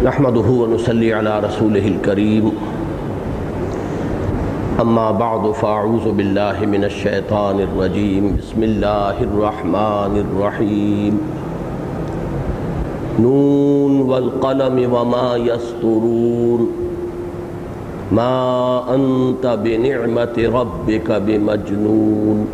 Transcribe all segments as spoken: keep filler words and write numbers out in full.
نحمده ونصلي على رسوله الكريم اما بعد فاعوذ بالله من الشيطان الرجيم بسم الله الرحمن الرحيم نون والقلم وما يسطرون ما انت بنعمة ربك بمجنون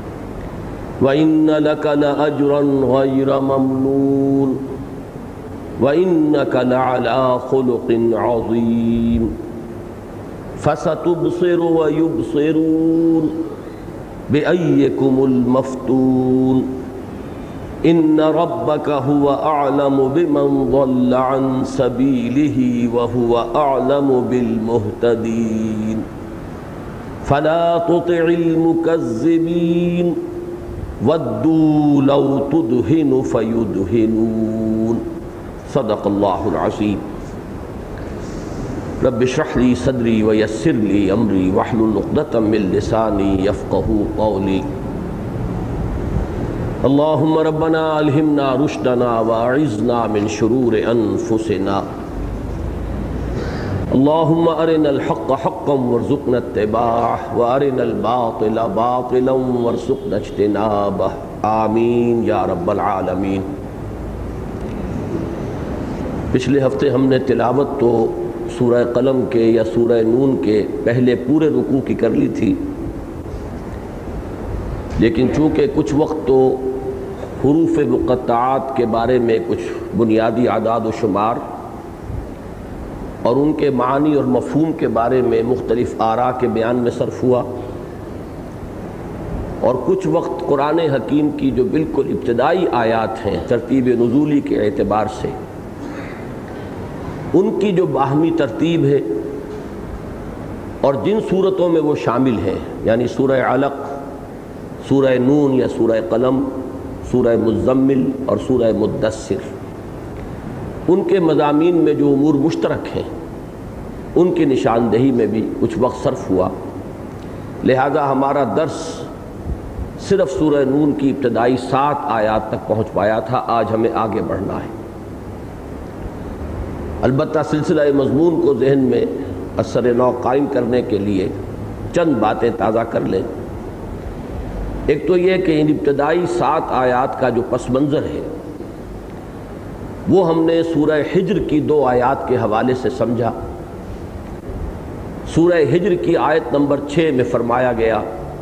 وإن لك لأجرا غير ممنون وَإِنَّكَ لَعَلَىٰ خُلُقٍ عَظِيمٍ فَسَتُبْصِرُ وَيُبْصِرُونَ بِأَيِّكُمُ الْمَفْتُونُ إِنَّ رَبَّكَ هُوَ أَعْلَمُ بِمَنْ ضَلَّ عَنْ سَبِيلِهِ وَهُوَ أَعْلَمُ بِالْمُهْتَدِينَ فَلَا تُطِعِ الْمُكَذِّبِينَ وَدُّوا لَوْ تُدْهِنُ فَيُدْهِنُونَ صدق اللہ العظیم رب اشرح لی صدری ویسر لی امری واحلل عقدۃ من لسانی یفقہوا قولی اللہم ربنا الہمنا رشدنا واعذنا من شرور انفسنا اللہم ارنا الحق حقا وارزقنا اتباعہ وارنا الباطل باطلا وارزقنا اجتنابہ آمین یا رب العالمین۔ پچھلے ہفتے ہم نے تلاوت تو سورہ قلم کے یا سورہ نون کے پہلے پورے رکوع کی کر لی تھی، لیکن چونکہ کچھ وقت تو حروف مقطعات کے بارے میں کچھ بنیادی اعداد و شمار اور ان کے معنی اور مفہوم کے بارے میں مختلف آراء کے بیان میں صرف ہوا، اور کچھ وقت قرآن حکیم کی جو بالکل ابتدائی آیات ہیں ترتیب نزولی کے اعتبار سے ان کی جو باہمی ترتیب ہے اور جن صورتوں میں وہ شامل ہیں، یعنی سورہ علق، سورہ نون یا سورہ قلم، سورہ مزمل اور سورہ مدثر، ان کے مضامین میں جو امور مشترک ہیں ان کی نشاندہی میں بھی کچھ وقت صرف ہوا، لہذا ہمارا درس صرف سورہ نون کی ابتدائی سات آیات تک پہنچ پایا تھا۔ آج ہمیں آگے بڑھنا ہے، البتہ سلسلہ مضمون کو ذہن میں اثر نو قائم کرنے کے لیے چند باتیں تازہ کر لیں۔ ایک تو یہ کہ ان ابتدائی سات آیات کا جو پس منظر ہے وہ ہم نے سورہ حجر کی دو آیات کے حوالے سے سمجھا۔ سورہ حجر کی آیت نمبر چھ میں فرمایا گیا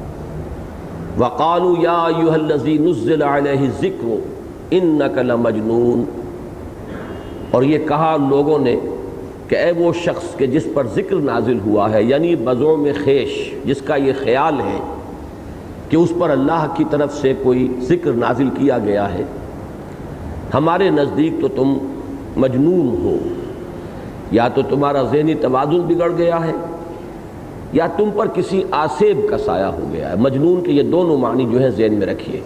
وَقَالُوا يَا أَيُّهَا الَّذِي نُزِّلَ عَلَيْهِ الذِّكْرُ إِنَّكَ لَمَجْنُونَ، اور یہ کہا لوگوں نے کہ اے وہ شخص کہ جس پر ذکر نازل ہوا ہے، یعنی بزوم خیش، جس کا یہ خیال ہے کہ اس پر اللہ کی طرف سے کوئی ذکر نازل کیا گیا ہے، ہمارے نزدیک تو تم مجنون ہو، یا تو تمہارا ذہنی توازن بگڑ گیا ہے یا تم پر کسی آسیب کا سایہ ہو گیا ہے۔ مجنون کے یہ دونوں معنی جو ہے ذہن میں رکھیے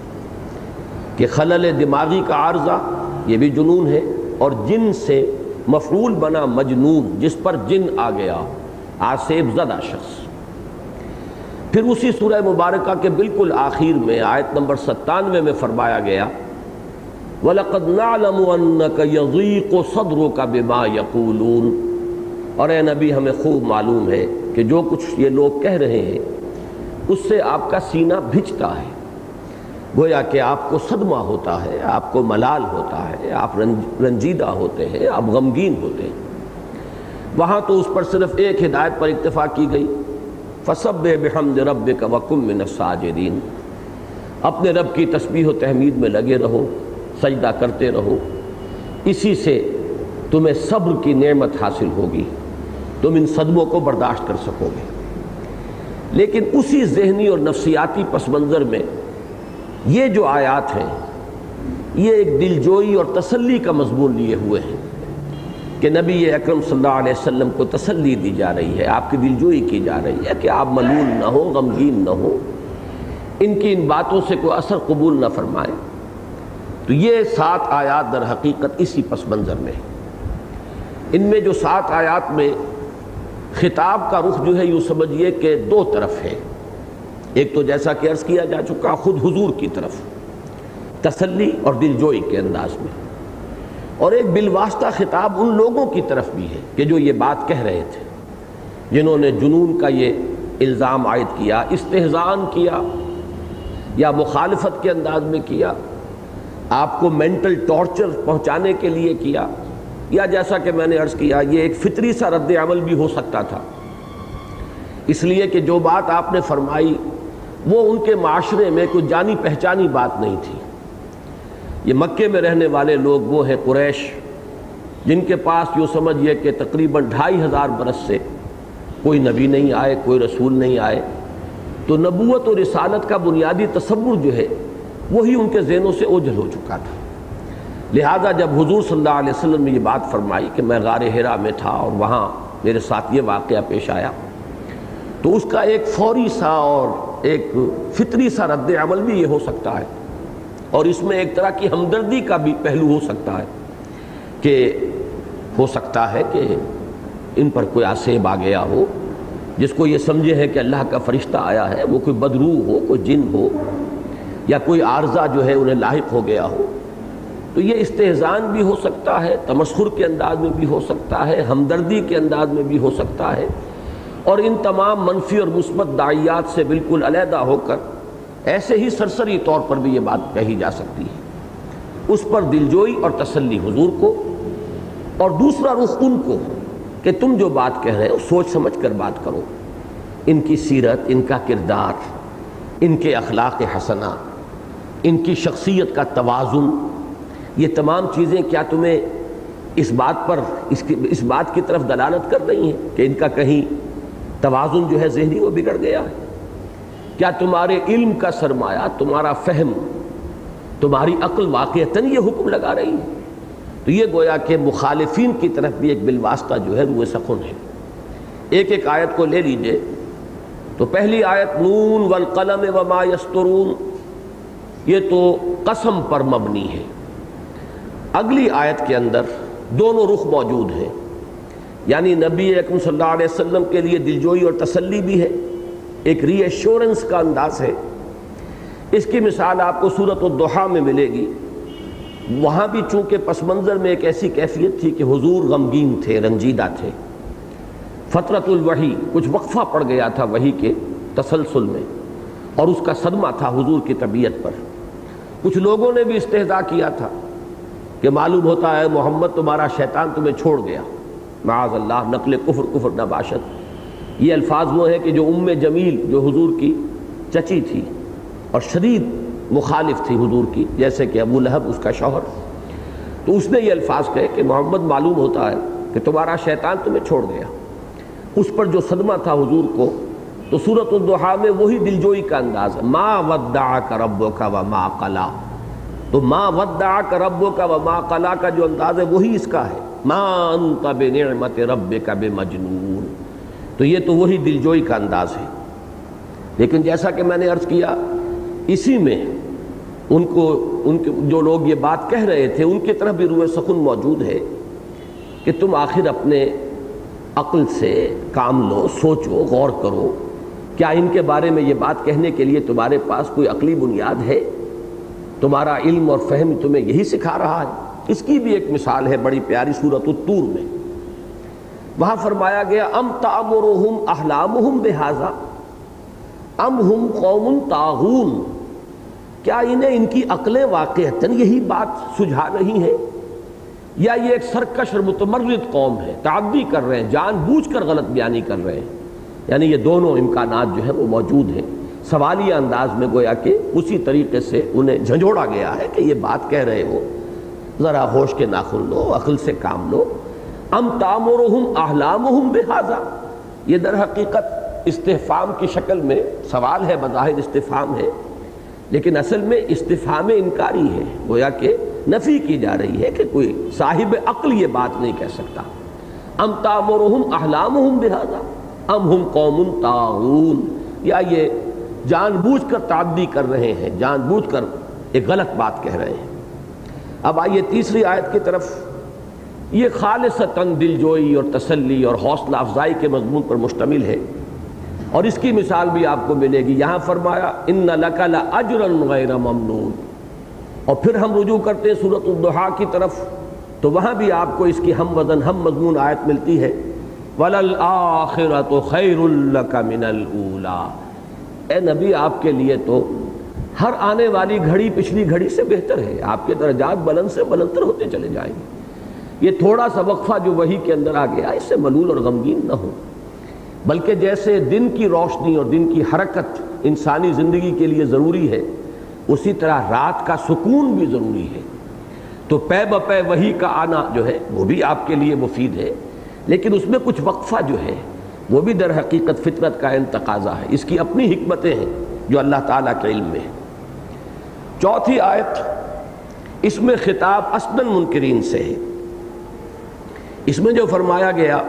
کہ خلل دماغی کا عارضہ یہ بھی جنون ہے، اور جن سے مفعول بنا مجنون، جس پر جن آ گیا، آسیب زدہ شخص۔ پھر اسی سورہ مبارکہ کے بالکل آخر میں آیت نمبر ستانوے میں فرمایا گیا وَلَقَدْ نَعْلَمُ أَنَّكَ يَضِيقُ صَدْرُكَ بِمَا يَقُولُونَ، اور اے نبی ہمیں خوب معلوم ہے کہ جو کچھ یہ لوگ کہہ رہے ہیں اس سے آپ کا سینہ بھجتا ہے، گویا کہ آپ کو صدمہ ہوتا ہے، آپ کو ملال ہوتا ہے، آپ رنجیدہ ہوتے ہیں، آپ غمگین ہوتے ہیں۔ وہاں تو اس پر صرف ایک ہدایت پر اکتفا کی گئی فَسَبِّحْ بِحَمْدِ رَبِّكَ وَكُن مِّنَ السَّاجِدِينَ، اپنے رب کی تسبیح و تحمید میں لگے رہو، سجدہ کرتے رہو، اسی سے تمہیں صبر کی نعمت حاصل ہوگی، تم ان صدموں کو برداشت کر سکو گے۔ لیکن اسی ذہنی اور نفسیاتی پس منظر میں یہ جو آیات ہیں یہ ایک دلجوئی اور تسلی کا مضمون لیے ہوئے ہیں کہ نبی اکرم صلی اللہ علیہ وسلم کو تسلی دی جا رہی ہے، آپ کی دلجوئی کی جا رہی ہے کہ آپ ملول نہ ہو، غمگین نہ ہو، ان کی ان باتوں سے کوئی اثر قبول نہ فرمائے۔ تو یہ سات آیات در حقیقت اسی پس منظر میں، ان میں جو سات آیات میں خطاب کا رخ جو ہے یوں سمجھیے کہ دو طرف ہے۔ ایک تو جیسا کہ عرض کیا جا چکا خود حضور کی طرف تسلی اور دلجوئی کے انداز میں، اور ایک بالواسطہ خطاب ان لوگوں کی طرف بھی ہے کہ جو یہ بات کہہ رہے تھے، جنہوں نے جنون کا یہ الزام عائد کیا، استہزان کیا یا مخالفت کے انداز میں کیا، آپ کو مینٹل ٹارچر پہنچانے کے لیے کیا، یا جیسا کہ میں نے عرض کیا یہ ایک فطری سا رد عمل بھی ہو سکتا تھا، اس لیے کہ جو بات آپ نے فرمائی وہ ان کے معاشرے میں کوئی جانی پہچانی بات نہیں تھی۔ یہ مکے میں رہنے والے لوگ وہ ہیں قریش، جن کے پاس یوں سمجھئے کہ تقریباً ڈھائی ہزار برس سے کوئی نبی نہیں آئے، کوئی رسول نہیں آئے، تو نبوت اور رسالت کا بنیادی تصور جو ہے وہی ان کے ذہنوں سے اوجھل ہو چکا تھا۔ لہذا جب حضور صلی اللہ علیہ وسلم نے یہ بات فرمائی کہ میں غار حرا میں تھا اور وہاں میرے ساتھ یہ واقعہ پیش آیا، تو اس کا ایک فوری سا اور ایک فطری سا رد عمل بھی یہ ہو سکتا ہے، اور اس میں ایک طرح کی ہمدردی کا بھی پہلو ہو سکتا ہے کہ ہو سکتا ہے کہ ان پر کوئی آسیب آ گیا ہو، جس کو یہ سمجھے ہے کہ اللہ کا فرشتہ آیا ہے، وہ کوئی بدروح ہو، کوئی جن ہو، یا کوئی عارضہ جو ہے انہیں لاحق ہو گیا ہو، تو یہ استہزان بھی ہو سکتا ہے، تمسخر کے انداز میں بھی ہو سکتا ہے، ہمدردی کے انداز میں بھی ہو سکتا ہے، اور ان تمام منفی اور مثبت داعیات سے بالکل علیحدہ ہو کر ایسے ہی سرسری طور پر بھی یہ بات کہی جا سکتی ہے۔ اس پر دلجوئی اور تسلی حضور کو، اور دوسرا رخ ان کو کہ تم جو بات کہہ رہے ہو سوچ سمجھ کر بات کرو، ان کی سیرت، ان کا کردار، ان کے اخلاق حسنہ، ان کی شخصیت کا توازن، یہ تمام چیزیں کیا تمہیں اس بات پر اس کی اس بات کی طرف دلالت کر رہی ہیں کہ ان کا کہیں توازن جو ہے ذہنی وہ بگڑ گیا ہے؟ کیا تمہارے علم کا سرمایہ، تمہارا فہم، تمہاری عقل واقعتاً یہ حکم لگا رہی ہے؟ تو یہ گویا کہ مخالفین کی طرف بھی ایک بالواسطہ جو ہے روئے سخن ہے۔ ایک ایک آیت کو لے لیجئے تو پہلی آیت نون والقلم وما یسطرون، یہ تو قسم پر مبنی ہے۔ اگلی آیت کے اندر دونوں رخ موجود ہیں، یعنی نبی اکرم صلی اللہ علیہ وسلم کے لیے دلجوئی اور تسلی بھی ہے، ایک ری ایشورنس کا انداز ہے۔ اس کی مثال آپ کو سورۃ الضحیٰ میں ملے گی۔ وہاں بھی چونکہ پس منظر میں ایک ایسی کیفیت تھی کہ حضور غمگین تھے، رنجیدہ تھے، فترۃ الوحی، کچھ وقفہ پڑ گیا تھا وحی کے تسلسل میں، اور اس کا صدمہ تھا حضور کی طبیعت پر۔ کچھ لوگوں نے بھی استہزاء کیا تھا کہ معلوم ہوتا ہے محمد تمہارا شیطان تمہیں چھوڑ گیا، معاذ اللہ، نقل کفر کفر نباشت۔ یہ الفاظ وہ ہیں کہ جو ام جمیل جو حضور کی چچی تھی اور شدید مخالف تھی حضور کی، جیسے کہ ابو لہب اس کا شوہر، تو اس نے یہ الفاظ کہے کہ محمد معلوم ہوتا ہے کہ تمہارا شیطان تمہیں چھوڑ گیا۔ اس پر جو صدمہ تھا حضور کو، تو سورۃ الضحیٰ میں وہی دلجوئی کا انداز ہے، ما ودعک ربک وما قلی۔ تو ما ودعک ربک وما قلی کا جو انداز ہے وہی اس کا ہے، ما انت بنعمت ربک بمجنون۔ تو یہ تو وہی دلجوئی کا انداز ہے۔ لیکن جیسا کہ میں نے عرض کیا، اسی میں ان کو ان کے جو لوگ یہ بات کہہ رہے تھے ان کی طرف بھی روح سخن موجود ہے کہ تم آخر اپنے عقل سے کام لو، سوچو، غور کرو، کیا ان کے بارے میں یہ بات کہنے کے لیے تمہارے پاس کوئی عقلی بنیاد ہے؟ تمہارا علم اور فہم تمہیں یہی سکھا رہا ہے؟ اس کی بھی ایک مثال ہے بڑی پیاری سورۃ الطور میں۔ وہاں فرمایا گیا ام تأمرہم احلامہم بہذا ام ہم قوم طاغون، کیا انہیں ان کی عقلیں واقعتاً یہی بات سجھا رہی ہیں، یا یہ ایک سرکش اور متمرد قوم ہے، تعدی کر رہے ہیں، جان بوجھ کر غلط بیانی کر رہے ہیں؟ یعنی یہ دونوں امکانات جو ہیں وہ موجود ہیں۔ سوالیہ انداز میں گویا کہ اسی طریقے سے انہیں جھنجھوڑا گیا ہے کہ یہ بات کہہ رہے ہو، ذرا ہوش کے ناخن لو، عقل سے کام لو۔ ام تأمرہم احلامہم بہذا، یہ در حقیقت استفہام کی شکل میں سوال ہے، بظاہر استفہام ہے، لیکن اصل میں استفہام انکاری ہے، گویا کہ نفی کی جا رہی ہے کہ کوئی صاحب عقل یہ بات نہیں کہہ سکتا۔ ام تأمرہم احلامہم بہذا ام ہم قوم طاغون، یا یہ جان بوجھ کر تعدی کر رہے ہیں، جان بوجھ کر ایک غلط بات کہہ رہے ہیں۔ اب آئیے تیسری آیت کی طرف۔ یہ خالصتاً دلجوئی اور تسلی اور حوصلہ افزائی کے مضمون پر مشتمل ہے، اور اس کی مثال بھی آپ کو ملے گی۔ یہاں فرمایا ان لک لاجرا غیر ممنون، اور پھر ہم رجوع کرتے ہیں سورۃ الضحیٰ کی طرف تو وہاں بھی آپ کو اس کی ہم وزن ہم مضمون آیت ملتی ہے وَلَلْآخِرَةُ خَيْرٌ لَكَ مِنَ الْأُولَىٰ، اے نبی آپ کے لیے تو ہر آنے والی گھڑی پچھلی گھڑی سے بہتر ہے، آپ کے درجات بلند سے بلندتر ہوتے چلے جائیں گے۔ یہ تھوڑا سا وقفہ جو وحی کے اندر آ گیا اس سے ملول اور غمگین نہ ہو، بلکہ جیسے دن کی روشنی اور دن کی حرکت انسانی زندگی کے لیے ضروری ہے، اسی طرح رات کا سکون بھی ضروری ہے۔ تو پے بپے وحی کا آنا جو ہے وہ بھی آپ کے لیے مفید ہے، لیکن اس میں کچھ وقفہ جو ہے وہ بھی در حقیقت فطرت کا تقاضا ہے، اس کی اپنی حکمتیں ہیں جو اللہ تعالیٰ کے علم میں ہے۔ چوتھی آیت، اس میں خطاب اصلاً منکرین سے ہے۔ اس میں جو فرمایا گیا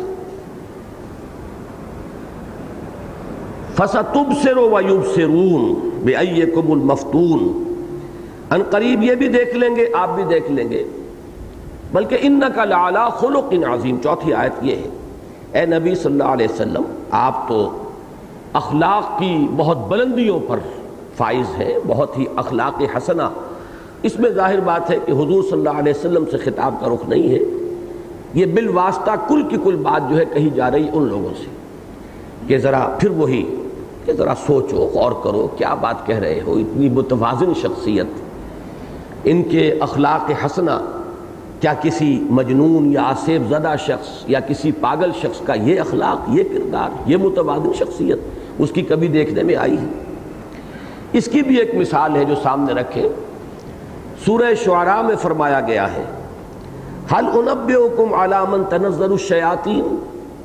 فَسَتُبْصِرُ وَيُبْصِرُونَ بِأَيِّكُمُ الْمَفْتُونُ، ان قریب یہ بھی دیکھ لیں گے آپ بھی دیکھ لیں گے، بلکہ اِنَّكَ لَعَلَىٰ خُلُقٍ عَظِيمٍ۔ چوتھی آیت یہ ہے، اے نبی صلی اللہ علیہ وسلم آپ تو اخلاق کی بہت بلندیوں پر فائز ہیں، بہت ہی اخلاق حسنہ۔ اس میں ظاہر بات ہے کہ حضور صلی اللہ علیہ وسلم سے خطاب کا رخ نہیں ہے، یہ بالواسطہ کل کی کل بات جو ہے کہی جا رہی ان لوگوں سے کہ ذرا پھر وہی کہ ذرا سوچو غور کرو کیا بات کہہ رہے ہو، اتنی متوازن شخصیت، ان کے اخلاق حسنہ، کیا کسی مجنون یا آسیب زدہ شخص یا کسی پاگل شخص کا یہ اخلاق، یہ کردار، یہ متوازن شخصیت اس کی کبھی دیکھنے میں آئی ہے؟ اس کی بھی ایک مثال ہے جو سامنے رکھیں، سورہ شعراء میں فرمایا گیا ہے هل انبئکم علی من تنزل الشیاطین،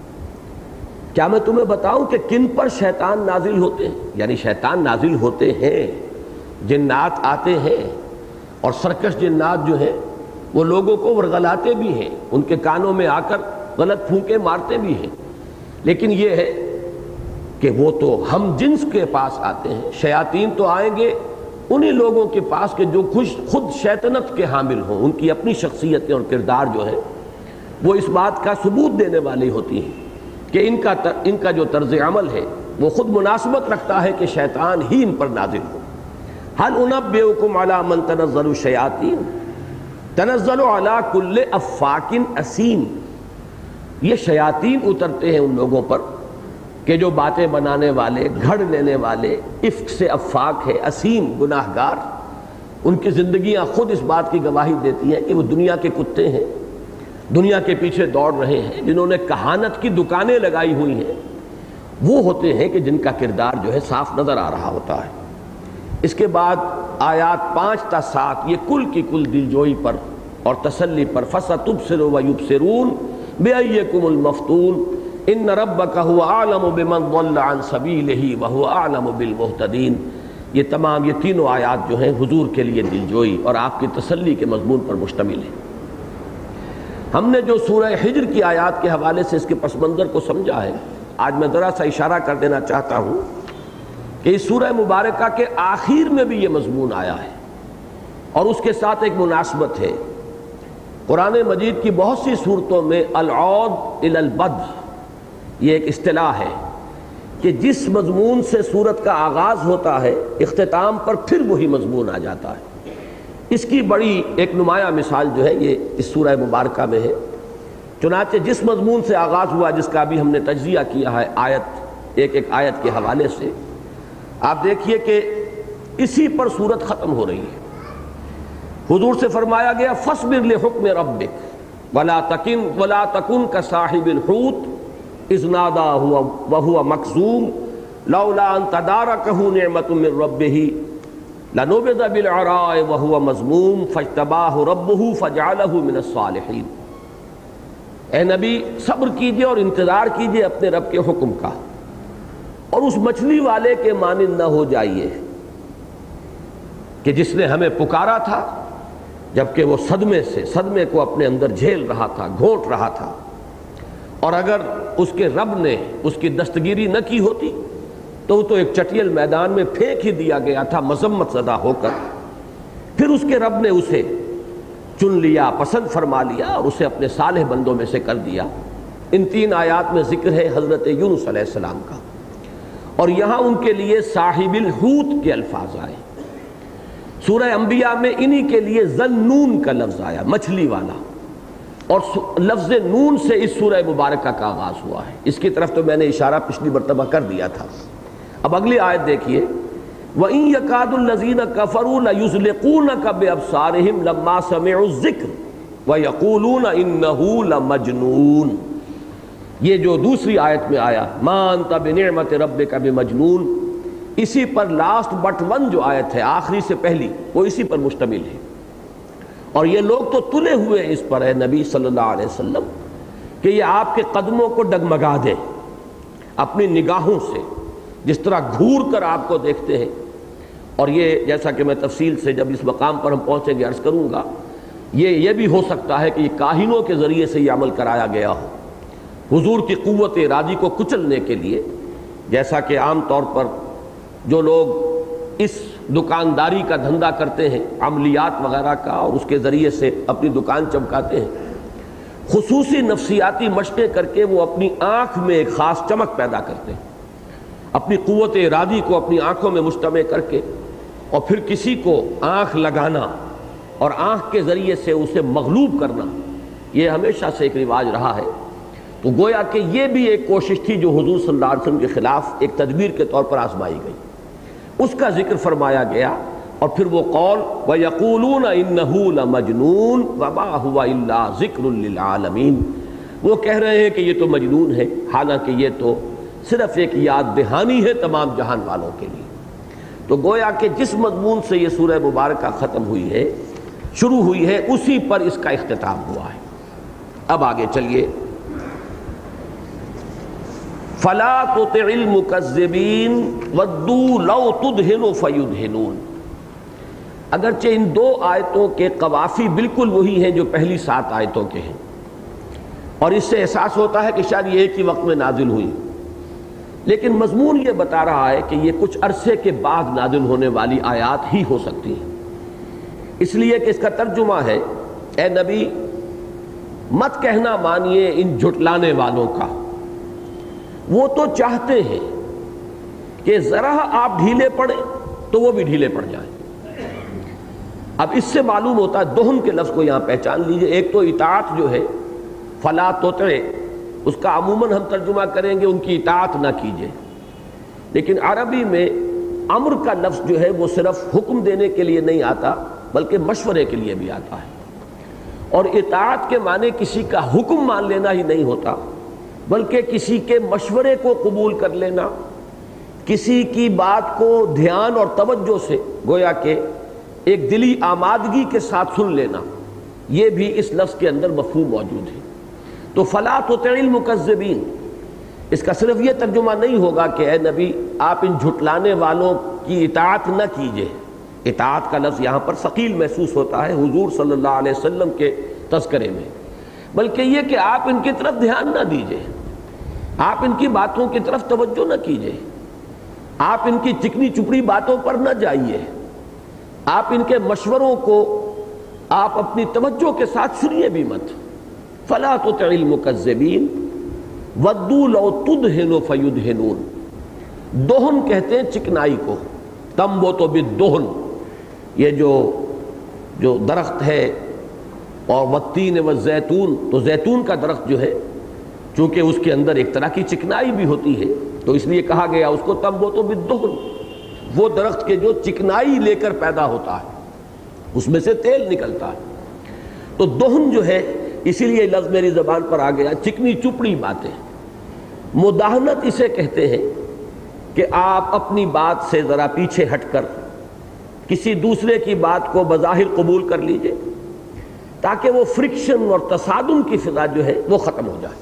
کیا میں تمہیں بتاؤں کہ کن پر شیطان نازل ہوتے ہیں؟ یعنی شیطان نازل ہوتے ہیں، جنات آتے ہیں، اور سرکش جنات جو ہیں وہ لوگوں کو ورغلاتے بھی ہیں، ان کے کانوں میں آ کر غلط پھونکے مارتے بھی ہیں، لیکن یہ ہے کہ وہ تو ہم جنس کے پاس آتے ہیں۔ شیاطین تو آئیں گے انہی لوگوں کے پاس کہ جو خود شیطنت کے حامل ہوں، ان کی اپنی شخصیتیں اور کردار جو ہیں وہ اس بات کا ثبوت دینے والی ہوتی ہیں کہ ان کا ان کا جو طرز عمل ہے وہ خود مناسبت رکھتا ہے کہ شیطان ہی ان پر نازل ہو۔ هل انبئکم علی من تنزل الشیاطین تنزل علی کل افاک اثیم، یہ شیاطین اترتے ہیں ان لوگوں پر کہ جو باتیں بنانے والے، گھڑ لینے والے، افک سے افاک ہے، اسیم گناہگار، ان کی زندگیاں خود اس بات کی گواہی دیتی ہیں کہ وہ دنیا کے کتے ہیں، دنیا کے پیچھے دوڑ رہے ہیں، جنہوں نے کہانت کی دکانیں لگائی ہوئی ہیں، وہ ہوتے ہیں کہ جن کا کردار جو ہے صاف نظر آ رہا ہوتا ہے۔ اس کے بعد آیات پانچ تا سات یہ کل کی کل دلجوئی پر اور تسلی پر فَسَتُبْصِرُ وَيُبْصِرُونَ بِأَيِّكُمُ الْمَفْتُونَ ان ربک هو اعلم بمن ضل عن سبیلہ وهو اعلم بالمہتدین، یہ تمام یہ تینوں آیات جو ہیں حضور کے لیے دلجوئی اور آپ کی تسلی کے مضمون پر مشتمل ہیں۔ ہم نے جو سورہ حجر کی آیات کے حوالے سے اس کے پس منظر کو سمجھا ہے، آج میں ذرا سا اشارہ کر دینا چاہتا ہوں کہ اس سورہ مبارکہ کے آخر میں بھی یہ مضمون آیا ہے اور اس کے ساتھ ایک مناسبت ہے۔ قرآن مجید کی بہت سی صورتوں میں العود الی البدء یہ ایک اصطلاح ہے کہ جس مضمون سے سورت کا آغاز ہوتا ہے اختتام پر پھر وہی مضمون آ جاتا ہے۔ اس کی بڑی ایک نمایاں مثال جو ہے یہ اس سورہ مبارکہ میں ہے۔ چنانچہ جس مضمون سے آغاز ہوا، جس کا بھی ہم نے تجزیہ کیا ہے آیت ایک ایک آیت کے حوالے سے، آپ دیکھیے کہ اسی پر سورت ختم ہو رہی ہے۔ حضور سے فرمایا گیا فاصبر لحکم ربک ولا تکن ولا تکن کصاحب الحوت اذ نادى وهو مكظوم لولا ان تداركه نعمة من ربه لنبذ بالعراء وهو مذموم فاجتباه ربه فجعله من الصالحين۔ اے نبی صبر کیجئے اور انتظار کیجئے اپنے رب کے حکم کا، اور اس مچھلی والے کے مانند نہ ہو جائیے کہ جس نے ہمیں پکارا تھا جبکہ وہ صدمے سے صدمے کو اپنے اندر جھیل رہا تھا، گھونٹ رہا تھا، اور اگر اس کے رب نے اس کی دستگیری نہ کی ہوتی تو وہ تو ایک چٹیل میدان میں پھینک ہی دیا گیا تھا مذمت زدہ ہو کر۔ پھر اس کے رب نے اسے چن لیا، پسند فرما لیا اور اسے اپنے صالح بندوں میں سے کر دیا۔ ان تین آیات میں ذکر ہے حضرت یونس علیہ السلام کا، اور یہاں ان کے لیے صاحب الحوت کے الفاظ آئے۔ سورہ انبیاء میں انہی کے لیے ذنون کا لفظ آیا، مچھلی والا۔ اور لفظ نون سے اس سورہ مبارکہ کا آغاز ہوا ہے. اس کی طرف تو میں نے اشارہ پچھلی مرتبہ کر دیا تھا. اب اگلی آیت دیکھیے، وَإِن يَكَادُ الَّذِينَ كَفَرُوا لَيُزْلِقُونَكَ بِأَبْصَارِهِمْ لَمَّا سَمِعُوا الذِّكْرَ وَيَقُولُونَ إِنَّهُ لَمَجْنُونٌ. یہ جو دوسری آیت میں آیا مَا أَنْتَ بِنِعْمَةِ رَبِّكَ بِمَجْنُونٍ، اسی پر لاسٹ بٹ ون جو آیت ہے آخری سے پہلی، وہ اسی پر مشتمل ہے. اور یہ لوگ تو تلے ہوئے اس پر ہے نبی صلی اللہ علیہ وسلم کہ یہ آپ کے قدموں کو ڈگمگا دیں اپنی نگاہوں سے، جس طرح گھور کر آپ کو دیکھتے ہیں. اور یہ جیسا کہ میں تفصیل سے جب اس مقام پر ہم پہنچیں گے عرض کروں گا، یہ یہ بھی ہو سکتا ہے کہ یہ کاہنوں کے ذریعے سے یہ عمل کرایا گیا ہو حضور کی قوت ارادی کو کچلنے کے لیے. جیسا کہ عام طور پر جو لوگ اس دکانداری کا دھندا کرتے ہیں، عملیات وغیرہ کا، اور اس کے ذریعے سے اپنی دکان چمکاتے ہیں، خصوصی نفسیاتی مشقیں کر کے وہ اپنی آنکھ میں ایک خاص چمک پیدا کرتے ہیں، اپنی قوت ارادی کو اپنی آنکھوں میں مجتمع کر کے، اور پھر کسی کو آنکھ لگانا اور آنکھ کے ذریعے سے اسے مغلوب کرنا، یہ ہمیشہ سے ایک رواج رہا ہے. تو گویا کہ یہ بھی ایک کوشش تھی جو حضور صلی اللہ علیہ وسلم کے خلاف ایک تدبیر کے طور پر آزمائی گئی. اس کا ذکر فرمایا گیا، اور پھر وہ قول وَيَقُولُونَ إِنَّهُ لَمَجْنُونٌ وَمَا هُوَ إِلَّا ذِكْرٌ لِّلْعَالَمِينَ. وہ کہہ رہے ہیں کہ یہ تو مجنون ہے، حالانکہ یہ تو صرف ایک یاد دہانی ہے تمام جہان والوں کے لیے. تو گویا کہ جس مضمون سے یہ سورہ مبارکہ ختم ہوئی ہے، شروع ہوئی ہے، اسی پر اس کا اختتام ہوا ہے. اب آگے چلیے. فَلَا تُطِعِ الْمُكَذِّبِينَ وَدُّوا لَوْ تُدْهِنُ فَيُدْهِنُونَ. اگرچہ ان دو آیتوں کے قوافی بالکل وہی ہیں جو پہلی سات آیتوں کے ہیں، اور اس سے احساس ہوتا ہے کہ شاید یہ ایک ہی وقت میں نازل ہوئی، لیکن مضمون یہ بتا رہا ہے کہ یہ کچھ عرصے کے بعد نازل ہونے والی آیات ہی ہو سکتی ہیں. اس لیے کہ اس کا ترجمہ ہے، اے نبی مت کہنا مانیے ان جھٹلانے والوں کا، وہ تو چاہتے ہیں کہ ذرا آپ ڈھیلے پڑیں تو وہ بھی ڈھیلے پڑ جائیں. اب اس سے معلوم ہوتا ہے، دہن کے لفظ کو یہاں پہچان لیجئے. ایک تو اطاعت جو ہے فلا تطع، اس کا عموماً ہم ترجمہ کریں گے ان کی اطاعت نہ کیجئے، لیکن عربی میں امر کا لفظ جو ہے وہ صرف حکم دینے کے لیے نہیں آتا بلکہ مشورے کے لیے بھی آتا ہے. اور اطاعت کے معنی کسی کا حکم مان لینا ہی نہیں ہوتا، بلکہ کسی کے مشورے کو قبول کر لینا، کسی کی بات کو دھیان اور توجہ سے گویا کہ ایک دلی آمادگی کے ساتھ سن لینا، یہ بھی اس لفظ کے اندر مفہوم موجود ہے. تو فلا تطع المکذبین، اس کا صرف یہ ترجمہ نہیں ہوگا کہ اے نبی آپ ان جھٹلانے والوں کی اطاعت نہ کیجئے. اطاعت کا لفظ یہاں پر ثقیل محسوس ہوتا ہے حضور صلی اللہ علیہ وسلم کے تذکرے میں، بلکہ یہ کہ آپ ان کی طرف دھیان نہ دیجئے، آپ ان کی باتوں کی طرف توجہ نہ کیجئے، آپ ان کی چکنی چپڑی باتوں پر نہ جائیے، آپ ان کے مشوروں کو آپ اپنی توجہ کے ساتھ سنیے بھی مت. فلا تطع المکذبین ودوا لو تدہن فیدہنون. دہن کہتے ہیں چکنائی کو، تنبت بالدہن، یہ جو جو درخت ہے، اور والتین والزیتون، تو زیتون کا درخت جو ہے چونکہ اس کے اندر ایک طرح کی چکنائی بھی ہوتی ہے تو اس لیے کہا گیا اس کو تنبت بالدہن. وہ درخت کے جو چکنائی لے کر پیدا ہوتا ہے، اس میں سے تیل نکلتا ہے. تو دہن جو ہے، اسی لیے لفظ میری زبان پر آ گیا، چکنی چپڑی باتیں. مداہنت اسے کہتے ہیں کہ آپ اپنی بات سے ذرا پیچھے ہٹ کر کسی دوسرے کی بات کو بظاہر قبول کر لیجئے تاکہ وہ فرکشن اور تصادم کی فضا جو ہے وہ ختم ہو جائے.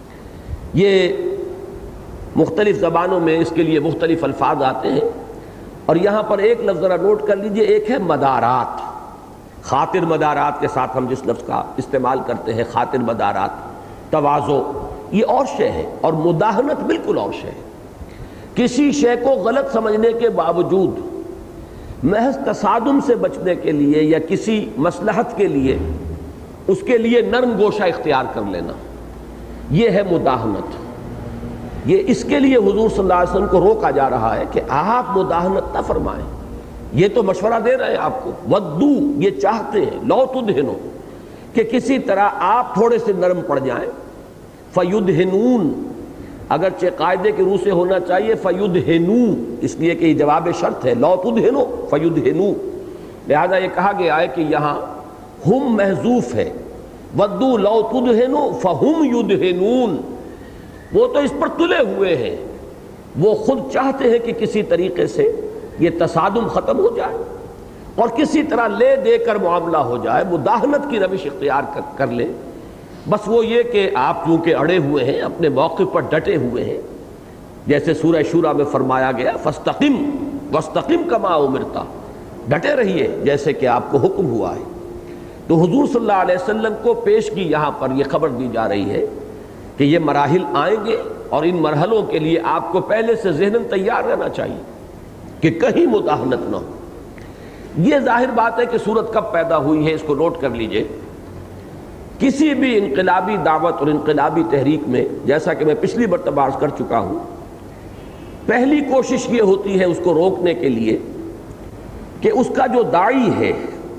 یہ مختلف زبانوں میں اس کے لیے مختلف الفاظ آتے ہیں، اور یہاں پر ایک لفظ ذرا نوٹ کر لیجئے، ایک ہے مدارات. خاطر مدارات کے ساتھ ہم جس لفظ کا استعمال کرتے ہیں، خاطر مدارات، تواضع، یہ اور شے ہے، اور مداہنت بالکل اور شے ہے. کسی شے کو غلط سمجھنے کے باوجود محض تصادم سے بچنے کے لیے یا کسی مصلحت کے لیے اس کے لیے نرم گوشہ اختیار کر لینا، یہ ہے مداہنت. یہ اس کے لیے حضور صلی اللہ علیہ وسلم کو روکا جا رہا ہے کہ آپ مداہنت نہ فرمائیں. یہ تو مشورہ دے رہے ہیں آپ کو، ودو، یہ چاہتے ہیں، لو تدہنو، کہ کسی طرح آپ تھوڑے سے نرم پڑ جائیں. فیدہنون اگرچہ قاعدے کی روح سے ہونا چاہیے فیدہنو، اس لیے کہ یہ جواب شرط ہے، لو تدہنو فیدہنو، لہذا یہ کہا گیا ہے کہ یہاں ہم محذوف ہے، ودو لو تدہنو فہم یدہنون، وہ تو اس پر تلے ہوئے ہیں، وہ خود چاہتے ہیں کہ کسی طریقے سے یہ تصادم ختم ہو جائے اور کسی طرح لے دے کر معاملہ ہو جائے، مداہنت کی روش اختیار کر لیں. بس وہ یہ کہ آپ چونکہ اڑے ہوئے ہیں، اپنے موقف پر ڈٹے ہوئے ہیں، جیسے سورہ شورى میں فرمایا گیا فاستقم واستقم کما امرتا، ڈٹے رہیے جیسے کہ آپ کو حکم ہوا ہے. تو حضور صلی اللہ علیہ وسلم کو پیش کی یہاں پر یہ خبر دی جا رہی ہے کہ یہ مراحل آئیں گے اور ان مرحلوں کے لیے آپ کو پہلے سے ذہناً تیار رہنا چاہیے کہ کہیں مداہنت نہ ہو. یہ ظاہر بات ہے کہ صورت کب پیدا ہوئی ہے، اس کو نوٹ کر لیجئے. کسی بھی انقلابی دعوت اور انقلابی تحریک میں، جیسا کہ میں پچھلی مرتبہ عرض کر چکا ہوں، پہلی کوشش یہ ہوتی ہے اس کو روکنے کے لیے کہ اس کا جو داعی ہے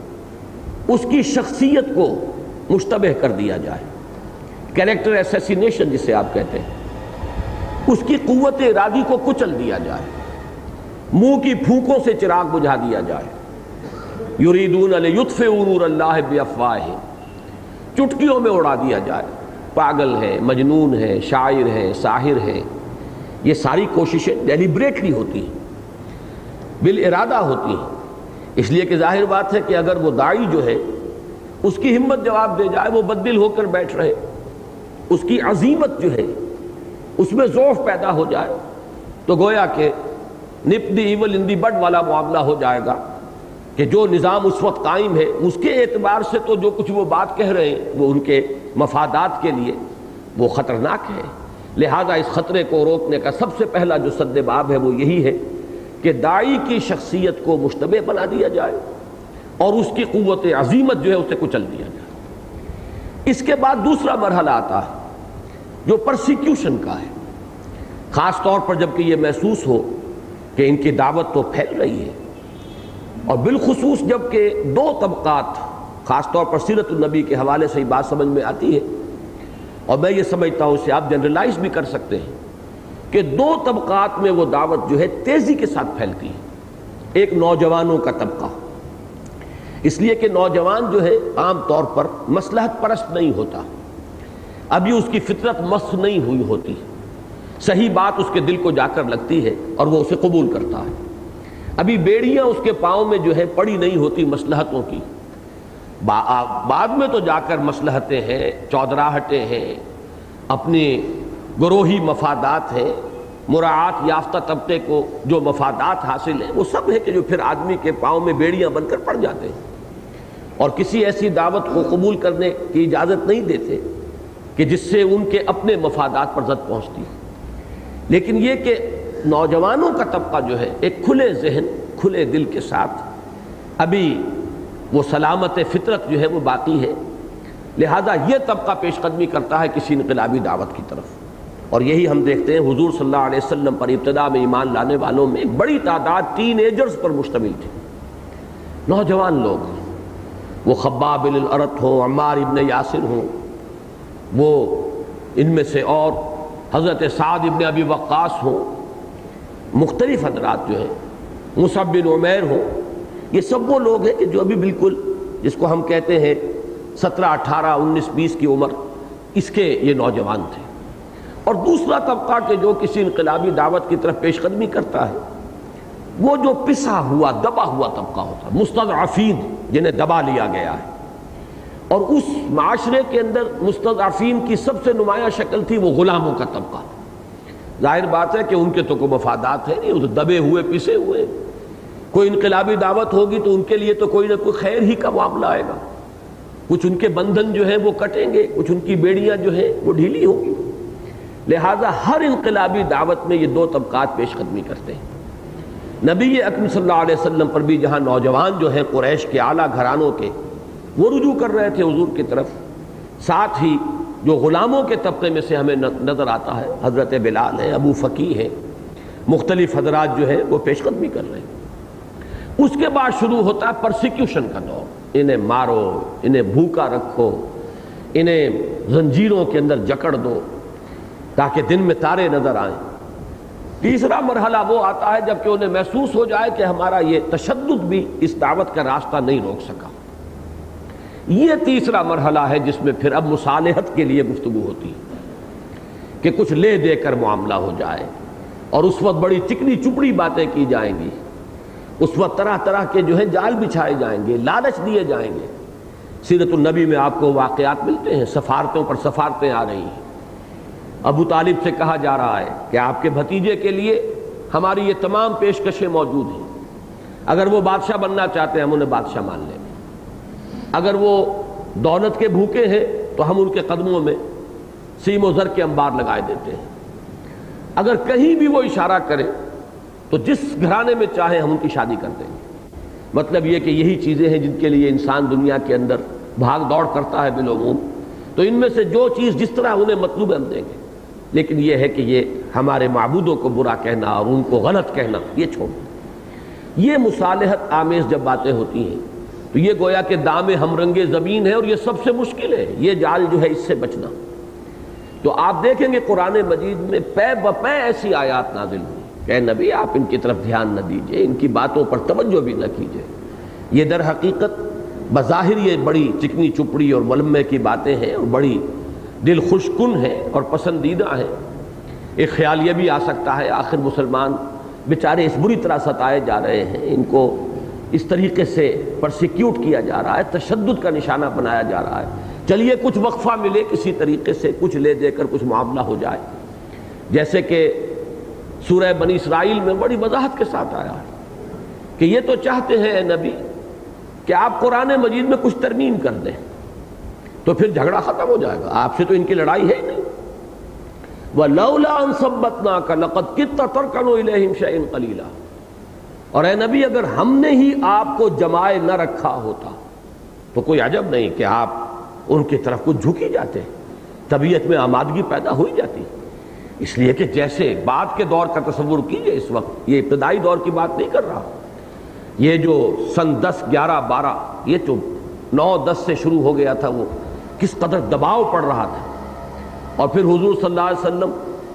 اس کی شخصیت کو مشتبہ کر دیا جائے، کیریکٹر ایسیسینیشن جسے آپ کہتے ہیں، اس کی قوت ارادی کو کچل دیا جائے، منہ کی پھونکوں سے چراغ بجھا دیا جائے. یریدون لیطفئوا نور اللہ بافواہہم، چٹکیوں میں اڑا دیا جائے، پاگل ہے، مجنون ہے، شاعر ہے، ساحر ہے. یہ ساری کوششیں ڈیلیبریٹلی ہوتی ہیں، بالارادہ ہوتی ہیں، اس لیے کہ ظاہر بات ہے کہ اگر وہ داعی جو ہے اس کی ہمت جواب دے جائے، وہ بددل ہو کر بیٹھ رہے، اس کی عزیمت جو ہے اس میں ضعف پیدا ہو جائے، تو گویا کہ نپ دی ایول ان دی بڈ والا معاملہ ہو جائے گا کہ جو نظام اس وقت قائم ہے اس کے اعتبار سے تو جو کچھ وہ بات کہہ رہے ہیں وہ ان کے مفادات کے لیے وہ خطرناک ہے. لہذا اس خطرے کو روکنے کا سب سے پہلا جو سد باب ہے وہ یہی ہے کہ داعی کی شخصیت کو مشتبہ بنا دیا جائے اور اس کی قوت عزیمت جو ہے اسے کچل دیا جائے. اس کے بعد دوسرا مرحلہ آتا ہے جو پرسیکیوشن کا ہے، خاص طور پر جب کہ یہ محسوس ہو کہ ان کی دعوت تو پھیل رہی ہے، اور بالخصوص جب کہ دو طبقات، خاص طور پر سیرت النبی کے حوالے سے یہ بات سمجھ میں آتی ہے، اور میں یہ سمجھتا ہوں اسے آپ جنرلائز بھی کر سکتے ہیں کہ دو طبقات میں وہ دعوت جو ہے تیزی کے ساتھ پھیلتی ہے. ایک نوجوانوں کا طبقہ، اس لیے کہ نوجوان جو ہے عام طور پر مصلحت پرست نہیں ہوتا، ابھی اس کی فطرت مسخ نہیں ہوئی ہوتی، صحیح بات اس کے دل کو جا کر لگتی ہے اور وہ اسے قبول کرتا ہے، ابھی بیڑیاں اس کے پاؤں میں جو ہے پڑی نہیں ہوتی مصلحتوں کی، بعد میں تو جا کر مصلحتیں ہیں، چودراہٹیں ہیں، اپنی گروہی مفادات ہیں، مراعات یافتہ طبقے کو جو مفادات حاصل ہیں وہ سب ہے کہ جو پھر آدمی کے پاؤں میں بیڑیاں بن کر پڑ جاتے ہیں اور کسی ایسی دعوت کو قبول کرنے کی اجازت نہیں دیتے کہ جس سے ان کے اپنے مفادات پر زد پہنچتی. لیکن یہ کہ نوجوانوں کا طبقہ جو ہے ایک کھلے ذہن، کھلے دل کے ساتھ ابھی وہ سلامت فطرت جو ہے وہ باقی ہے، لہذا یہ طبقہ پیش قدمی کرتا ہے کسی انقلابی دعوت کی طرف. اور یہی ہم دیکھتے ہیں حضور صلی اللہ علیہ وسلم پر ابتدا میں ایمان لانے والوں میں ایک بڑی تعداد ٹین ایجرز پر مشتمل تھی، نوجوان لوگ، وہ خباب بن الارت ہوں، عمار ابن یاسر ہوں، وہ ان میں سے اور حضرت سعد ابن ابی وقاص ہوں، مختلف حضرات جو ہیں، مصعب بن عمیر ہوں، یہ سب وہ لوگ ہیں کہ جو ابھی بالکل جس کو ہم کہتے ہیں سترہ اٹھارہ انیس بیس کی عمر، اس کے یہ نوجوان تھے. اور دوسرا طبقہ کہ جو کسی انقلابی دعوت کی طرف پیش قدمی کرتا ہے وہ جو پسا ہوا دبا ہوا طبقہ ہوتا ہے، مستضعفین جنہیں دبا لیا گیا ہے. اور اس معاشرے کے اندر مستضعفین کی سب سے نمایاں شکل تھی وہ غلاموں کا طبقہ. ظاہر بات ہے کہ ان کے تو کوئی مفادات ہے نہیں، وہ تو دبے ہوئے پسے ہوئے، کوئی انقلابی دعوت ہوگی تو ان کے لیے تو کوئی نہ کوئی خیر ہی کا معاملہ آئے گا، کچھ ان کے بندھن جو ہیں وہ کٹیں گے، کچھ ان کی بیڑیاں جو ہیں وہ ڈھیلی ہوں گی. لہذا ہر انقلابی دعوت میں یہ دو طبقات پیش قدمی کرتے ہیں. نبی اکرم صلی اللہ علیہ وسلم پر بھی جہاں نوجوان جو ہیں قریش کے اعلیٰ گھرانوں کے وہ رجوع کر رہے تھے حضور کی طرف، ساتھ ہی جو غلاموں کے طبقے میں سے ہمیں نظر آتا ہے حضرت بلال ہے، ابو فقی ہے، مختلف حضرات جو ہے وہ پیش قدمی کر رہے ہیں. اس کے بعد شروع ہوتا ہے پرسیکیوشن کا دور. انہیں مارو، انہیں بھوکا رکھو، انہیں زنجیروں کے اندر جکڑ دو تاکہ دن میں تارے نظر آئیں۔ تیسرا مرحلہ وہ آتا ہے جب کہ انہیں محسوس ہو جائے کہ ہمارا یہ تشدد بھی اس دعوت کا راستہ نہیں روک سکا۔ یہ تیسرا مرحلہ ہے جس میں پھر اب مصالحت کے لیے گفتگو ہوتی ہے کہ کچھ لے دے کر معاملہ ہو جائے، اور اس وقت بڑی چکنی چپڑی باتیں کی جائیں گی، اس وقت طرح طرح کے جو ہے جال بچھائے جائیں گے، لالچ دیے جائیں گے۔ سیرت النبی میں آپ کو واقعات ملتے ہیں، سفارتوں پر سفارتیں آ رہی ہیں۔ ابو طالب سے کہا جا رہا ہے کہ آپ کے بھتیجے کے لیے ہماری یہ تمام پیشکشیں موجود ہیں، اگر وہ بادشاہ بننا چاہتے ہیں ہم انہیں بادشاہ مان لیں گے، اگر وہ دولت کے بھوکے ہیں تو ہم ان کے قدموں میں سیم و زر کے انبار لگائے دیتے ہیں، اگر کہیں بھی وہ اشارہ کرے تو جس گھرانے میں چاہیں ہم ان کی شادی کر دیں گے۔ مطلب یہ کہ یہی چیزیں ہیں جن کے لیے انسان دنیا کے اندر بھاگ دوڑ کرتا ہے بالعموم، تو ان میں سے جو چیز جس طرح انہیں مطلوب ہے ہم دیں گے، لیکن یہ ہے کہ یہ ہمارے معبودوں کو برا کہنا اور ان کو غلط کہنا یہ چھوڑ۔ یہ مصالحت آمیز جب باتیں ہوتی ہیں تو یہ گویا کہ دام ہم رنگ زمین ہے، اور یہ سب سے مشکل ہے یہ جال جو ہے اس سے بچنا۔ تو آپ دیکھیں گے قرآن مجید میں پے بپے ایسی آیات نازل ہوئی کہ اے نبی آپ ان کی طرف دھیان نہ دیجئے، ان کی باتوں پر توجہ بھی نہ کیجئے۔ یہ در حقیقت بظاہر یہ بڑی چکنی چپڑی اور ملمے کی باتیں ہیں اور بڑی دل خوش کن ہیں اور پسندیدہ ہیں۔ ایک خیال یہ بھی آ سکتا ہے آخر مسلمان بیچارے اس بری طرح ستائے جا رہے ہیں، ان کو اس طریقے سے پرسیکیوٹ کیا جا رہا ہے، تشدد کا نشانہ بنایا جا رہا ہے، چلیے کچھ وقفہ ملے، کسی طریقے سے کچھ لے دے کر کچھ معاملہ ہو جائے۔ جیسے کہ سورہ بنی اسرائیل میں بڑی وضاحت کے ساتھ آیا ہے کہ یہ تو چاہتے ہیں اے نبی کہ آپ قرآن مجید میں کچھ ترمیم کر دیں تو پھر جھگڑا ختم ہو جائے گا، آپ سے تو ان کی لڑائی ہے ہی نہیں۔ وَلَوْلَا أَن ثَبَّتْنَاكَ لَقَدْ كِدتَّ تَرْكَنُ إِلَيْهِمْ شَيْئًا قَلِيلًا، اور اے نبی اگر ہم نے ہی آپ کو جمائے نہ رکھا ہوتا تو کوئی عجب نہیں کہ آپ ان کی طرف کچھ جھکی جاتے، طبیعت میں آمادگی پیدا ہوئی جاتی، اس لیے کہ جیسے بعد کے دور کا تصور کیجئے، اس وقت یہ ابتدائی دور کی بات نہیں کر رہا، یہ جو سن دس گیارہ بارہ یہ تو نو دس سے شروع ہو گیا تھا، وہ کس قدر دباؤ پڑ رہا تھا، اور پھر حضور صلی اللہ علیہ وسلم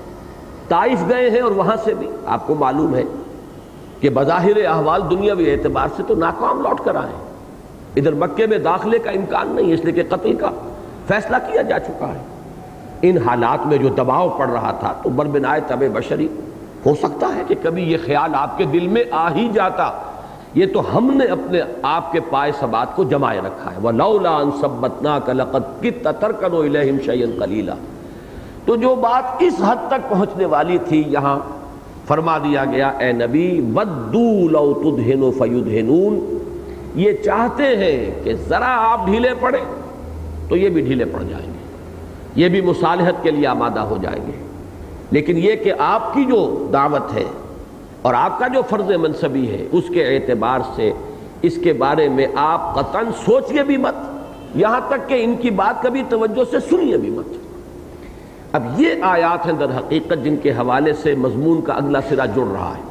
طائف گئے ہیں اور وہاں سے بھی آپ کو معلوم ہے کہ بظاہر احوال دنیاوی اعتبار سے تو ناکام لوٹ کر آئے، ادھر مکے میں داخلے کا امکان نہیں، اس لیے کہ قتل کا فیصلہ کیا جا چکا ہے۔ ان حالات میں جو دباؤ پڑ رہا تھا تو بربنائے طبع بشری ہو سکتا ہے کہ کبھی یہ خیال آپ کے دل میں آ ہی جاتا، یہ تو ہم نے اپنے آپ کے پائے ثبات کو جمائے رکھا ہے۔ وَلَوْلَا أَن ثَبَّتْنَاكَ لَقَدْ كِدتَّ تَرْكَنُ إِلَيْهِمْ شَيْئًا قَلِيلًا۔ تو جو بات اس حد تک پہنچنے والی تھی یہاں فرما دیا گیا اے نبی وَدُّوا لَوْ تُدْهِنُ فَيُدْهِنُونَ، یہ چاہتے ہیں کہ ذرا آپ ڈھیلے پڑے تو یہ بھی ڈھیلے پڑ جائیں گے، یہ بھی مصالحت کے لیے آمادہ ہو جائیں گے، لیکن یہ کہ آپ کی جو دعوت ہے اور آپ کا جو فرض منصبی ہے اس کے اعتبار سے اس کے بارے میں آپ قطعاً سوچئے بھی مت، یہاں تک کہ ان کی بات کبھی توجہ سے سنیے بھی مت۔ اب یہ آیات ہیں در حقیقت جن کے حوالے سے مضمون کا اگلا سرا جڑ رہا ہے۔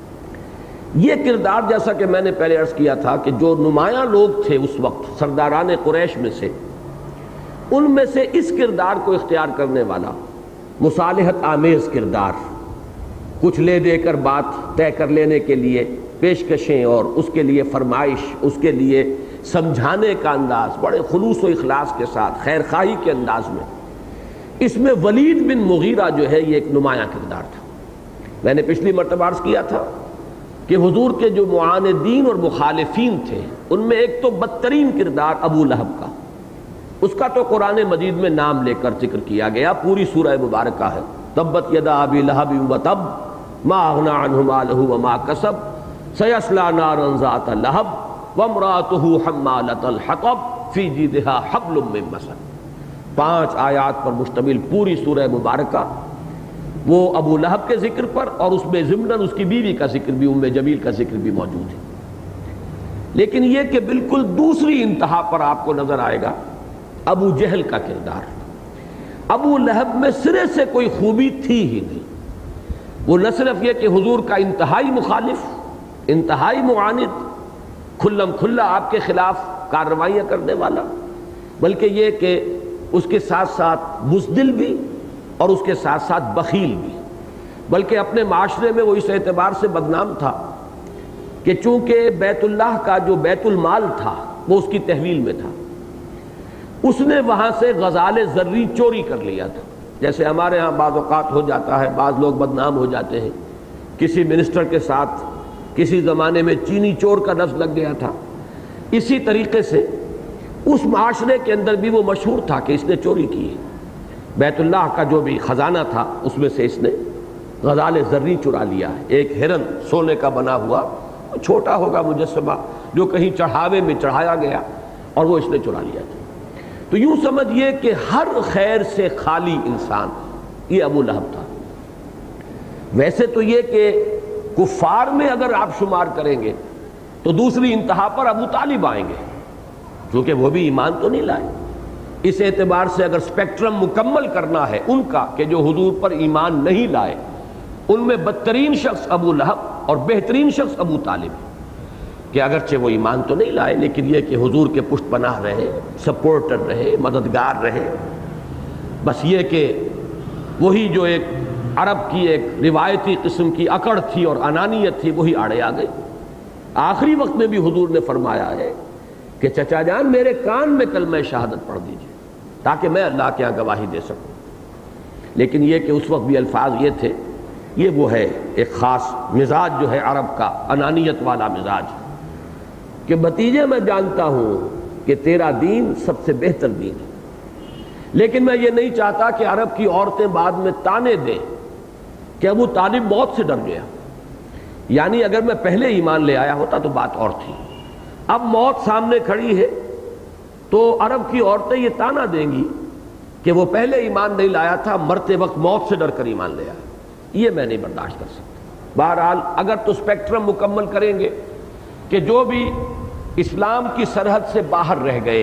یہ کردار جیسا کہ میں نے پہلے عرض کیا تھا کہ جو نمایاں لوگ تھے اس وقت سرداران قریش میں سے، ان میں سے اس کردار کو اختیار کرنے والا مصالحت آمیز کردار، کچھ لے دے کر بات طے کر لینے کے لیے پیشکشیں اور اس کے لیے فرمائش، اس کے لیے سمجھانے کا انداز بڑے خلوص و اخلاص کے ساتھ خیر خواہی کے انداز میں، اس میں ولید بن مغیرہ جو ہے یہ ایک نمایاں کردار تھا۔ میں نے پچھلی مرتبہ عرض کیا تھا کہ حضور کے جو معاندین اور مخالفین تھے ان میں ایک تو بدترین کردار ابو لہب کا، اس کا تو قرآن مجید میں نام لے کر ذکر کیا گیا، پوری سورہ مبارکہ ہے تبت یدا ابی لہب وتب ما اغنی عنہ مالہ وما کسب سیصلی نارا ذات لہب وامرأتہ حمالۃ الحطب فی جیدہا حبل من مسد۔ پانچ آیات پر مشتمل پوری سورہ مبارکہ وہ ابو لہب کے ذکر پر، اور اس میں ضمناً اس کی بیوی کا ذکر بھی، ام جمیل کا ذکر بھی موجود ہے۔ لیکن یہ کہ بالکل دوسری انتہا پر آپ کو نظر آئے گا ابو جہل کا کردار۔ ابو لہب میں سرے سے کوئی خوبی تھی ہی نہیں، وہ نہ صرف یہ کہ حضور کا انتہائی مخالف، انتہائی معاند، کھلم کھلا آپ کے خلاف کارروائیاں کرنے والا، بلکہ یہ کہ اس کے ساتھ ساتھ بزدل بھی اور اس کے ساتھ ساتھ بخیل بھی، بلکہ اپنے معاشرے میں وہ اس اعتبار سے بدنام تھا کہ چونکہ بیت اللہ کا جو بیت المال تھا وہ اس کی تحویل میں تھا، اس نے وہاں سے غزال زرعی چوری کر لیا تھا۔ جیسے ہمارے ہاں بعض اوقات ہو جاتا ہے، بعض لوگ بدنام ہو جاتے ہیں، کسی منسٹر کے ساتھ کسی زمانے میں چینی چور کا لفظ لگ گیا تھا، اسی طریقے سے اس معاشرے کے اندر بھی وہ مشہور تھا کہ اس نے چوری کی ہے۔ بیت اللہ کا جو بھی خزانہ تھا اس میں سے اس نے غزال زرعی چرا لیا ہے، ایک ہرن سونے کا بنا ہوا، چھوٹا ہوگا مجسمہ جو کہیں چڑھاوے میں چڑھایا گیا، اور وہ اس نے چرا لیا تھا۔ تو یوں سمجھیے کہ ہر خیر سے خالی انسان یہ ابو لہب تھا۔ ویسے تو یہ کہ کفار میں اگر آپ شمار کریں گے تو دوسری انتہا پر ابو طالب آئیں گے، کیونکہ وہ بھی ایمان تو نہیں لائے۔ اس اعتبار سے اگر سپیکٹرم مکمل کرنا ہے ان کا کہ جو حضور پر ایمان نہیں لائے، ان میں بدترین شخص ابو لہب اور بہترین شخص ابو طالب، کہ اگرچہ وہ ایمان تو نہیں لائے لیکن یہ کہ حضور کے پشت پناہ رہے، سپورٹر رہے، مددگار رہے۔ بس یہ کہ وہی جو ایک عرب کی ایک روایتی قسم کی اکڑ تھی اور انانیت تھی وہی آڑے آ گئی۔ آخری وقت میں بھی حضور نے فرمایا ہے کہ چچا جان میرے کان میں کلمہ شہادت پڑھ دیجئے تاکہ میں اللہ کے یہاں گواہی دے سکوں۔ لیکن یہ کہ اس وقت بھی الفاظ یہ تھے، یہ وہ ہے ایک خاص مزاج جو ہے عرب کا، انانیت والا مزاج، کہ بھتیجے میں جانتا ہوں کہ تیرا دین سب سے بہتر دین ہے، لیکن میں یہ نہیں چاہتا کہ عرب کی عورتیں بعد میں تانے دیں کہ ابو طالب موت سے ڈر گیا۔ یعنی اگر میں پہلے ایمان لے آیا ہوتا تو بات اور تھی، اب موت سامنے کھڑی ہے تو عرب کی عورتیں یہ تانا دیں گی کہ وہ پہلے ایمان نہیں لایا تھا، مرتے وقت موت سے ڈر کر ایمان لے آیا۔ یہ میں نہیں برداشت کر سکتا۔ بہرحال اگر تو اسپیکٹرم مکمل کریں گے کہ جو بھی اسلام کی سرحد سے باہر رہ گئے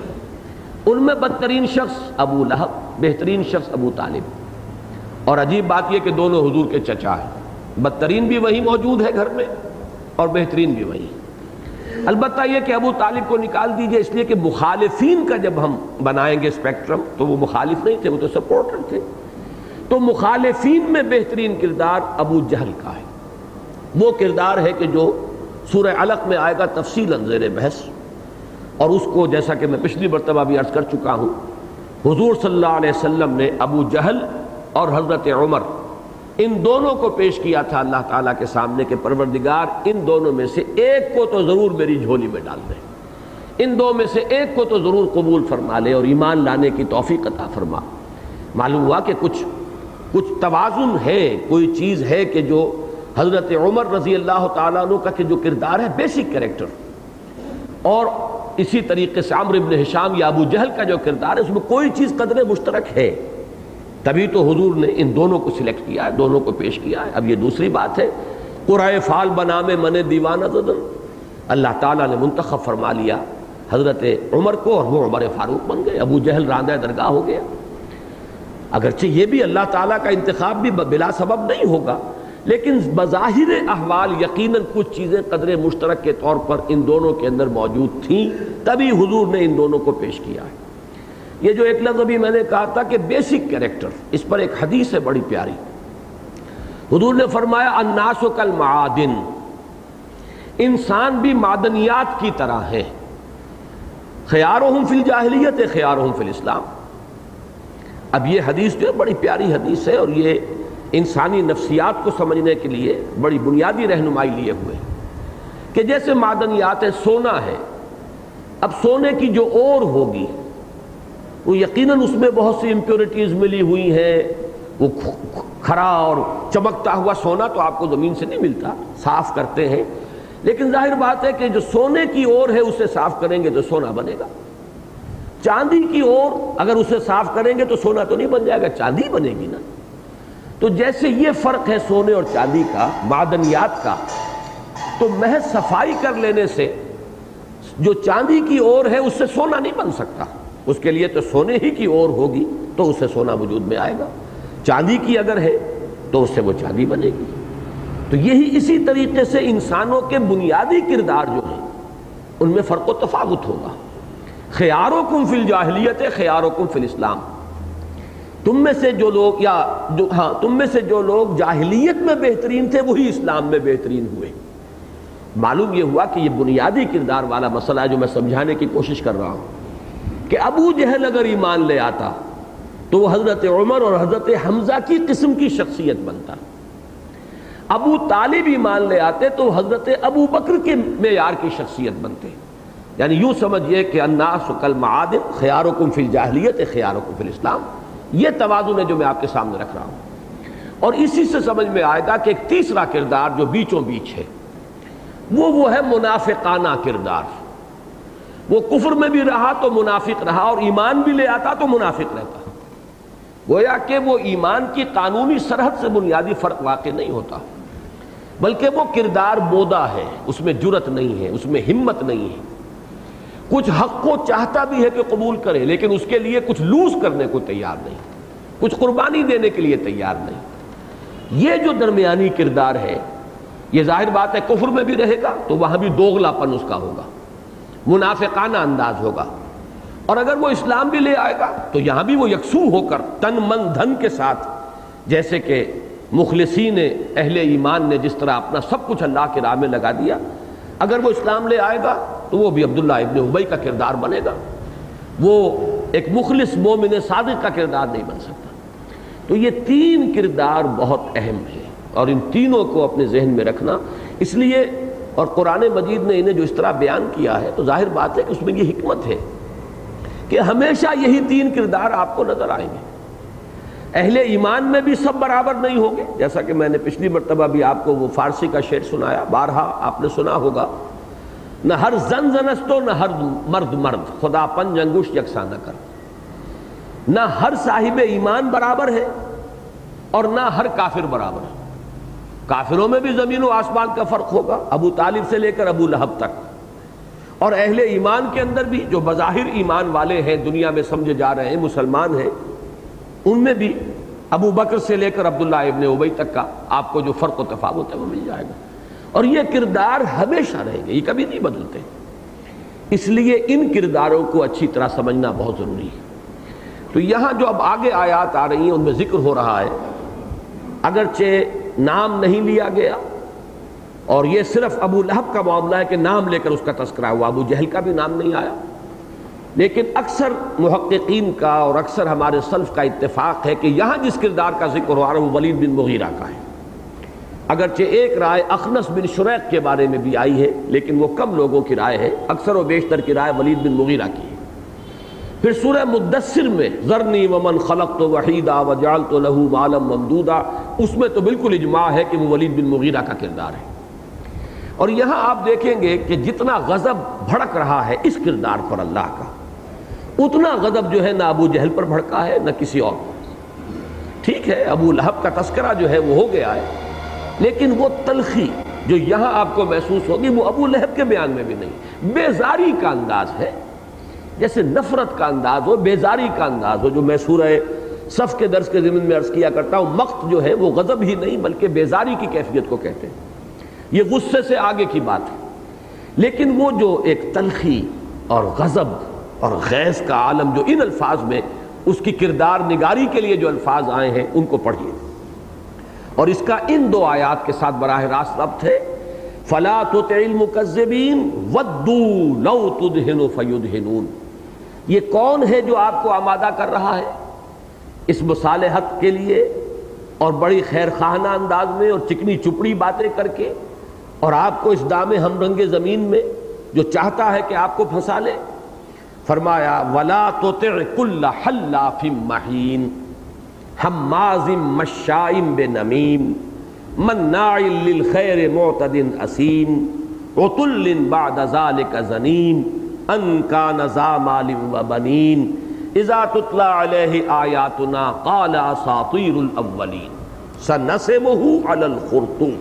ان میں بدترین شخص ابو لہب، بہترین شخص ابو طالب، اور عجیب بات یہ کہ دونوں حضور کے چچا ہیں، بدترین بھی وہی موجود ہے گھر میں اور بہترین بھی وہی۔ البتہ یہ کہ ابو طالب کو نکال دیجئے اس لیے کہ مخالفین کا جب ہم بنائیں گے اسپیکٹرم تو وہ مخالف نہیں تھے، وہ تو سپورٹر تھے۔ تو مخالفین میں بہترین کردار ابو جہل کا ہے، وہ کردار ہے کہ جو سورہ علق میں آئے گا تفصیلاً زیر بحث، اور اس کو جیسا کہ میں پچھلی مرتبہ بھی عرض کر چکا ہوں، حضور صلی اللہ علیہ وسلم نے ابو جہل اور حضرت عمر ان دونوں کو پیش کیا تھا اللہ تعالیٰ کے سامنے کہ پروردگار ان دونوں میں سے ایک کو تو ضرور میری جھولی میں ڈال دے، ان دو میں سے ایک کو تو ضرور قبول فرما لے اور ایمان لانے کی توفیق عطا فرما۔ معلوم ہوا کہ کچھ کچھ توازن ہے، کوئی چیز ہے کہ جو حضرت عمر رضی اللہ تعالیٰ عنہ کا کہ جو کردار ہے بیسک کریکٹر، اور اسی طریقے سے عمرو بن ہشام یا ابو جہل کا جو کردار ہے اس میں کوئی چیز قدر مشترک ہے، تبھی تو حضور نے ان دونوں کو سلیکٹ کیا ہے، دونوں کو پیش کیا ہے۔ اب یہ دوسری بات ہے، قرائے فال بنا میں من دیوانہ زدن، اللہ تعالیٰ نے منتخب فرما لیا حضرت عمر کو اور وہ عمر فاروق بن گئے، ابو جہل راندہ درگاہ ہو گیا۔ اگرچہ یہ بھی اللہ تعالیٰ کا انتخاب بھی بلا سبب نہیں ہوگا، لیکن بظاہر احوال یقیناً کچھ چیزیں قدر مشترک کے طور پر ان دونوں کے اندر موجود تھیں، تبھی حضور نے ان دونوں کو پیش کیا ہے۔ یہ جو ایک لفظ ابھی میں نے کہا تھا کہ بیسک کریکٹر، اس پر ایک حدیث ہے بڑی پیاری، حضور نے فرمایا الناس کالمعادن، انسان بھی معدنیات کی طرح ہیں، خیارہم فی الجاہلیت خیارہم فی الاسلام۔ اب یہ حدیث جو ہے بڑی پیاری حدیث ہے، اور یہ انسانی نفسیات کو سمجھنے کے لیے بڑی بنیادی رہنمائی لیے ہوئے کہ جیسے معدنیات ہے، سونا ہے، اب سونے کی جو اور ہوگی وہ یقیناً اس میں بہت سی امپیورٹیز ملی ہوئی ہیں، وہ کھرا اور چمکتا ہوا سونا تو آپ کو زمین سے نہیں ملتا، صاف کرتے ہیں، لیکن ظاہر بات ہے کہ جو سونے کی اور ہے اسے صاف کریں گے تو سونا بنے گا۔ چاندی کی اور اگر اسے صاف کریں گے تو سونا تو نہیں بن جائے گا، چاندی بنے گی نا۔ تو جیسے یہ فرق ہے سونے اور چاندی کا، معدنیات کا، تو محض صفائی کر لینے سے جو چاندی کی اور ہے اس سے سونا نہیں بن سکتا، اس کے لیے تو سونے ہی کی اور ہوگی تو اس سے سونا وجود میں آئے گا، چاندی کی اگر ہے تو اس سے وہ چاندی بنے گی۔ تو یہی اسی طریقے سے انسانوں کے بنیادی کردار جو ہیں ان میں فرق و تفاوت ہوگا۔ خیارکم فی الجاہلیت خیارکم فی الاسلام، تم میں سے جو لوگ یا جو ہاں تم میں سے جو لوگ جاہلیت میں بہترین تھے وہی اسلام میں بہترین ہوئے۔ معلوم یہ ہوا کہ یہ بنیادی کردار والا مسئلہ ہے جو میں سمجھانے کی کوشش کر رہا ہوں کہ ابو جہل اگر ایمان لے آتا تو وہ حضرت عمر اور حضرت حمزہ کی قسم کی شخصیت بنتا، ابو طالب ایمان لے آتے تو حضرت ابو بکر کے معیار کی شخصیت بنتے۔ یعنی یوں سمجھئے کہ الناس کالمعادن خیارکم فی الجاہلیت خیارکم فی الاسلام، یہ توازن ہے جو میں آپ کے سامنے رکھ رہا ہوں۔ اور اسی سے سمجھ میں آئے گا کہ ایک تیسرا کردار جو بیچوں بیچ ہے وہ وہ ہے منافقانہ کردار۔ وہ کفر میں بھی رہا تو منافق رہا اور ایمان بھی لے آتا تو منافق رہتا، گویا کہ وہ ایمان کی قانونی سرحد سے بنیادی فرق واقع نہیں ہوتا، بلکہ وہ کردار بودا ہے، اس میں جرت نہیں ہے، اس میں ہمت نہیں ہے، کچھ حق کو چاہتا بھی ہے کہ قبول کرے لیکن اس کے لیے کچھ لوز کرنے کو تیار نہیں، کچھ قربانی دینے کے لیے تیار نہیں۔ یہ جو درمیانی کردار ہے یہ ظاہر بات ہے کفر میں بھی رہے گا تو وہاں بھی دوغلا پن اس کا ہوگا، منافقانہ انداز ہوگا، اور اگر وہ اسلام بھی لے آئے گا تو یہاں بھی وہ یکسو ہو کر تن من دھن کے ساتھ، جیسے کہ مخلصین اہل ایمان نے جس طرح اپنا سب کچھ اللہ کی راہ میں لگا دیا، اگر وہ اسلام لے آئے گا تو وہ بھی عبداللہ ابن ابی کا کردار بنے گا، وہ ایک مخلص مومن صادق کا کردار نہیں بن سکتا۔ تو یہ تین کردار بہت اہم ہیں اور ان تینوں کو اپنے ذہن میں رکھنا، اس لیے اور قرآن مجید نے انہیں جو اس طرح بیان کیا ہے تو ظاہر بات ہے کہ اس میں یہ حکمت ہے کہ ہمیشہ یہی تین کردار آپ کو نظر آئیں گے۔ اہل ایمان میں بھی سب برابر نہیں ہوں گے، جیسا کہ میں نے پچھلی مرتبہ بھی آپ کو وہ فارسی کا شعر سنایا، بارہا آپ نے سنا ہوگا، نہ ہر زن زنستو نہ ہر مرد مرد، خدا پنج انگشت یکساں نہ کر۔ نہ ہر صاحب ایمان برابر ہے اور نہ ہر کافر برابر ہے، کافروں میں بھی زمین و آسمان کا فرق ہوگا، ابو طالب سے لے کر ابو لہب تک، اور اہل ایمان کے اندر بھی جو بظاہر ایمان والے ہیں، دنیا میں سمجھے جا رہے ہیں، مسلمان ہیں، ان میں بھی ابو بکر سے لے کر عبداللہ ابن ابی تک کا آپ کو جو فرق و تفاوت ہے وہ مل جائے گا، اور یہ کردار ہمیشہ رہیں گے، یہ کبھی نہیں بدلتے۔ اس لیے ان کرداروں کو اچھی طرح سمجھنا بہت ضروری ہے۔ تو یہاں جو اب آگے آیات آ رہی ہیں ان میں ذکر ہو رہا ہے، اگرچہ نام نہیں لیا گیا اور یہ صرف ابو لہب کا معاملہ ہے کہ نام لے کر اس کا تذکرہ ہوا، ابو جہل کا بھی نام نہیں آیا، لیکن اکثر محققین کا اور اکثر ہمارے سلف کا اتفاق ہے کہ یہاں جس کردار کا ذکر ہو رہا ہے وہ ولید بن مغیرہ کا ہے۔ اگرچہ ایک رائے اخنس بن شریق کے بارے میں بھی آئی ہے لیکن وہ کم لوگوں کی رائے ہے، اکثر و بیشتر کی رائے ولید بن مغیرہ کی ہے۔ پھر سورہ مدثر میں ذرنی ومن خلقت وحیدا وجعلت له مالا ممدودا، اس میں تو بالکل اجماع ہے کہ وہ ولید بن مغیرہ کا کردار ہے۔ اور یہاں آپ دیکھیں گے کہ جتنا غضب بھڑک رہا ہے اس کردار پر اللہ کا، اتنا غضب جو ہے نہ ابو جہل پر بھڑکا ہے نہ کسی اور۔ ٹھیک ہے ابو لہب کا تذکرہ جو ہے وہ ہو گیا ہے، لیکن وہ تلخی جو یہاں آپ کو محسوس ہوگی وہ ابو لہب کے بیان میں بھی نہیں، بیزاری کا انداز ہے، جیسے نفرت کا انداز ہو، بیزاری کا انداز ہو، جو میں سورہ صف کے درس کے ضمن میں عرض کیا کرتا ہوں، مقت جو ہے وہ غضب ہی نہیں بلکہ بیزاری کی کیفیت کو کہتے ہیں، یہ غصے سے آگے کی بات ہے۔ لیکن وہ جو ایک تلخی اور غضب اور غیظ کا عالم جو ان الفاظ میں اس کی کردار نگاری کے لیے جو الفاظ آئے ہیں ان کو پڑھیے، اور اس کا ان دو آیات کے ساتھ براہ راست ربط ہے، فَلَا تُطِعِ الْمُكَذِّبِينَ وَدُّوا لَوْ تُدْهِنُ فَيُدْهِنُونَ۔ یہ کون ہے جو آپ کو آمادہ کر رہا ہے اس مصالحت کے لیے اور بڑی خیر خواہانہ انداز میں اور چکنی چپڑی باتیں کر کے، اور آپ کو اس دام ہم رنگ زمین میں جو چاہتا ہے کہ آپ کو پھنسا لے؟ فرمایا وَلَا تُطِعْ كُلَّ حَلَّافٍ مَّهِينٍ حَمَّازٍ مَّشَّاءٍ بِنَمِيمٍ مَّنَّاعٍ لِّلْخَيْرِ مُعْتَدٍ أَثِيمٍ عُتُلٍّ بَعْدَ ذَلِكَ زَنِيمٍ ان کان ذا مال و بنین اذا تتلی علیہ آیاتنا قال اساطیر الاولین سنسمہ علی الخرطوم۔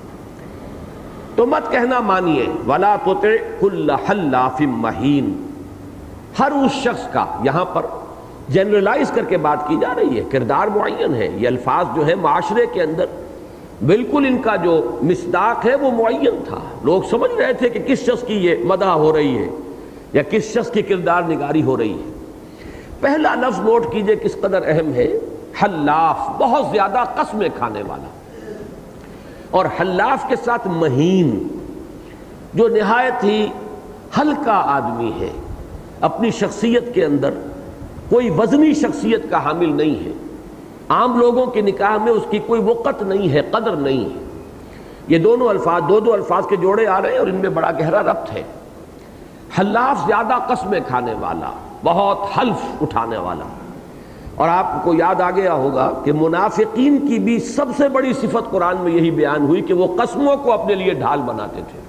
تو مت کہنا مانیے ولا تطع کل حلاف مہین، ہر اس شخص کا، یہاں پر جنرلائز کر کے بات کی جا رہی ہے، کردار معین ہے، یہ الفاظ جو ہے معاشرے کے اندر بالکل ان کا جو مصداق ہے وہ معین تھا، لوگ سمجھ رہے تھے کہ کس شخص کی یہ مدح ہو رہی ہے یا کس شخص کی کردار نگاری ہو رہی ہے۔ پہلا لفظ نوٹ کیجئے کس قدر اہم ہے، حلاف، بہت زیادہ قسمیں کھانے والا، اور حلاف کے ساتھ مہین، جو نہایت ہی ہلکا آدمی ہے، اپنی شخصیت کے اندر کوئی وزنی شخصیت کا حامل نہیں ہے، عام لوگوں کے نکاح میں اس کی کوئی وقت نہیں ہے، قدر نہیں ہے۔ یہ دونوں الفاظ دو دو الفاظ کے جوڑے آ رہے ہیں اور ان میں بڑا گہرا ربط ہے۔ حلاف زیادہ قسمیں کھانے والا، بہت حلف اٹھانے والا، اور آپ کو یاد آ گیا ہوگا کہ منافقین کی بھی سب سے بڑی صفت قرآن میں یہی بیان ہوئی کہ وہ قسموں کو اپنے لیے ڈھال بناتے تھے۔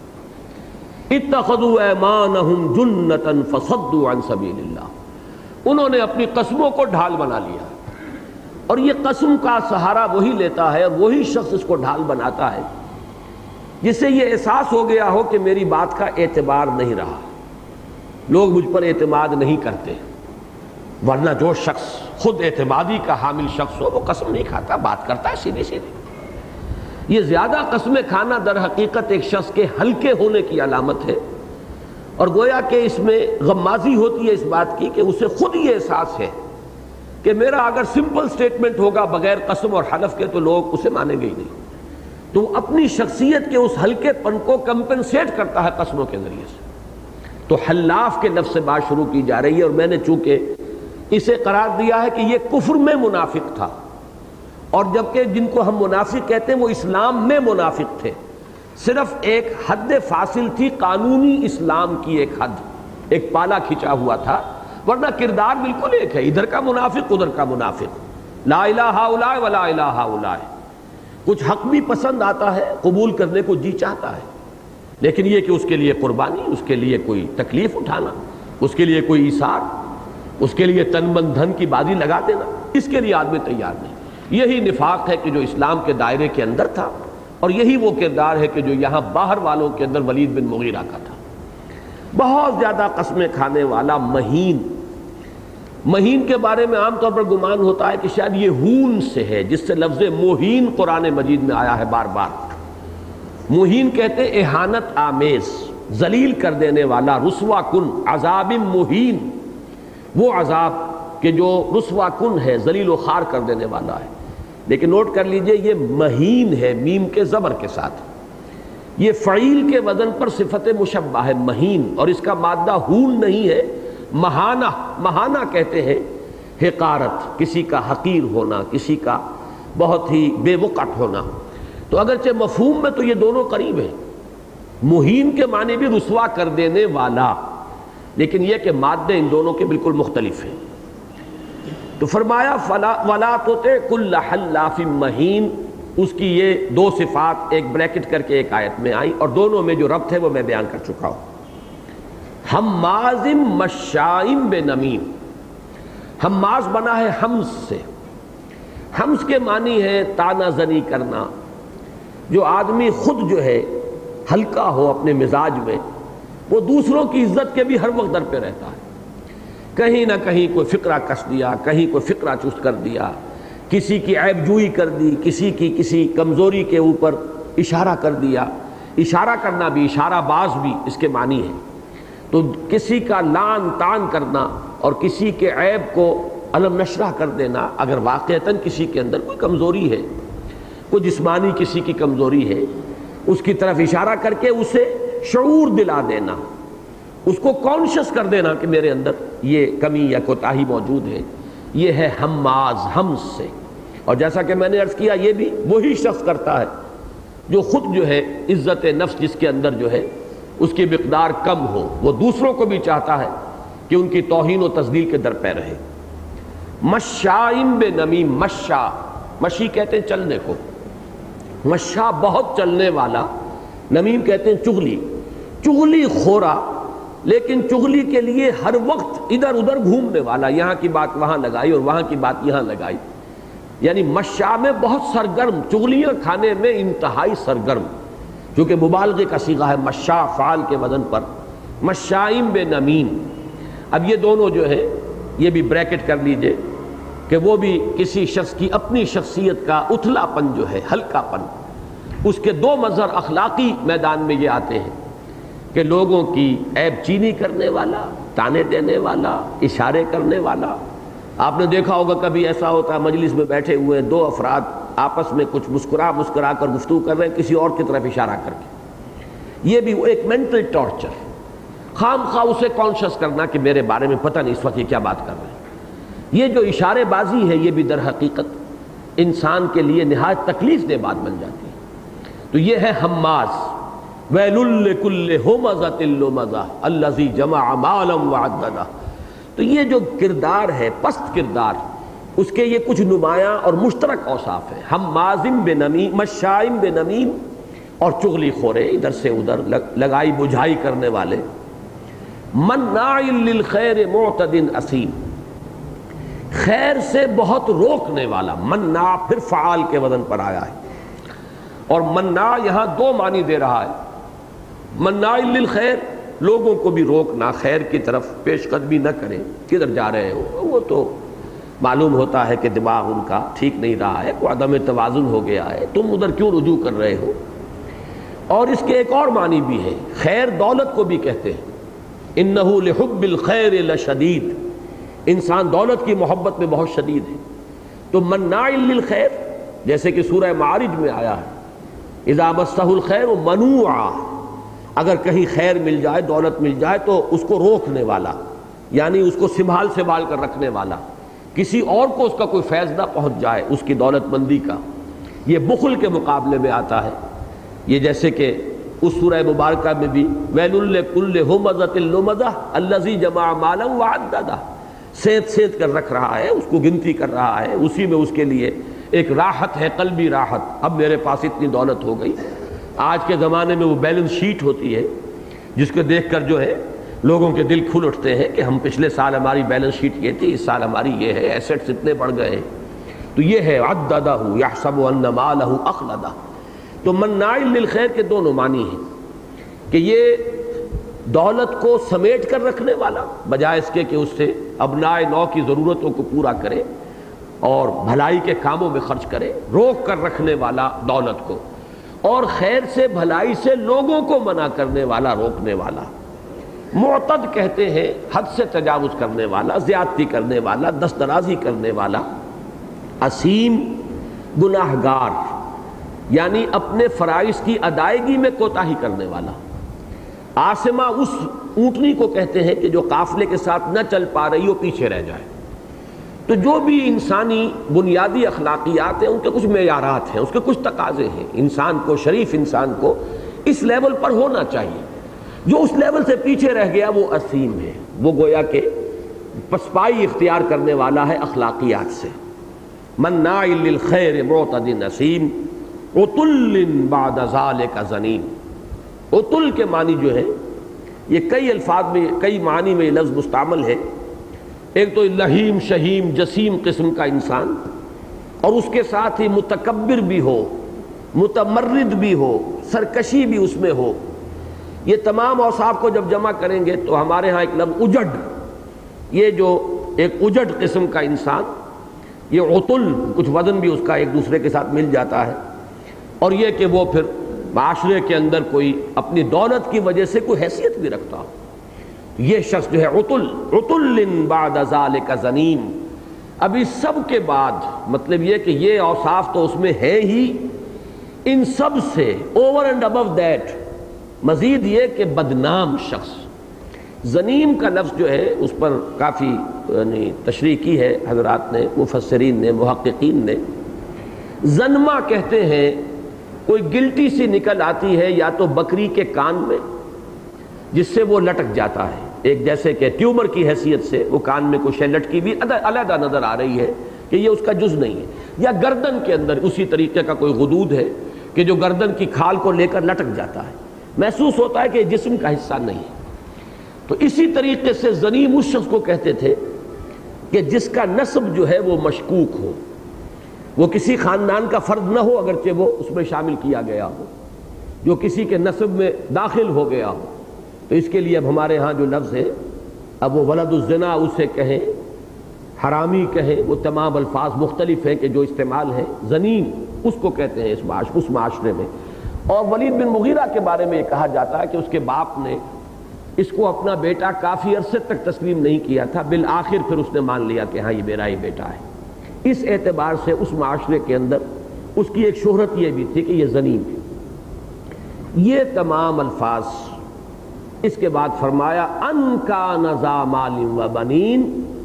اتخذوا ایمانہم جنۃ فصدوا عن سبیل اللہ، انہوں نے اپنی قسموں کو ڈھال بنا لیا، اور یہ قسم کا سہارا وہی لیتا ہے اور وہی شخص اس کو ڈھال بناتا ہے جسے یہ احساس ہو گیا ہو کہ میری بات کا اعتبار نہیں رہا، لوگ مجھ پر اعتماد نہیں کرتے، ورنہ جو شخص خود اعتمادی کا حامل شخص ہو وہ قسم نہیں کھاتا، بات کرتا ہے سیدھی سیدھی۔ یہ زیادہ قسمیں کھانا در حقیقت ایک شخص کے ہلکے ہونے کی علامت ہے، اور گویا کہ اس میں غمازی ہوتی ہے اس بات کی کہ اسے خود یہ احساس ہے کہ میرا اگر سمپل سٹیٹمنٹ ہوگا بغیر قسم اور حلف کے تو لوگ اسے مانیں گے ہی نہیں، تو اپنی شخصیت کے اس ہلکے پن کو کمپنسیٹ کرتا ہے قسموں کے ذریعے سے۔ تو حلاف کے لفظ سے بات شروع کی جا رہی ہے، اور میں نے چونکہ اسے قرار دیا ہے کہ یہ کفر میں منافق تھا، اور جبکہ جن کو ہم منافق کہتے ہیں وہ اسلام میں منافق تھے، صرف ایک حد فاصل تھی قانونی اسلام کی، ایک حد، ایک پالا کھچا ہوا تھا، ورنہ کردار بالکل ایک ہے، ادھر کا منافق ادھر کا منافق، لا الہ الا ولا الہ الا۔ کچھ حق بھی پسند آتا ہے، قبول کرنے کو جی چاہتا ہے، لیکن یہ کہ اس کے لیے قربانی، اس کے لیے کوئی تکلیف اٹھانا، اس کے لیے کوئی ایثار، اس کے لیے تن من دھن کی بازی لگا دینا، اس کے لیے آدمی تیار نہیں۔ یہی نفاق ہے کہ جو اسلام کے دائرے کے اندر تھا، اور یہی وہ کردار ہے کہ جو یہاں باہر والوں کے اندر ولید بن مغیرہ کا تھا۔ بہت زیادہ قسمیں کھانے والا، مہین۔ مہین کے بارے میں عام طور پر گمان ہوتا ہے کہ شاید یہ ہون سے ہے، جس سے لفظ مہین قرآن مجید میں آیا ہے بار بار۔ مہین کہتے ہیں اہانت آمیز، ذلیل کر دینے والا، رسوا کن، عذاب مہین، وہ عذاب کہ جو رسوا کن ہے، ذلیل و خوار کر دینے والا ہے۔ لیکن نوٹ کر لیجئے یہ مہین ہے، میم کے زبر کے ساتھ، یہ فعیل کے وزن پر صفت مشبہ ہے، مہین، اور اس کا مادہ ہون نہیں ہے، مہانہ۔ مہانہ کہتے ہیں حقارت، کسی کا حقیر ہونا، کسی کا بہت ہی بے وقت ہونا۔ تو اگرچہ مفہوم میں تو یہ دونوں قریب ہیں، مہین کے معنی بھی رسوا کر دینے والا، لیکن یہ کہ مادے ان دونوں کے بالکل مختلف ہیں۔ تو فرمایا فلا ولا تطع کل حلاف مہین، اس کی یہ دو صفات ایک بریکٹ کر کے ایک آیت میں آئیں، اور دونوں میں جو ربط ہے وہ میں بیان کر چکا ہوں۔ حماز مشاء بنمیم، حماز بنا ہے حمز سے، حمز کے معنی ہے تانا زنی کرنا، جو آدمی خود جو ہے ہلکا ہو اپنے مزاج میں، وہ دوسروں کی عزت کے بھی ہر وقت در پہ رہتا ہے، کہیں نہ کہیں کوئی فقرہ کس دیا، کہیں کوئی فقرہ چست کر دیا، کسی کی عیب جوئی کر دی، کسی کی کسی کمزوری کے اوپر اشارہ کر دیا۔ اشارہ کرنا بھی، اشارہ باز بھی اس کے معنی ہے۔ تو کسی کا لعن طعن کرنا اور کسی کے عیب کو علم نشرہ کر دینا، اگر واقعتاً کسی کے اندر کوئی کمزوری ہے، کوئی جسمانی کسی کی کمزوری ہے، اس کی طرف اشارہ کر کے اسے شعور دلا دینا، اس کو کانشس کر دینا کہ میرے اندر یہ کمی یا کوتاہی موجود ہے، یہ ہے حماز، حمز سے۔ اور جیسا کہ میں نے عرض کیا، یہ بھی وہی شخص کرتا ہے جو خود جو ہے عزت نفس جس کے اندر جو ہے اس کی مقدار کم ہو، وہ دوسروں کو بھی چاہتا ہے کہ ان کی توہین و تذلیل کے در پہ رہے۔ مشاء بنمیم، مشاء، مشی کہتے ہیں چلنے کو، مشاء بہت چلنے والا، نمیم کہتے ہیں چغلی، چغلی خورا، لیکن چغلی کے لیے ہر وقت ادھر ادھر گھومنے والا، یہاں کی بات وہاں لگائی اور وہاں کی بات یہاں لگائی، یعنی مشاء میں بہت سرگرم، چغلیاں کھانے میں انتہائی سرگرم، کیونکہ مبالغے کا صیغہ ہے مشاء، فعال کے وزن پر، مشاء بنمیم۔ اب یہ دونوں جو ہے یہ بھی بریکٹ کر لیجئے کہ وہ بھی کسی شخص کی اپنی شخصیت کا اتھلا پن جو ہے، ہلکا پن، اس کے دو مظہر اخلاقی میدان میں یہ آتے ہیں کہ لوگوں کی عیب چینی کرنے والا، تانے دینے والا، اشارے کرنے والا۔ آپ نے دیکھا ہوگا کبھی ایسا ہوتا ہے مجلس میں بیٹھے ہوئے دو افراد آپس میں کچھ مسکرا مسکرا کر گفتگو کر رہے ہیں کسی اور کی طرف اشارہ کر کے، یہ بھی ایک مینٹل ٹارچر، خام خواہ اسے کانشس کرنا کہ میرے بارے میں پتہ نہیں اس وقت یہ کیا بات کر رہے ہیں۔ یہ جو اشارے بازی ہے یہ بھی در حقیقت انسان کے لیے نہایت تکلیف دہ بات بن جاتی ہے۔ تو یہ ہے ہماز، ویل لکل ہمزۃ لمزہ الذی جمع مالا وعددہ۔ تو یہ جو کردار ہے پست کردار، اس کے یہ کچھ نمایاں اور مشترک اوصاف ہیں، ہمازم بنمیم، مشائم بنمیم، اور چغلی خورے، ادھر سے ادھر لگائی بجھائی کرنے والے، مناع للخیر معتد اثیم، خیر سے بہت روکنے والا، مناع پھر فعال کے وزن پر آیا ہے، اور مناع یہاں دو معنی دے رہا ہے، مناع للخیر لوگوں کو بھی روکنا، خیر کی طرف پیش قدمی نہ کریں، کدھر جا رہے ہو، وہ تو معلوم ہوتا ہے کہ دماغ ان کا ٹھیک نہیں رہا ہے، کوئی عدم توازن ہو گیا ہے، تم ادھر کیوں رجوع کر رہے ہو۔ اور اس کے ایک اور معنی بھی ہے، خیر دولت کو بھی کہتے ہیں، انہ لحب الخیر لشدید، انسان دولت کی محبت میں بہت شدید ہے۔ تو مناع للخیر جیسے کہ سورہ معارج میں آیا ہے، اذا مسہ الخیر منوعا، اگر کہیں خیر مل جائے، دولت مل جائے تو اس کو روکنے والا، یعنی اس کو سنبھال سنبھال کر رکھنے والا، کسی اور کو اس کا کوئی فیض نہ پہنچ جائے اس کی دولت مندی کا۔ یہ بخل کے مقابلے میں آتا ہے، یہ جیسے کہ اس سورہ مبارکہ میں بھی ویل لکل ہمزۃ لمزہ الذی جمع مالا وعددہ، سیت سیت کر رکھ رہا ہے، اس کو گنتی کر رہا ہے، اسی میں اس کے لیے ایک راحت ہے، قلبی راحت، اب میرے پاس اتنی دولت ہو گئی۔ آج کے زمانے میں وہ بیلنس شیٹ ہوتی ہے جس کو دیکھ کر جو ہے لوگوں کے دل کھل اٹھتے ہیں کہ ہم پچھلے سال ہماری بیلنس شیٹ یہ تھی، اس سال ہماری یہ ہے، ایسٹس اتنے بڑھ گئے ہیں۔ تو یہ ہے عددہ یحسب ان مالہ اخلدہ۔ تو مناع للخیر کے دونوں معنی ہیں کہ یہ دولت کو سمیٹ کر رکھنے والا، بجائے اس کے کہ اس سے ابنائے نو کی ضرورتوں کو پورا کرے اور بھلائی کے کاموں میں خرچ کرے، روک کر رکھنے والا دولت کو، اور خیر سے بھلائی سے لوگوں کو منع کرنے والا، روکنے والا۔ معتد کہتے ہیں حد سے تجاوز کرنے والا، زیادتی کرنے والا، دست درازی کرنے والا۔ اسیم گناہگار، یعنی اپنے فرائض کی ادائیگی میں کوتاہی کرنے والا۔ آسمہ اس اونٹنی کو کہتے ہیں کہ جو قافلے کے ساتھ نہ چل پا رہی ہو، پیچھے رہ جائے۔ تو جو بھی انسانی بنیادی اخلاقیات ہیں ان کے کچھ معیارات ہیں، اس کے کچھ تقاضے ہیں، انسان کو، شریف انسان کو اس لیول پر ہونا چاہیے۔ جو اس لیول سے پیچھے رہ گیا وہ اسیم ہے، وہ گویا کہ پسپائی اختیار کرنے والا ہے اخلاقیات سے۔ مناع للخیر معتد اسیم، عتل بعد ذلک زنیم۔ عتل کے معنی جو ہے یہ کئی الفاظ میں، کئی معنی میں یہ لفظ مستعمل ہے۔ ایک تو لہیم شہیم جسیم قسم کا انسان، اور اس کے ساتھ ہی متکبر بھی ہو، متمرد بھی ہو، سرکشی بھی اس میں ہو۔ یہ تمام اوصاف کو جب جمع کریں گے تو ہمارے ہاں ایک لفظ اجڑ، یہ جو ایک اجڑ قسم کا انسان، یہ عتل، کچھ وزن بھی اس کا ایک دوسرے کے ساتھ مل جاتا ہے، اور یہ کہ وہ پھر معاشرے کے اندر کوئی اپنی دولت کی وجہ سے کوئی حیثیت بھی رکھتا ہو، یہ شخص جو ہے عتل، عتل بعد ذلک زنیم۔ اب اس سب کے بعد مطلب یہ کہ یہ اوصاف تو اس میں ہے ہی، ان سب سے اوور اینڈ ابو دیٹ مزید یہ کہ بدنام شخص۔ زنیم کا لفظ جو ہے اس پر کافی یعنی تشریح کی ہے حضرات نے، مفسرین نے، محققین نے۔ زنما کہتے ہیں کوئی گلٹی سی نکل آتی ہے یا تو بکری کے کان میں جس سے وہ لٹک جاتا ہے، ایک جیسے کہ ٹیومر کی حیثیت سے وہ کان میں کوئی شے لٹکی بھی علیحدہ نظر آ رہی ہے کہ یہ اس کا جز نہیں ہے، یا گردن کے اندر اسی طریقے کا کوئی غدود ہے کہ جو گردن کی کھال کو لے کر لٹک جاتا ہے، محسوس ہوتا ہے کہ یہ جسم کا حصہ نہیں ہے۔ تو اسی طریقے سے زنیم اس شخص کو کہتے تھے کہ جس کا نسب جو ہے وہ مشکوک ہو، وہ کسی خاندان کا فرد نہ ہو اگرچہ وہ اس میں شامل کیا گیا ہو، جو کسی کے نسب میں داخل ہو گیا ہو۔ تو اس کے لیے اب ہمارے ہاں جو لفظ ہے، اب وہ ولد الزنا اسے کہیں، حرامی کہیں، وہ تمام الفاظ مختلف ہیں کہ جو استعمال ہیں۔ زنیم اس کو کہتے ہیں اس معاشرے میں، اور ولید بن مغیرہ کے بارے میں یہ کہا جاتا ہے کہ اس کے باپ نے اس کو اپنا بیٹا کافی عرصے تک تسلیم نہیں کیا تھا، بالآخر پھر اس نے مان لیا کہ ہاں یہ میرا ہی بیٹا ہے۔ اس اعتبار سے اس معاشرے کے اندر اس کی ایک شہرت یہ بھی تھی کہ یہ ذنیم ہے۔ یہ تمام الفاظ، اس کے بعد فرمایا ان کان ذا مال و بنین،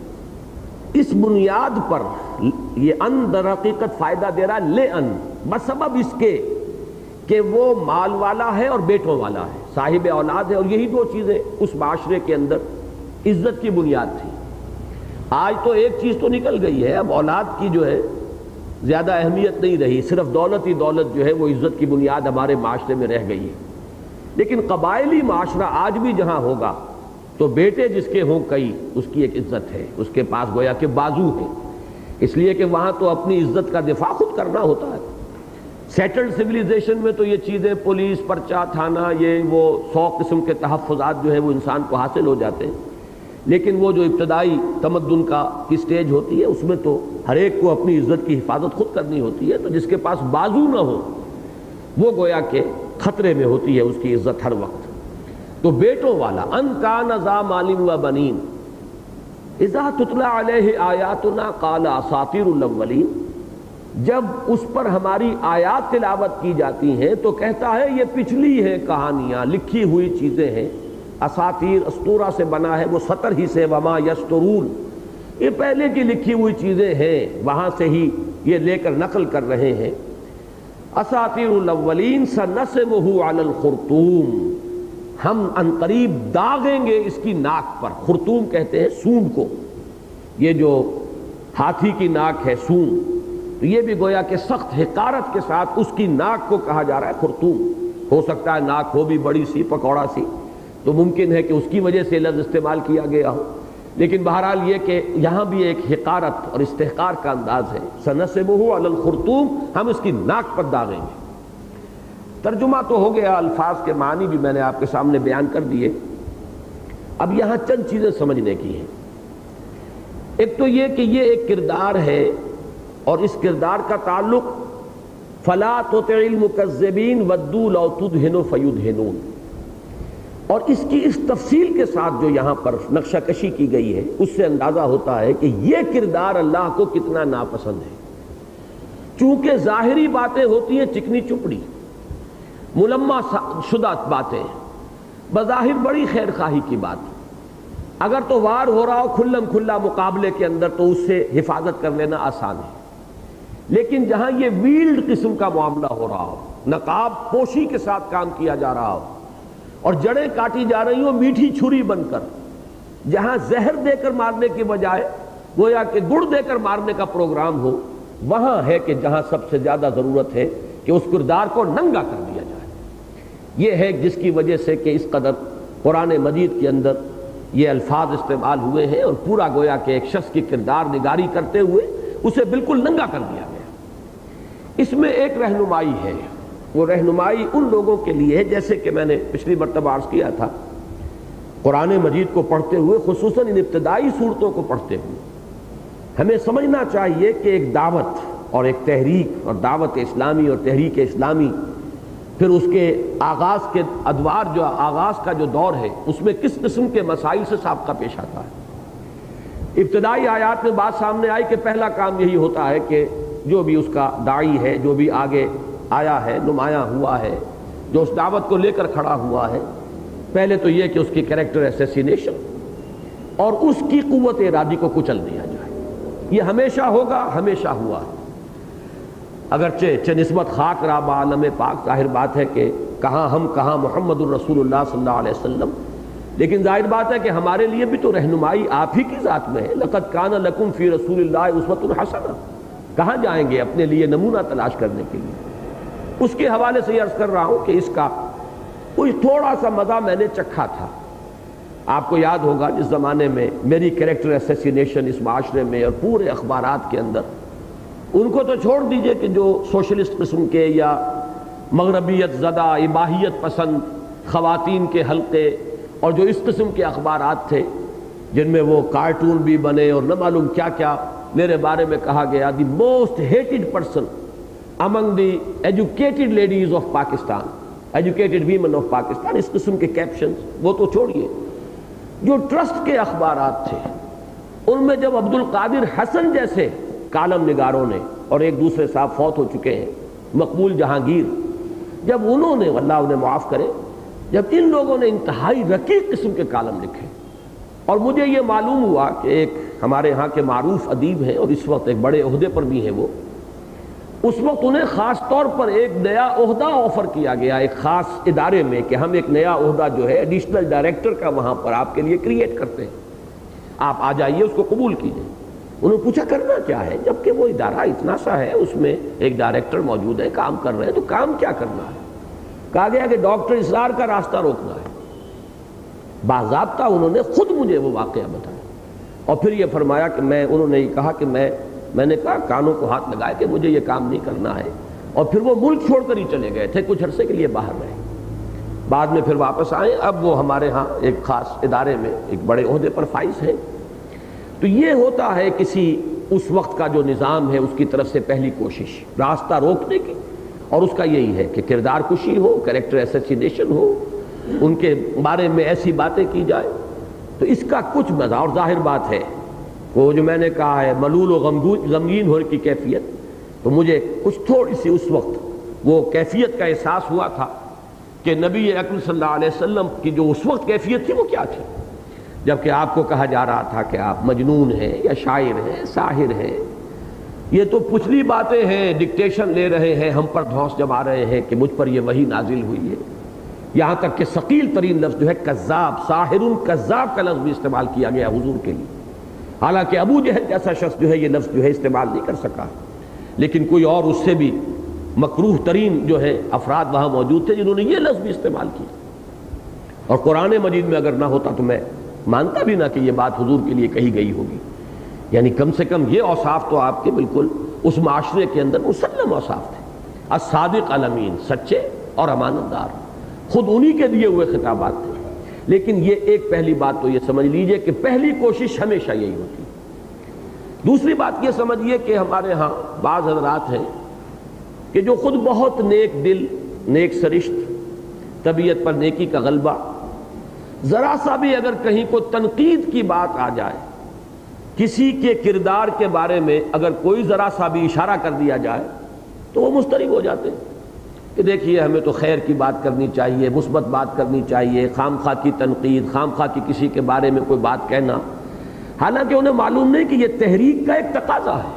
اس بنیاد پر یہ ان در حقیقت فائدہ دے رہا لے ان، بسبب اس کے کہ وہ مال والا ہے اور بیٹوں والا ہے، صاحب اولاد ہے، اور یہی دو چیزیں اس معاشرے کے اندر عزت کی بنیاد تھی۔ آج تو ایک چیز تو نکل گئی ہے، اب اولاد کی جو ہے زیادہ اہمیت نہیں رہی، صرف دولت ہی دولت جو ہے وہ عزت کی بنیاد ہمارے معاشرے میں رہ گئی ہے۔ لیکن قبائلی معاشرہ آج بھی جہاں ہوگا تو بیٹے جس کے ہوں کئی، اس کی ایک عزت ہے، اس کے پاس گویا کہ بازو ہے، اس لیے کہ وہاں تو اپنی عزت کا دفاع خود کرنا ہوتا ہے۔ سیٹلڈ سویلائزیشن میں تو یہ چیزیں پولیس، پرچہ، تھانہ، یہ وہ سو قسم کے تحفظات جو ہے وہ انسان کو حاصل ہو جاتے ہیں، لیکن وہ جو ابتدائی تمدن کا کی سٹیج ہوتی ہے اس میں تو ہر ایک کو اپنی عزت کی حفاظت خود کرنی ہوتی ہے، تو جس کے پاس بازو نہ ہو وہ گویا کہ خطرے میں ہوتی ہے اس کی عزت ہر وقت۔ تو بیٹوں والا ان کان ذا مال و بنین اذا تتلی علیہ آیاتنا قال اساطیر الاولین، جب اس پر ہماری آیات تلاوت کی جاتی ہیں تو کہتا ہے یہ پچھلی ہیں کہانیاں، لکھی ہوئی چیزیں ہیں۔ اساطیر اسطورہ سے بنا ہے، وہ سطر ہی سے، وما یسترون، یہ پہلے کی لکھی ہوئی چیزیں ہیں، وہاں سے ہی یہ لے کر نقل کر رہے ہیں۔ اساطیر الاولین سنسمہ علی الخرطوم، ہم عنقریب داغیں گے اس کی ناک پر۔ خرطوم کہتے ہیں سونڈ کو، یہ جو ہاتھی کی ناک ہے سونڈ، تو یہ بھی گویا کہ سخت حقارت کے ساتھ اس کی ناک کو کہا جا رہا ہے خرطوم۔ ہو سکتا ہے ناک ہو بھی بڑی سی، پکوڑا سی، تو ممکن ہے کہ اس کی وجہ سے لفظ استعمال کیا گیا ہو، لیکن بہرحال یہ کہ یہاں بھی ایک حقارت اور استحقار کا انداز ہے۔ سنسمہ علی الخرطوم، ہم اس کی ناک پر داغیں گے۔ ترجمہ تو ہو گیا، الفاظ کے معنی بھی میں نے آپ کے سامنے بیان کر دیے۔ اب یہاں چند چیزیں سمجھنے کی ہیں۔ ایک تو یہ کہ یہ ایک کردار ہے اور اس کردار کا تعلق فلا تطع المکذبین ودوا لو تدہن فیدہنون، اور اس کی اس تفصیل کے ساتھ جو یہاں پر نقشہ کشی کی گئی ہے اس سے اندازہ ہوتا ہے کہ یہ کردار اللہ کو کتنا ناپسند ہے۔ چونکہ ظاہری باتیں ہوتی ہیں چکنی چپڑی، ملمہ شدہ باتیں، بظاہر بڑی خیر خواہی کی بات، اگر تو وار ہو رہا ہو کھلم کھلا مقابلے کے اندر تو اس سے حفاظت کر لینا آسان ہے، لیکن جہاں یہ ویلڈ قسم کا معاملہ ہو رہا ہو، نقاب پوشی کے ساتھ کام کیا جا رہا ہو اور جڑیں کاٹی جا رہی ہوں میٹھی چھری بن کر، جہاں زہر دے کر مارنے کی بجائے گویا کہ گڑ دے کر مارنے کا پروگرام ہو، وہاں ہے کہ جہاں سب سے زیادہ ضرورت ہے کہ اس کردار کو ننگا کر دیا جائے۔ یہ ہے جس کی وجہ سے کہ اس قدر قرآن مجید کے اندر یہ الفاظ استعمال ہوئے ہیں، اور پورا گویا کہ ایک شخص کی کردار نگاری کرتے ہوئے اسے بالکل ننگا کر دیا گیا۔ اس میں ایک رہنمائی ہے، وہ رہنمائی ان لوگوں کے لیے ہے، جیسے کہ میں نے پچھلی مرتبہ عرض کیا تھا، قرآن مجید کو پڑھتے ہوئے، خصوصاً ان ابتدائی صورتوں کو پڑھتے ہوئے ہمیں سمجھنا چاہیے کہ ایک دعوت اور ایک تحریک، اور دعوت اسلامی اور تحریک اسلامی، پھر اس کے آغاز کے ادوار، جو آغاز کا جو دور ہے اس میں کس قسم کے مسائل سے سابقہ پیش آتا ہے۔ ابتدائی آیات میں بات سامنے آئی کہ پہلا کام یہی ہوتا ہے کہ جو بھی اس کا داعی ہے، جو بھی آگے آیا ہے، نمایاں ہوا ہے، جو اس دعوت کو لے کر کھڑا ہوا ہے، پہلے تو یہ کہ اس کی کریکٹر ایسیسینیشن اور اس کی قوت ارادی کو کچل دیا جائے۔ یہ ہمیشہ ہوگا، ہمیشہ ہوا ہے، اگرچہ نسبت خاک را با عالم پاک، ظاہر بات ہے کہ کہاں ہم کہاں محمد الرسول اللہ صلی اللہ علیہ وسلم، لیکن ظاہر بات ہے کہ ہمارے لیے بھی تو رہنمائی آپ ہی کی ذات میں ہے۔ لقد کان لکم فی رسول اللہ اسوۃ حسنہ، کہاں جائیں گے اپنے لیے نمونہ تلاش کرنے کے لیے؟ اس کے حوالے سے یہ عرض کر رہا ہوں کہ اس کا کوئی تھوڑا سا مزہ میں نے چکھا تھا۔ آپ کو یاد ہوگا جس زمانے میں میری کریکٹر ایسیسینیشن اس معاشرے میں اور پورے اخبارات کے اندر، ان کو تو چھوڑ دیجئے کہ جو سوشلسٹ قسم کے یا مغربیت زدہ اباحیت پسند خواتین کے حلقے اور جو اس قسم کے اخبارات تھے جن میں وہ کارٹون بھی بنے اور نہ معلوم کیا کیا میرے بارے میں کہا گیا، the most hated person among the educated ladies of Pakistan, educated women of Pakistan, اس قسم کے کیپشنز وہ تو چھوڑیے. جو ٹرسٹ کے اخبارات تھے ان میں جب عبد القادر حسن جیسے کالم نگاروں نے، اور ایک دوسرے صاحب فوت ہو چکے ہیں، مقبول جہانگیر، جب انہوں نے، اللہ انہیں معاف کرے، جب ان لوگوں نے انتہائی رقیق قسم کے کالم لکھے، اور مجھے یہ معلوم ہوا کہ ایک ہمارے ہاں کے معروف ادیب ہیں اور اس وقت ایک بڑے عہدے پر بھی ہیں وہ، اس وقت انہیں خاص طور پر ایک نیا عہدہ آفر کیا گیا ایک خاص ادارے میں کہ ہم ایک نیا عہدہ جو ہے ایڈیشنل ڈائریکٹر کا وہاں پر آپ کے لیے کریٹ کرتے ہیں، آپ آ جائیے، اس کو قبول کیجیے. انہوں نے پوچھا کرنا کیا ہے، جبکہ وہ ادارہ اتنا سا ہے، اس میں ایک ڈائریکٹر موجود ہے، کام کر رہے ہیں، تو کام کیا کرنا ہے؟ کہا گیا کہ ڈاکٹر اسرار کا راستہ روکنا ہے. باضابطہ انہوں نے خود مجھے وہ واقعہ بتایا، اور پھر یہ فرمایا کہ میں، انہوں نے یہ کہا کہ میں میں نے کہا کانوں کو ہاتھ لگائے کہ مجھے یہ کام نہیں کرنا ہے، اور پھر وہ ملک چھوڑ کر ہی چلے گئے تھے، کچھ عرصے کے لیے باہر رہے، بعد میں پھر واپس آئے، اب وہ ہمارے ہاں ایک خاص ادارے میں ایک بڑے عہدے پر فائز ہیں. تو یہ ہوتا ہے کسی اس وقت کا جو نظام ہے اس کی طرف سے پہلی کوشش راستہ روکنے کی، اور اس کا یہی ہے کہ کردار کشی ہو، کریکٹر ایسیسینیشن ہو، ان کے بارے میں ایسی باتیں کی جائے. تو اس کا کچھ مزہ، اور ظاہر بات ہے وہ جو میں نے کہا ہے ملول و غمگین ہونے کی کیفیت، تو مجھے کچھ تھوڑی سی اس وقت وہ کیفیت کا احساس ہوا تھا کہ نبی اکرم صلی اللہ علیہ وسلم کی جو اس وقت کیفیت تھی وہ کیا تھی، جبکہ آپ کو کہا جا رہا تھا کہ آپ مجنون ہیں یا شاعر ہیں، ساحر ہیں. یہ تو پچھلی باتیں ہیں، ڈکٹیشن لے رہے ہیں، ہم پر دھوس جما رہے ہیں کہ مجھ پر یہ وحی نازل ہوئی ہے. یہاں تک کہ ثقیل ترین لفظ جو ہے کذاب، ساحر کذاب کا لفظ بھی استعمال کیا گیا حضور کے لیے، حالانکہ ابو جہل جیسا شخص جو ہے یہ لفظ جو ہے استعمال نہیں کر سکا، لیکن کوئی اور اس سے بھی مکروہ ترین جو ہے افراد وہاں موجود تھے جنہوں نے یہ لفظ بھی استعمال کیا. اور قرآن مجید میں اگر نہ ہوتا تو میں مانتا بھی نہ کہ یہ بات حضور کے لیے کہی گئی ہوگی. یعنی کم سے کم یہ اوصاف تو آپ کے بالکل اس معاشرے کے اندر مسلم اوصاف تھے. الصادق الامین، سچے اور امانت دار، خود انہی کے دیے ہوئے خطابات تھے. لیکن یہ ایک پہلی بات تو یہ سمجھ لیجئے کہ پہلی کوشش ہمیشہ یہی ہوتی. دوسری بات یہ سمجھیے کہ ہمارے ہاں بعض حضرات ہیں کہ جو خود بہت نیک دل، نیک سرشت، طبیعت پر نیکی کا غلبہ، ذرا سا بھی اگر کہیں کو تنقید کی بات آ جائے، کسی کے کردار کے بارے میں اگر کوئی ذرا سا بھی اشارہ کر دیا جائے تو وہ مضطرب ہو جاتے ہیں کہ دیکھیے ہمیں تو خیر کی بات کرنی چاہیے، مثبت بات کرنی چاہیے، خام خواہ کی تنقید، خام خواہ کی کسی کے بارے میں کوئی بات کہنا، حالانکہ انہیں معلوم نہیں کہ یہ تحریک کا ایک تقاضا ہے.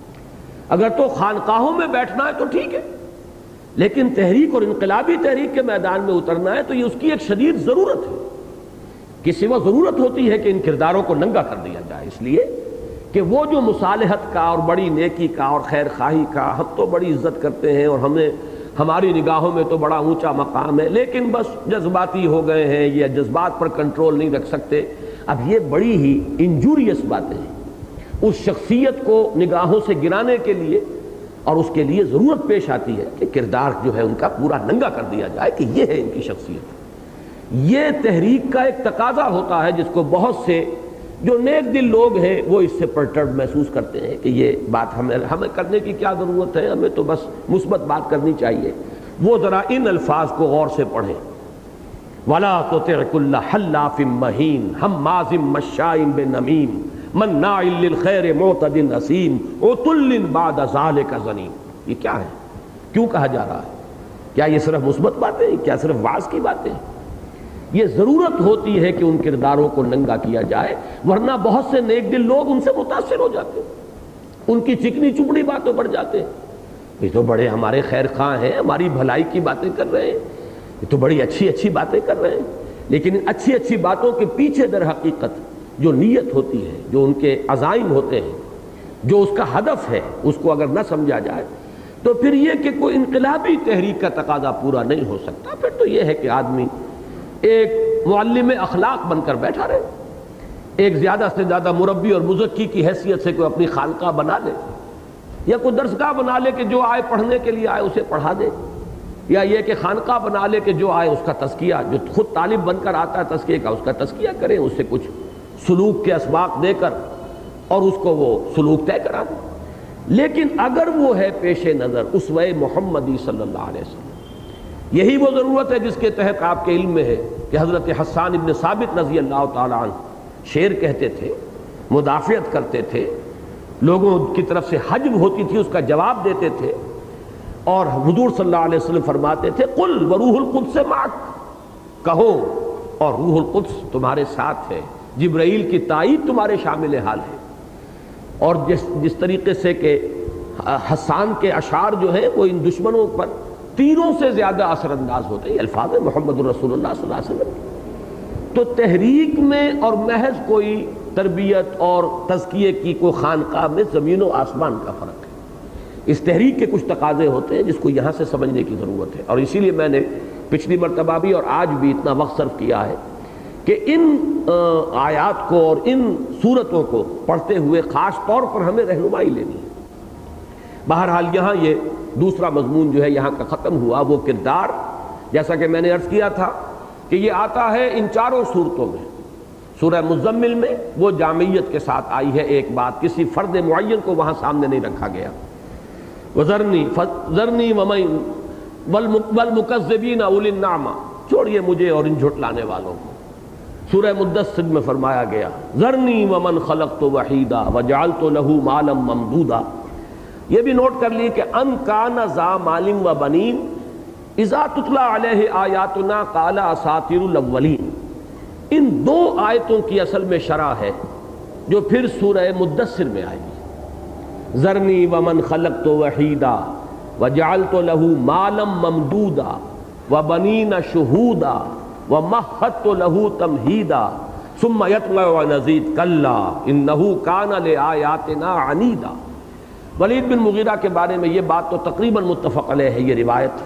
اگر تو خانقاہوں میں بیٹھنا ہے تو ٹھیک ہے، لیکن تحریک اور انقلابی تحریک کے میدان میں اترنا ہے تو یہ اس کی ایک شدید ضرورت ہے. کسی وہ ضرورت ہوتی ہے کہ ان کرداروں کو ننگا کر دیا جائے، اس لیے کہ وہ جو مصالحت کا اور بڑی نیکی کا اور خیر خواہی کا ہم تو بڑی عزت کرتے ہیں اور ہمیں ہماری نگاہوں میں تو بڑا اونچا مقام ہے، لیکن بس جذباتی ہو گئے ہیں یا جذبات پر کنٹرول نہیں رکھ سکتے. اب یہ بڑی ہی انجوریس باتیں ہیں. اس شخصیت کو نگاہوں سے گرانے کے لیے اور اس کے لیے ضرورت پیش آتی ہے کہ کردار جو ہے ان کا پورا ننگا کر دیا جائے کہ یہ ہے ان کی شخصیت. یہ تحریک کا ایک تقاضا ہوتا ہے جس کو بہت سے جو نیک دل لوگ ہیں وہ اس سے پرٹرب محسوس کرتے ہیں کہ یہ بات ہمیں ہمیں کرنے کی کیا ضرورت ہے، ہمیں تو بس مثبت بات کرنی چاہیے. وہ ذرا ان الفاظ کو غور سے پڑھیں. وَلَا تُطِعْ كُلَّ حَلَّافٍ مَّهِينٍ ہَمَّازٍ مَّشَّاءٍ بِنَمِيمٍ مَّنَّاعٍ لِّلْخَيْرِ مُعْتَدٍ أَثِيمٍ عُتُلٍّ بَعْدَ ذَلِكَ زَنِيمٍ. یہ کیا ہے؟ کیوں کہا جا رہا ہے؟ کیا یہ صرف مثبت باتیں ہیں؟ کیا صرف وعظ کی باتیں ہیں؟ یہ ضرورت ہوتی ہے کہ ان کرداروں کو ننگا کیا جائے، ورنہ بہت سے نیک دل لوگ ان سے متاثر ہو جاتے ہیں، ان کی چکنی چپڑی باتوں پر جاتے ہیں. یہ تو بڑے ہمارے خیر خواہ ہیں، ہماری بھلائی کی باتیں کر رہے ہیں، یہ تو بڑی اچھی اچھی باتیں کر رہے ہیں. لیکن ان اچھی اچھی باتوں کے پیچھے در حقیقت جو نیت ہوتی ہے، جو ان کے عزائم ہوتے ہیں، جو اس کا ہدف ہے، اس کو اگر نہ سمجھا جائے تو پھر یہ کہ کوئی انقلابی تحریک کا تقاضا پورا نہیں ہو سکتا. پھر تو یہ ہے کہ آدمی ایک معلم اخلاق بن کر بیٹھا رہے، ایک زیادہ سے زیادہ مربی اور مزکی کی حیثیت سے کوئی اپنی خانقاہ بنا لے، یا کوئی درسگاہ بنا لے کہ جو آئے پڑھنے کے لیے آئے اسے پڑھا دے، یا یہ کہ خانقاہ بنا لے کہ جو آئے اس کا تزکیہ، جو خود طالب بن کر آتا ہے تزکیے کا، اس کا تزکیہ کرے، اس سے کچھ سلوک کے اسباق دے کر اور اس کو وہ سلوک طے کرا دے. لیکن اگر وہ ہے پیش نظر اسوہ محمدی صلی اللہ علیہ وسلم، یہی وہ ضرورت ہے جس کے تحت آپ کے علم میں ہے کہ حضرت حسان ابن ثابت رضی اللہ تعالی عنہ شعر کہتے تھے، مدافعت کرتے تھے، لوگوں کی طرف سے حجب ہوتی تھی اس کا جواب دیتے تھے، اور حضور صلی اللہ علیہ وسلم فرماتے تھے قل وروح القدس معک، کہو اور روح القدس تمہارے ساتھ ہے، جبرائیل کی تائید تمہارے شامل حال ہے۔ اور جس جس طریقے سے کہ حسان کے اشعار جو ہیں وہ ان دشمنوں پر تیروں سے زیادہ اثر انداز ہوتے ہیں، الفاظ محمد الرسول اللہ صلی اللہ علیہ وسلم۔ تو تحریک میں اور محض کوئی تربیت اور تزکیے کی کوئی خانقاہ میں زمین و آسمان کا فرق ہے۔ اس تحریک کے کچھ تقاضے ہوتے ہیں جس کو یہاں سے سمجھنے کی ضرورت ہے، اور اسی لیے میں نے پچھلی مرتبہ بھی اور آج بھی اتنا وقت صرف کیا ہے کہ ان آیات کو اور ان صورتوں کو پڑھتے ہوئے خاص طور پر ہمیں رہنمائی لینی ہے۔ بہرحال یہاں یہ دوسرا مضمون جو ہے یہاں کا ختم ہوا، وہ کردار، جیسا کہ میں نے عرض کیا تھا کہ یہ آتا ہے ان چاروں صورتوں میں۔ سورہ مزمل میں وہ جامعیت کے ساتھ آئی ہے، ایک بات کسی فرد معین کو وہاں سامنے نہیں رکھا گیا۔ وَذَرْنِي فَذَرْنِي وَمَن وَالْمُكَذِّبِينَ أُولِي النَّعْمَةِ، چھوڑیے مجھے اور ان جھٹلانے والوں کو۔ سورہ مدثر میں فرمایا گیا ذرنی ومن خلقت وحیدا وجعلت له مالا ممدودا۔ یہ بھی نوٹ کر لیے کہ ان کان ذا مال و بنین اذا تتلی علیہ آیاتنا قال اساطیر الاولین۔ ان دو آیتوں کی اصل میں شرح ہے جو پھر سورہ مدثر میں آئے گی۔ ذرنی ومن خلقت وحیدا وجعلت له مالا ممدودا وبنین شہودا وَمَهَّدْتُ لَهُ تَمْهِيدًا ثُمَّ يَطْمَعُ أَنْ أَزِيدَ كَلَّا إِنَّهُ كَانَ لِآيَاتِنَا عَنِيدًا۔ ولید بن مغیرہ کے بارے میں یہ بات تو تقریباً متفق علیہ ہے، یہ روایت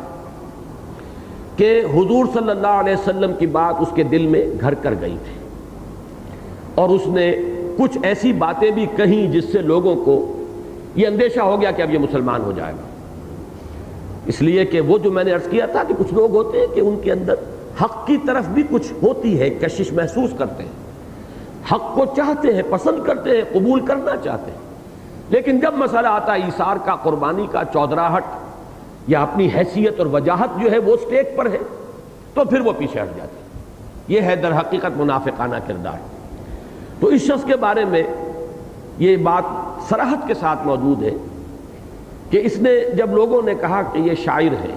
کہ حضور صلی اللہ علیہ وسلم کی بات اس کے دل میں گھر کر گئی تھی، اور اس نے کچھ ایسی باتیں بھی کہیں جس سے لوگوں کو یہ اندیشہ ہو گیا کہ اب یہ مسلمان ہو جائے گا۔ اس لیے کہ وہ جو میں نے عرض کیا تھا کہ کچھ لوگ ہوتے ہیں کہ ان کے اندر حق کی طرف بھی کچھ ہوتی ہے، کشش محسوس کرتے ہیں، حق کو چاہتے ہیں، پسند کرتے ہیں، قبول کرنا چاہتے ہیں، لیکن جب مسئلہ آتا ہے ایثار کا، قربانی کا، چودراہٹ یا اپنی حیثیت اور وجاہت جو ہے وہ سٹیج پر ہے تو پھر وہ پیچھے ہٹ جاتے ہیں۔ یہ ہے در حقیقت منافقانہ کردار۔ تو اس شخص کے بارے میں یہ بات صراحت کے ساتھ موجود ہے کہ اس نے جب لوگوں نے کہا کہ یہ شاعر ہے،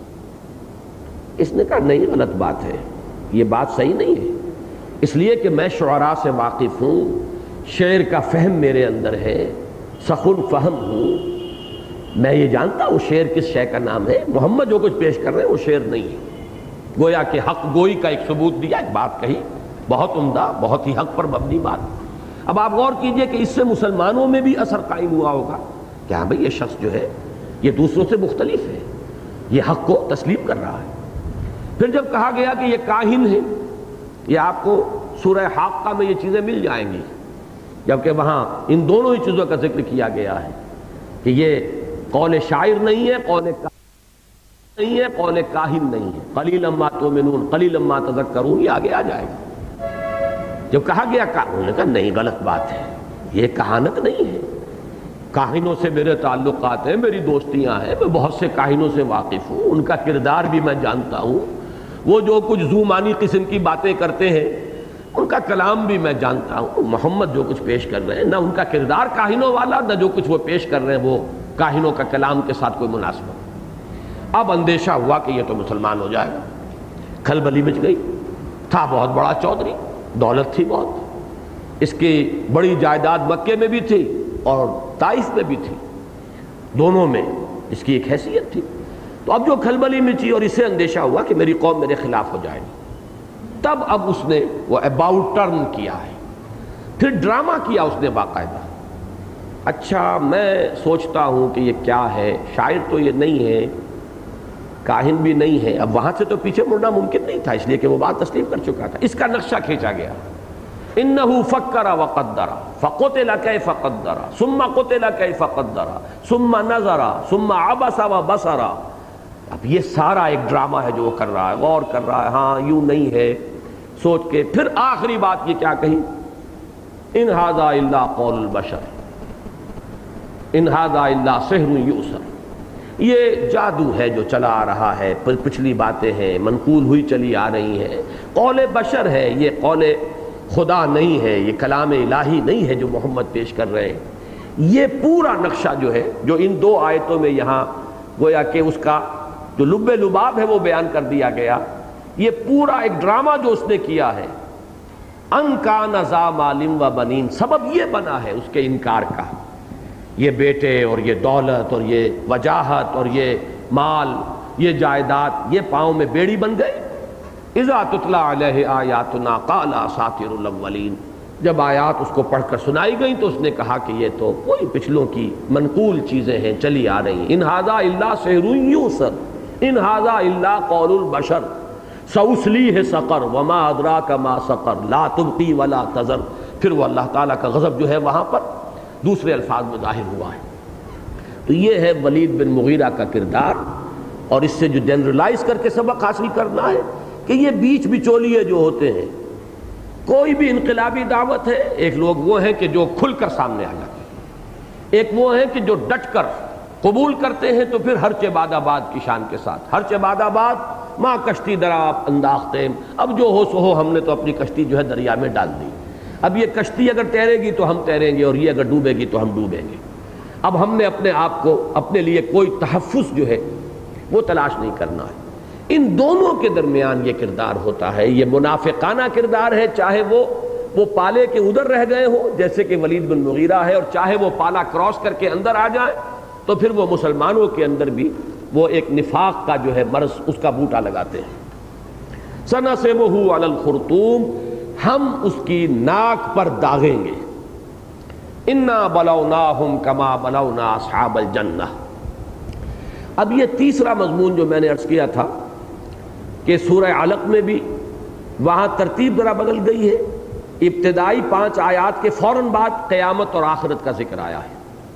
اس نے کہا نہیں، غلط بات ہے، یہ بات صحیح نہیں ہے، اس لیے کہ میں شعراء سے واقف ہوں، شعر کا فہم میرے اندر ہے، سخن فہم ہوں، میں یہ جانتا ہوں شعر کس شے کا نام ہے، محمد جو کچھ پیش کر رہے ہیں وہ شعر نہیں ہے۔ گویا کہ حق گوئی کا ایک ثبوت دیا، ایک بات کہی، بہت عمدہ، بہت ہی حق پر مبنی بات۔ اب آپ غور کیجئے کہ اس سے مسلمانوں میں بھی اثر قائم ہوا ہوگا کہ ہاں بھئی یہ شخص جو ہے یہ دوسروں سے مختلف ہے، یہ حق کو تسلیم کر رہا ہے۔ پھر جب کہا گیا کہ یہ کاہن ہے، یہ آپ کو سورہ حاقہ میں یہ چیزیں مل جائیں گی، جبکہ وہاں ان دونوں ہی چیزوں کا ذکر کیا گیا ہے کہ یہ قول شاعر نہیں ہے، قول نہیں ہے، قول کاہن نہیں ہے۔ قلیلا ما تؤمنون قلیلا ما تذکرون، یہ آگے آ جائے گا۔ جب کہا گیا انہوں نے کہا نہیں، غلط بات ہے، یہ کہانت نہیں ہے، کاہنوں سے میرے تعلقات ہیں، میری دوستیاں ہیں، میں بہت سے کاہنوں سے واقف ہوں، ان کا کردار بھی میں جانتا ہوں، وہ جو کچھ ذومانی قسم کی باتیں کرتے ہیں ان کا کلام بھی میں جانتا ہوں۔ محمد جو کچھ پیش کر رہے ہیں نہ ان کا کردار کاہنوں والا، نہ جو کچھ وہ پیش کر رہے ہیں وہ کاہنوں کا کلام کے ساتھ کوئی مناسبت۔ اب اندیشہ ہوا کہ یہ تو مسلمان ہو جائے گا، کھلبلی مچ گئی۔ تھا بہت بڑا چودھری، دولت تھی بہت، اس کی بڑی جائیداد مکے میں بھی تھی اور طائف میں بھی تھی، دونوں میں اس کی ایک حیثیت تھی۔ تو اب جو کھلبلی مچی اور اسے اندیشہ ہوا کہ میری قوم میرے خلاف ہو جائے گی، تب اب اس نے وہ اباؤٹ ٹرن کیا ہے، پھر ڈرامہ کیا اس نے باقاعدہ۔ اچھا میں سوچتا ہوں کہ یہ کیا ہے، شاعر تو یہ نہیں ہے، کاہن بھی نہیں ہے، اب وہاں سے تو پیچھے مڑنا ممکن نہیں تھا، اس لیے کہ وہ بات تسلیم کر چکا تھا۔ اس کا نقشہ کھینچا گیا، انہو فکر وقدر فقتل کیف قدر ثم قتل کیف قدر ثم نظر ثم عبس وبصر۔ اب یہ سارا ایک ڈرامہ ہے جو وہ کر رہا ہے، غور کر رہا ہے، ہاں یوں نہیں ہے سوچ کے، پھر آخری بات یہ کیا کہی، ان ھذا الا قول البشر، ان ھذا الا سحر یؤثر، یہ جادو ہے جو چلا آ رہا ہے، پچھلی باتیں ہیں منقول ہوئی چلی آ رہی ہیں، قول بشر ہے، یہ قول خدا نہیں ہے، یہ کلام الہی نہیں ہے جو محمد پیش کر رہے ہیں۔ یہ پورا نقشہ جو ہے جو ان دو آیتوں میں یہاں گویا کہ اس کا جو لب لباب ہے وہ بیان کر دیا گیا، یہ پورا ایک ڈرامہ جو اس نے کیا ہے، ان کان ذا مال و بنین، سبب یہ بنا ہے اس کے انکار کا، یہ بیٹے اور یہ دولت اور یہ وجاہت اور یہ مال، یہ جائیداد، یہ پاؤں میں بیڑی بن گئی۔ اذا تتلی علیہ آیاتنا قال اساطیر الاولین، جب آیات اس کو پڑھ کر سنائی گئیں تو اس نے کہا کہ یہ تو کوئی پچھلوں کی منقول چیزیں ہیں، چلی آ رہی ہیں۔ ان ھذا الا سحر یؤثر ان ھذا الا قول البشر سأصلیہ سقر وما ادراک ما سقر لا تبقی ولا تذر۔ پھر وہ اللہ تعالیٰ کا غضب جو ہے وہاں پر دوسرے الفاظ میں ظاہر ہوا ہے۔ تو یہ ہے ولید بن مغیرہ کا کردار، اور اس سے جو جنرلائز کر کے سبق حاصل کرنا ہے کہ یہ بیچ بچولیے جو ہوتے ہیں، کوئی بھی انقلابی دعوت ہے، ایک لوگ وہ ہیں کہ جو کھل کر سامنے آ جاتے ہیں، ایک وہ ہیں کہ جو ڈٹ کر قبول کرتے ہیں تو پھر ہر چہ باد آباد کی شان کے ساتھ، ہر چہ باد آباد ماں کشتی درا انداختیم، اب جو ہو سو ہو، ہم نے تو اپنی کشتی جو ہے دریا میں ڈال دی، اب یہ کشتی اگر تیرے گی تو ہم تیریں گے اور یہ اگر ڈوبے گی تو ہم ڈوبیں گے۔ اب ہم نے اپنے آپ کو اپنے لیے کوئی تحفظ جو ہے وہ تلاش نہیں کرنا ہے۔ ان دونوں کے درمیان یہ کردار ہوتا ہے، یہ منافقانہ کردار ہے، چاہے وہ وہ پالے کے ادھر رہ گئے ہوں جیسے کہ ولید بن مغیرہ ہے، اور چاہے وہ پالا کراس کر کے اندر آ جائیں تو پھر وہ مسلمانوں کے اندر بھی وہ ایک نفاق کا جو ہے مرض اس کا بوٹا لگاتے ہیں۔ سنسمہ علی الخرطوم، ہم اس کی ناک پر داغیں گے۔ انا بلوناہم کما بلونا اصحاب الجنہ۔ اب یہ تیسرا مضمون جو میں نے عرض کیا تھا کہ سورہ علق میں بھی وہاں ترتیب ذرا بدل گئی ہے، ابتدائی پانچ آیات کے فوراً بعد قیامت اور آخرت کا ذکر آیا ہے۔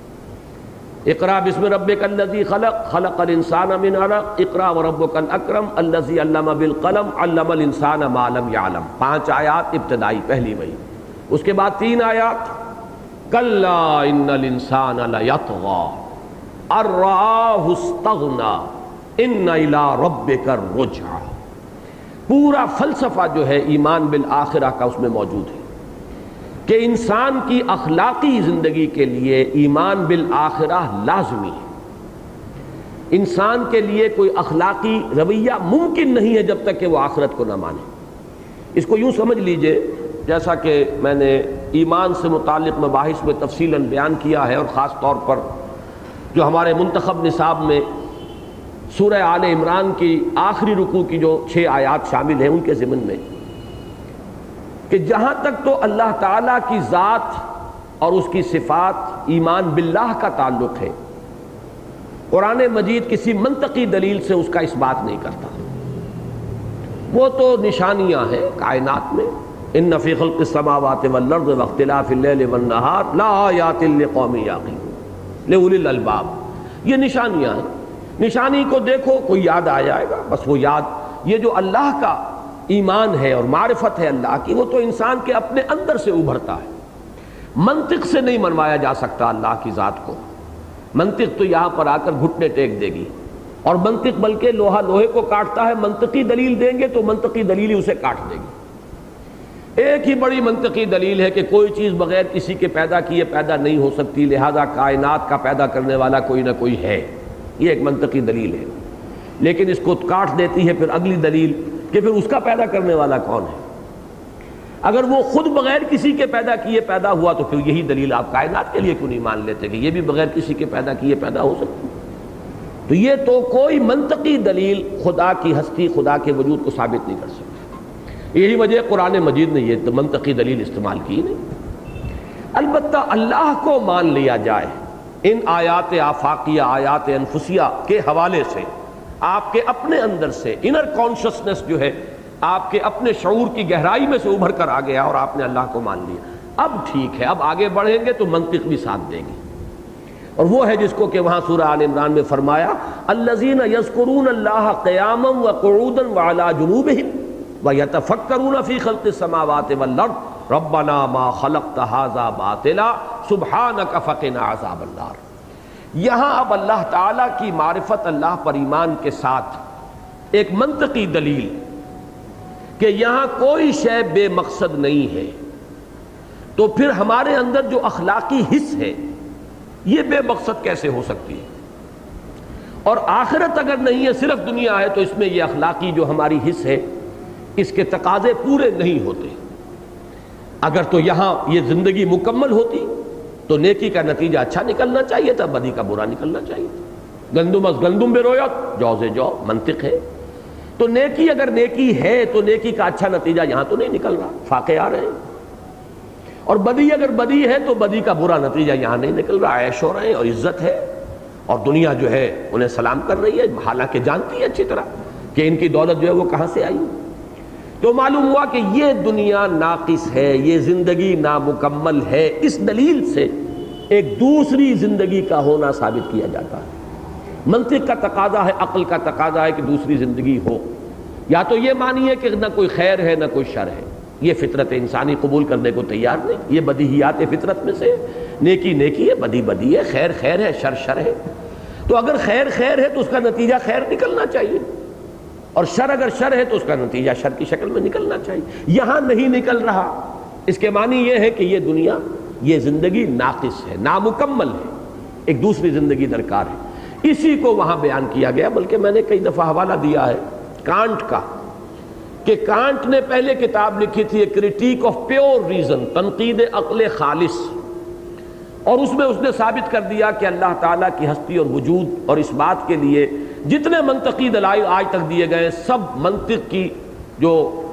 اقرا بسم ربک الذی خلق خلق الانسان من علق اقرا وربک الاکرم الذی علم بالقلم علم الانسان ما لم یعلم، پانچ آیات ابتدائی پہلی وہی، اس کے بعد تین آیات کلا ان الانسان لیطغی ان رآہ استغنی ان الی ربک الرجعی۔ پورا فلسفہ جو ہے ایمان بالآخرہ کا اس میں موجود ہے کہ انسان کی اخلاقی زندگی کے لیے ایمان بالآخرہ لازمی ہے۔ انسان کے لیے کوئی اخلاقی رویہ ممکن نہیں ہے جب تک کہ وہ آخرت کو نہ مانے۔ اس کو یوں سمجھ لیجئے، جیسا کہ میں نے ایمان سے متعلق مباحث میں تفصیلاً بیان کیا ہے، اور خاص طور پر جو ہمارے منتخب نصاب میں سورہ آل عمران کی آخری رکوع کی جو چھ آیات شامل ہیں ان کے ضمن میں، کہ جہاں تک تو اللہ تعالیٰ کی ذات اور اس کی صفات ایمان باللہ کا تعلق ہے، قرآن مجید کسی منطقی دلیل سے اس کا اس بات نہیں کرتا۔ وہ تو نشانیاں ہیں کائنات میں، ان فی خلق السماوات والارض واختلاف اللیل والنہار لآیات لقوم یعقلون لأولی الالباب، یہ نشانیاں ہیں۔ نشانی کو دیکھو کوئی یاد آ جائے گا، بس وہ یاد، یہ جو اللہ کا ایمان ہے اور معرفت ہے اللہ کی، وہ تو انسان کے اپنے اندر سے ابھرتا ہے، منطق سے نہیں منوایا جا سکتا اللہ کی ذات کو۔ منطق تو یہاں پر آ کر گھٹنے ٹیک دے گی، اور منطق بلکہ لوہا لوہے کو کاٹتا ہے، منطقی دلیل دیں گے تو منطقی دلیل ہی اسے کاٹ دے گی۔ ایک ہی بڑی منطقی دلیل ہے کہ کوئی چیز بغیر کسی کے پیدا کیے پیدا نہیں ہو سکتی، لہذا کائنات کا پیدا کرنے والا کوئی نہ کوئی ہے، یہ ایک منطقی دلیل ہے۔ لیکن اس کو کاٹ دیتی ہے پھر اگلی دلیل کہ پھر اس کا پیدا کرنے والا کون ہے؟ اگر وہ خود بغیر کسی کے پیدا کیے پیدا ہوا تو پھر یہی دلیل آپ کائنات کے لیے کیوں نہیں مان لیتے کہ یہ بھی بغیر کسی کے پیدا کیے پیدا ہو سکتی؟ تو یہ تو کوئی منطقی دلیل خدا کی ہستی، خدا کے وجود کو ثابت نہیں کر سکتی۔ یہی وجہ قرآن مجید نے یہ منطقی دلیل استعمال کی نہیں۔ البتہ اللہ کو مان لیا جائے ان آیات آفاقیہ، آیات انفسیہ کے حوالے سے، آپ کے اپنے اندر سے انر کانشسنس جو ہے آپ کے اپنے شعور کی گہرائی میں سے ابھر کر آ گیا اور آپ نے اللہ کو مان لیا، اب ٹھیک ہے، اب آگے بڑھیں گے تو منطق بھی ساتھ دے گی۔ اور وہ ہے جس کو کہ وہاں سورہ آل عمران میں فرمایا الذین یذکرون اللہ قیاما وقعودا وعلی جنوبہم ویتفکرون فی خلق السماوات والارض ربنا ما خلقت ھذا باطلا سبحانک فقنا عذاب النار۔ یہاں اب اللہ تعالیٰ کی معرفت، اللہ پر ایمان کے ساتھ ایک منطقی دلیل کہ یہاں کوئی شے بے مقصد نہیں ہے، تو پھر ہمارے اندر جو اخلاقی حس ہے یہ بے مقصد کیسے ہو سکتی ہے؟ اور آخرت اگر نہیں ہے، صرف دنیا ہے، تو اس میں یہ اخلاقی جو ہماری حس ہے اس کے تقاضے پورے نہیں ہوتے۔ اگر تو یہاں یہ زندگی مکمل ہوتی تو نیکی کا نتیجہ اچھا نکلنا چاہیے تھا، بدی کا برا نکلنا چاہیے تھا۔ گندم از گندم بے رویت جو سے جو منطق ہے، تو نیکی اگر نیکی ہے تو نیکی کا اچھا نتیجہ یہاں تو نہیں نکل رہا، فاقے آ رہے ہیں، اور بدی اگر بدی ہے تو بدی کا برا نتیجہ یہاں نہیں نکل رہا، عیش ہو رہے ہیں اور عزت ہے، اور دنیا جو ہے انہیں سلام کر رہی ہے، حالانکہ جانتی ہے اچھی طرح کہ ان کی دولت جو ہے وہ کہاں سے آئی۔ تو معلوم ہوا کہ یہ دنیا ناقص ہے، یہ زندگی نامکمل ہے۔ اس دلیل سے ایک دوسری زندگی کا ہونا ثابت کیا جاتا ہے۔ منطق کا تقاضا ہے، عقل کا تقاضا ہے کہ دوسری زندگی ہو، یا تو یہ مانیے کہ نہ کوئی خیر ہے نہ کوئی شر ہے، یہ فطرت انسانی قبول کرنے کو تیار نہیں، یہ بدیہیات فطرت میں سے، نیکی نیکی ہے، بدی بدی ہے، خیر خیر ہے، شر شر ہے۔ تو اگر خیر خیر ہے تو اس کا نتیجہ خیر نکلنا چاہیے، اور شر اگر شر ہے تو اس کا نتیجہ شر کی شکل میں نکلنا چاہیے۔ یہاں نہیں نکل رہا، اس کے معنی یہ ہے کہ یہ دنیا، یہ زندگی ناقص ہے، نامکمل ہے، ایک دوسری زندگی درکار ہے۔ اسی کو وہاں بیان کیا گیا، بلکہ میں نے کئی دفعہ حوالہ دیا ہے کانٹ کا، کہ کانٹ نے پہلے کتاب لکھی تھی کرٹیک آف پیور ریزن، تنقید عقل خالص، اور اس میں اس نے ثابت کر دیا کہ اللہ تعالیٰ کی ہستی اور وجود، اور اس بات کے لیے جتنے منطقی دلائل آج تک دیے گئے سب منطق کی جو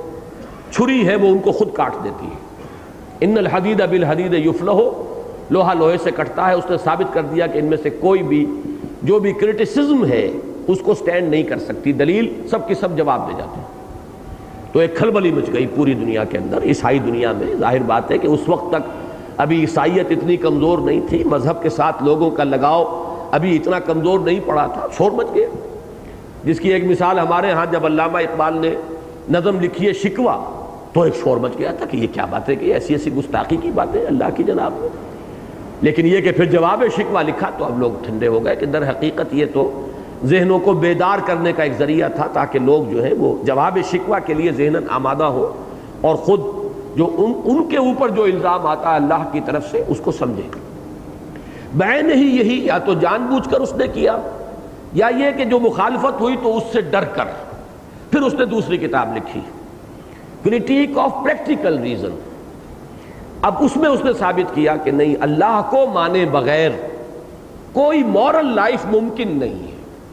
چھری ہے وہ ان کو خود کاٹ دیتی ہے۔ ان الحدید بالحدید یفلح، لوہا لوہے سے کٹتا ہے۔ اس نے ثابت کر دیا کہ ان میں سے کوئی بھی جو بھی کرٹیسزم ہے اس کو سٹینڈ نہیں کر سکتی، دلیل سب کی سب جواب دے جاتے ہیں۔ تو ایک کھلبلی مچ گئی پوری دنیا کے اندر، عیسائی دنیا میں۔ ظاہر بات ہے کہ اس وقت تک ابھی عیسائیت اتنی کمزور نہیں تھی، مذہب کے ساتھ لوگوں کا لگاؤ ابھی اتنا کمزور نہیں پڑا تھا، شور مچ گیا۔ جس کی ایک مثال ہمارے ہاں جب علامہ اقبال نے نظم لکھی ہے شکوہ، تو ایک شور مچ گیا تھا کہ یہ کیا بات ہے، کہ ایسی ایسی گستاخی کی باتیں اللہ کی جناب میں۔ لیکن یہ کہ پھر جواب شکوہ لکھا تو اب لوگ ٹھنڈے ہو گئے کہ در حقیقت یہ تو ذہنوں کو بیدار کرنے کا ایک ذریعہ تھا، تاکہ لوگ جو ہے وہ جواب شکوہ کے لیے ذہناً آمادہ ہو، اور خود جو ان, ان کے اوپر جو الزام آتا ہے اللہ کی طرف سے اس کو سمجھے۔ بعین ہی یہی یا تو جان بوجھ کر اس نے کیا، یا یہ کہ جو مخالفت ہوئی تو اس سے ڈر کر پھر اس نے دوسری کتاب لکھی کرٹیک آف پریکٹیکل ریزن۔ اب اس میں اس نے ثابت کیا کہ نہیں، اللہ کو مانے بغیر کوئی مورل لائف ممکن نہیں ہے،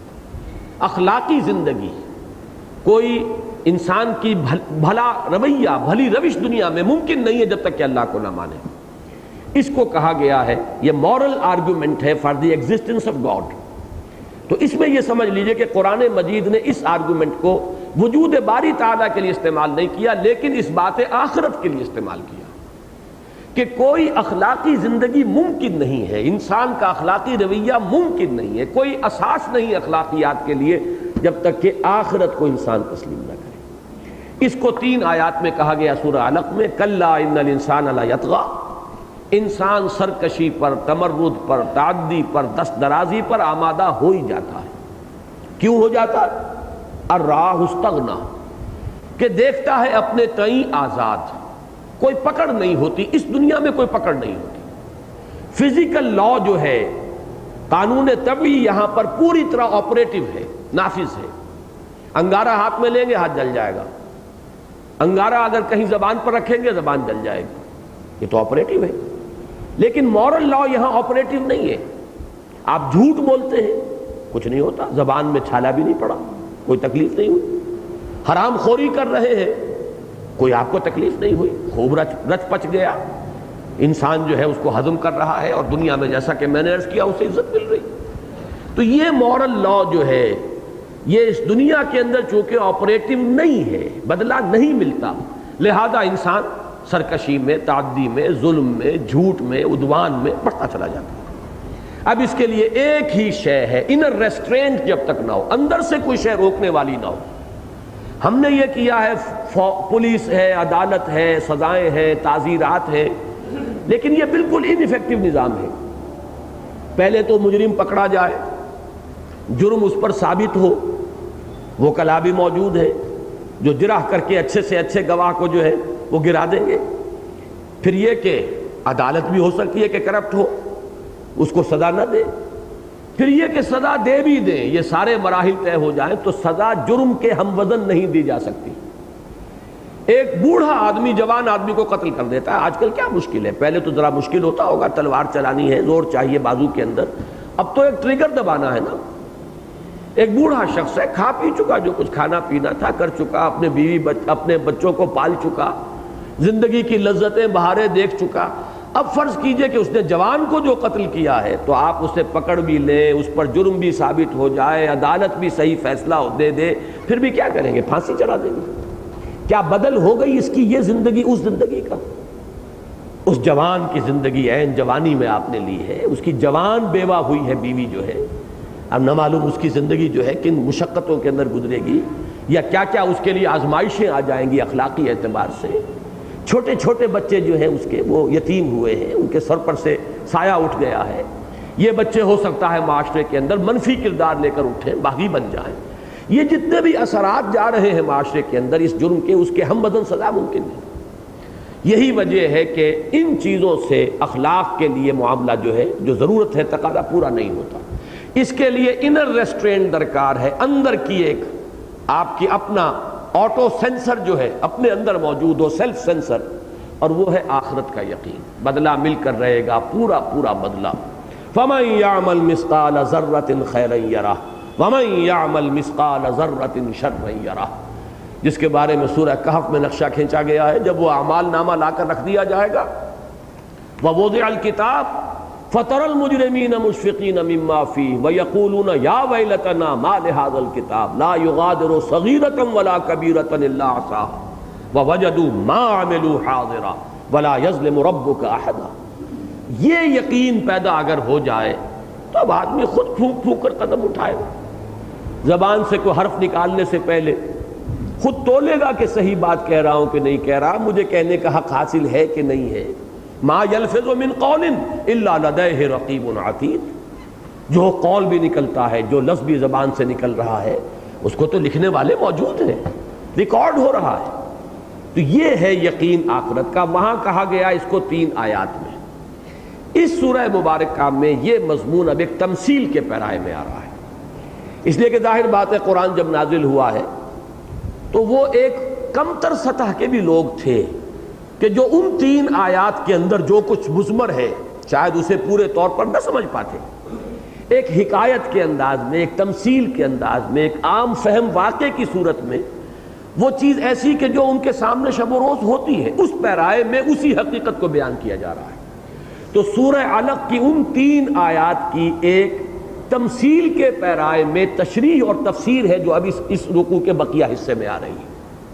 اخلاقی زندگی، کوئی انسان کی بھلا رویہ، بھلی روش دنیا میں ممکن نہیں ہے جب تک کہ اللہ کو نہ مانے۔ اس کو کہا گیا ہے، یہ مورل آرگومنٹ ہے for the existence of God. تو اس میں یہ سمجھ لیجئے کہ قرآن مجید نے اس آرگومنٹ کو وجود باری تعالیٰ کے لیے استعمال نہیں کیا، لیکن اس بات آخرت کے لیے استعمال کیا کہ کوئی اخلاقی زندگی ممکن نہیں ہے، انسان کا اخلاقی رویہ ممکن نہیں ہے، کوئی اساس نہیں اخلاقیات کے لیے جب تک کہ آخرت کو انسان تسلیم نہ کرے۔ اس کو تین آیات میں کہا گیا سورہ علق میں، کلا ان الانسان لیطغی، انسان سرکشی پر، تمرد پر، تعدی پر، دست درازی پر آمادہ ہو ہی جاتا ہے۔ کیوں ہو جاتا ہے؟ الراہ استغنا، کہ دیکھتا ہے اپنے تئیں آزاد، کوئی پکڑ نہیں ہوتی، اس دنیا میں کوئی پکڑ نہیں ہوتی۔ فزیکل لا جو ہے، قانون طبعی یہاں پر پوری طرح آپریٹو ہے، نافذ ہے۔ انگارہ ہاتھ میں لیں گے ہاتھ جل جائے گا، انگارہ اگر کہیں زبان پر رکھیں گے زبان جل جائے گی، یہ تو آپریٹو ہے۔ لیکن مورل لا یہاں آپریٹو نہیں ہے۔ آپ جھوٹ بولتے ہیں، کچھ نہیں ہوتا، زبان میں چھالا بھی نہیں پڑا، کوئی تکلیف نہیں ہوئی۔ حرام خوری کر رہے ہیں، کوئی آپ کو تکلیف نہیں ہوئی، خوب رچ رچ پچ گیا، انسان جو ہے اس کو ہضم کر رہا ہے، اور دنیا میں جیسا کہ میں نے عرض کیا اسے عزت مل رہی۔ تو یہ مورل لا جو ہے یہ اس دنیا کے اندر چونکہ آپریٹو نہیں ہے، بدلہ نہیں ملتا، لہذا انسان سرکشی میں، تعدی میں، ظلم میں، جھوٹ میں، عدوان میں بڑھتا چلا جاتا ہے۔ اب اس کے لیے ایک ہی شے ہے، انر ریسٹرینٹ جب تک نہ ہو، اندر سے کوئی شے روکنے والی نہ ہو۔ ہم نے یہ کیا ہے، پولیس ہے، عدالت ہے، سزائیں ہیں، تعزیرات ہیں، لیکن یہ بالکل ان ایفیکٹو نظام ہے۔ پہلے تو مجرم پکڑا جائے، جرم اس پر ثابت ہو، وہ کلا بھی موجود ہے جو جرح کر کے اچھے سے اچھے گواہ کو جو ہے وہ گرا دیں گے۔ پھر یہ کہ عدالت بھی ہو سکتی ہے کہ کرپٹ ہو، اس کو سزا نہ دے۔ پھر یہ کہ سزا دے بھی دیں، یہ سارے مراحل طے ہو جائیں تو سزا جرم کے ہم وزن نہیں دی جا سکتی۔ ایک بوڑھا آدمی جوان آدمی کو قتل کر دیتا ہے، آج کل کیا مشکل ہے، پہلے تو ذرا مشکل ہوتا ہوگا، تلوار چلانی ہے، زور چاہیے بازو کے اندر، اب تو ایک ٹریگر دبانا ہے نا۔ ایک بوڑھا شخص ہے، کھا پی چکا جو کچھ کھانا پینا تھا، کر چکا، اپنے بیوی بچ اپنے بچوں کو پال چکا، زندگی کی لذتیں بہاریں دیکھ چکا۔ اب فرض کیجئے کہ اس نے جوان کو جو قتل کیا ہے تو آپ اسے پکڑ بھی لیں، اس پر جرم بھی ثابت ہو جائے، عدالت بھی صحیح فیصلہ دے دے، پھر بھی کیا کریں گے؟ پھانسی چڑھا دیں گے۔ کیا بدل ہو گئی اس کی یہ زندگی اس زندگی کا؟ اس جوان کی زندگی عین جوانی میں آپ نے لی ہے، اس کی جوان بیوہ ہوئی ہے بیوی جو ہے، اب نہ معلوم اس کی زندگی جو ہے کن مشقتوں کے اندر گزرے گی، یا کیا کیا اس کے لیے آزمائشیں آ جائیں گی اخلاقی اعتبار سے۔ چھوٹے چھوٹے بچے جو ہیں اس کے وہ یتیم ہوئے ہیں، ان کے سر پر سے سایہ اٹھ گیا ہے۔ یہ بچے ہو سکتا ہے معاشرے کے اندر منفی کردار لے کر اٹھیں، باغی بن جائیں۔ یہ جتنے بھی اثرات جا رہے ہیں معاشرے کے اندر اس جرم کے، اس کے ہم بدن سزا ممکن ہے۔ یہی وجہ ہے کہ ان چیزوں سے اخلاق کے لیے معاملہ جو ہے، جو ضرورت ہے تقاضا پورا نہیں ہوتا۔ اس کے لیے انر ریسٹرینٹ درکار ہے، اندر کی ایک آپ کی اپنا آٹو سینسر جو ہے اپنے اندر موجود ہو، سیلف سینسر، اور وہ ہے آخرت کا یقین۔ بدلہ مل کر رہے گا، پورا پورا بدلہ۔ فَمَن يَعْمَلْ مِثْقَالَ ذَرَّةٍ خَيْرًا يَرَهُ وَمَن يَعْمَلْ مِثْقَالَ ذَرَّةٍ شَرًّا يَرَهُ، جس کے بارے میں سورہ کہف میں نقشہ کھینچا گیا ہے۔ جب وہ اعمال نامہ لا کر رکھ دیا جائے گا، وَوُضِعَ الْكِتَابُ فَتَرَى الْمُجْرِمِينَ مُشْفِقِينَ مِمَّا فِيهِ وَيَقُولُونَ يَا وَيْلَتَنَا مَا لِهَذَا الْكِتَابِ لَا يُغَادِرُ صَغِيرَةً وَلَا كَبِيرَةً إِلَّا أَحْصَاهَا وَوَجَدُوا مَا عَمِلُوا حَاضِرًا وَلَا يَظْلِمُ رَبُّكَ أَحَدًا۔ یہ یقین پیدا اگر ہو جائے تو اب آدمی خود پھونک پھونک کر قدم اٹھائے گا، زبان سے کوئی حرف نکالنے سے پہلے خود تولے گا کہ صحیح بات کہہ رہا ہوں کہ نہیں کہہ رہا، مجھے کہنے کا حق حاصل ہے کہ نہیں ہے۔ ما یلفظ من قول الا لدیہ رقیب عتید، جو قول بھی نکلتا ہے، جو لفظ بھی زبان سے نکل رہا ہے، اس کو تو لکھنے والے موجود ہیں، ریکارڈ ہو رہا ہے۔ تو یہ ہے یقین آخرت کا۔ وہاں کہا گیا اس کو تین آیات میں۔ اس سورہ مبارکہ میں یہ مضمون اب ایک تمثیل کے پیرائے میں آ رہا ہے، اس لیے کہ ظاہر بات ہے قرآن جب نازل ہوا ہے تو وہ ایک کمتر سطح کے بھی لوگ تھے کہ جو ان تین آیات کے اندر جو کچھ مضمر ہے شاید اسے پورے طور پر نہ سمجھ پاتے۔ ایک حکایت کے انداز میں، ایک تمثیل کے انداز میں، ایک عام فہم واقعے کی صورت میں وہ چیز ایسی کہ جو ان کے سامنے شب و روز ہوتی ہے، اس پیرائے میں اسی حقیقت کو بیان کیا جا رہا ہے۔ تو سورہ علق کی ان تین آیات کی ایک تمثیل کے پیرائے میں تشریح اور تفسیر ہے جو اب اس, اس رکوع کے بقیہ حصے میں آ رہی ہے۔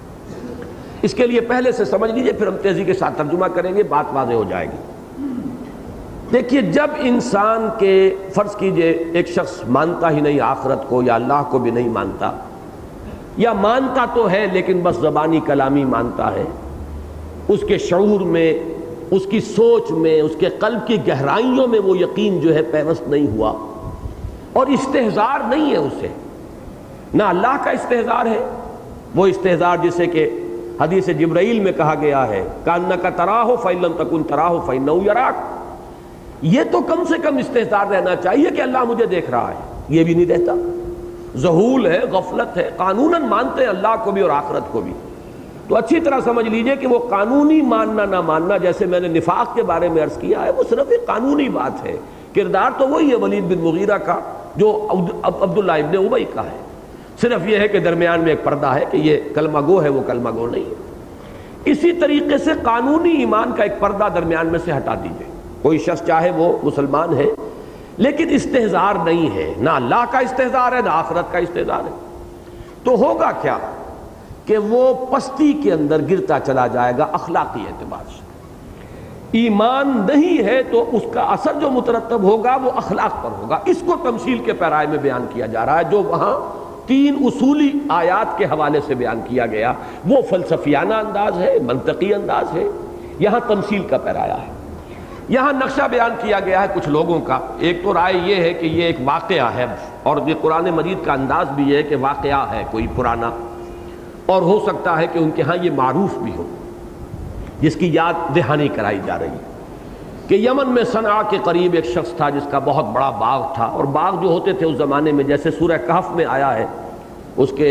اس کے لیے پہلے سے سمجھ لیجئے، پھر ہم تیزی کے ساتھ ترجمہ کریں گے، بات واضح ہو جائے گی۔ دیکھیے، جب انسان کے فرض کیجئے ایک شخص مانتا ہی نہیں آخرت کو، یا اللہ کو بھی نہیں مانتا، یا مانتا تو ہے لیکن بس زبانی کلامی مانتا ہے، اس کے شعور میں، اس کی سوچ میں، اس کے قلب کی گہرائیوں میں وہ یقین جو ہے پیوست نہیں ہوا، اور استحضار نہیں ہے اسے، نہ اللہ کا استحضار ہے، وہ استحضار جسے کہ حدیث جبرائیل میں کہا گیا ہے کأنک تراہ فإن لم تکن تراہ فإنہ یراک، یہ تو کم سے کم استحضار رہنا چاہیے کہ اللہ مجھے دیکھ رہا ہے، یہ بھی نہیں رہتا، ذہول ہے، غفلت ہے۔ قانوناً مانتے ہیں اللہ کو بھی اور آخرت کو بھی، تو اچھی طرح سمجھ لیجئے کہ وہ قانونی ماننا نہ ماننا، جیسے میں نے نفاق کے بارے میں عرض کیا ہے، وہ صرف ایک قانونی بات ہے، کردار تو وہی ہے ولید بن مغیرہ کا جو عبداللہ ابن ابی کا ہے، صرف یہ ہے کہ درمیان میں ایک پردہ ہے کہ یہ کلمہ گو ہے، وہ کلمہ گو نہیں ہے۔ اسی طریقے سے قانونی ایمان کا ایک پردہ درمیان میں سے ہٹا دیجئے، کوئی شخص چاہے وہ مسلمان ہے لیکن استحضار نہیں ہے، نہ اللہ کا استحضار ہے نہ آخرت کا استحضار ہے، تو ہوگا کیا کہ وہ پستی کے اندر گرتا چلا جائے گا اخلاقی اعتبار سے۔ ایمان نہیں ہے تو اس کا اثر جو مترتب ہوگا وہ اخلاق پر ہوگا۔ اس کو تمثیل کے پیرائے میں بیان کیا جا رہا ہے، جو وہاں تین اصولی آیات کے حوالے سے بیان کیا گیا وہ فلسفیانہ انداز ہے، منطقی انداز ہے، یہاں تمثیل کا پیرایا ہے۔ یہاں نقشہ بیان کیا گیا ہے کچھ لوگوں کا. ایک تو رائے یہ ہے کہ یہ ایک واقعہ ہے، اور یہ قرآن مجید کا انداز بھی ہے کہ واقعہ ہے کوئی پرانا، اور ہو سکتا ہے کہ ان کے ہاں یہ معروف بھی ہو، جس کی یاد دہانی کرائی جا رہی ہے کہ یمن میں صنعاء کے قریب ایک شخص تھا جس کا بہت بڑا باغ تھا. اور باغ جو ہوتے تھے اس زمانے میں، جیسے سورہ کہف میں آیا ہے، اس کے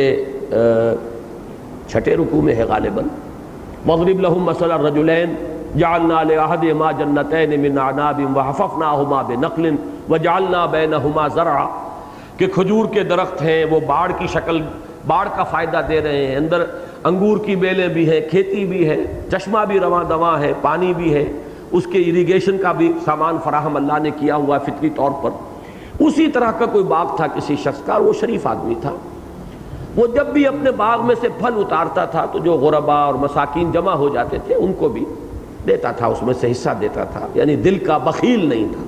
چھٹے رکوع میں ہے غالباً، وَاضْرِبْ لَهُم مَثَلَ الرَّجُلَيْنِ جَعَلْنَا لِأَحَدِهِمَا جَنَّتَيْنِ مِنْ أَعْنَابٍ وَحَفَفْنَاهُمَا بِنَخْلٍ وَجَعَلْنَا بَيْنَهُمَا زَرْعًا، کہ کھجور کے درخت ہیں، وہ باڑ کی شکل، باڑ کا فائدہ دے رہے ہیں، اندر انگور کی بیلیں بھی ہیں، کھیتی بھی ہے، چشمہ بھی رواں دواں ہے، پانی بھی ہے، اس کے اریگیشن کا بھی سامان فراہم اللہ نے کیا ہوا فطری طور پر. اسی طرح کا کوئی باغ تھا کسی شخص کا، وہ شریف آدمی تھا. وہ جب بھی اپنے باغ میں سے پھل اتارتا تھا تو جو غربا اور مساکین جمع ہو جاتے تھے ان کو بھی دیتا تھا، اس میں سے حصہ دیتا تھا، یعنی دل کا بخیل نہیں تھا.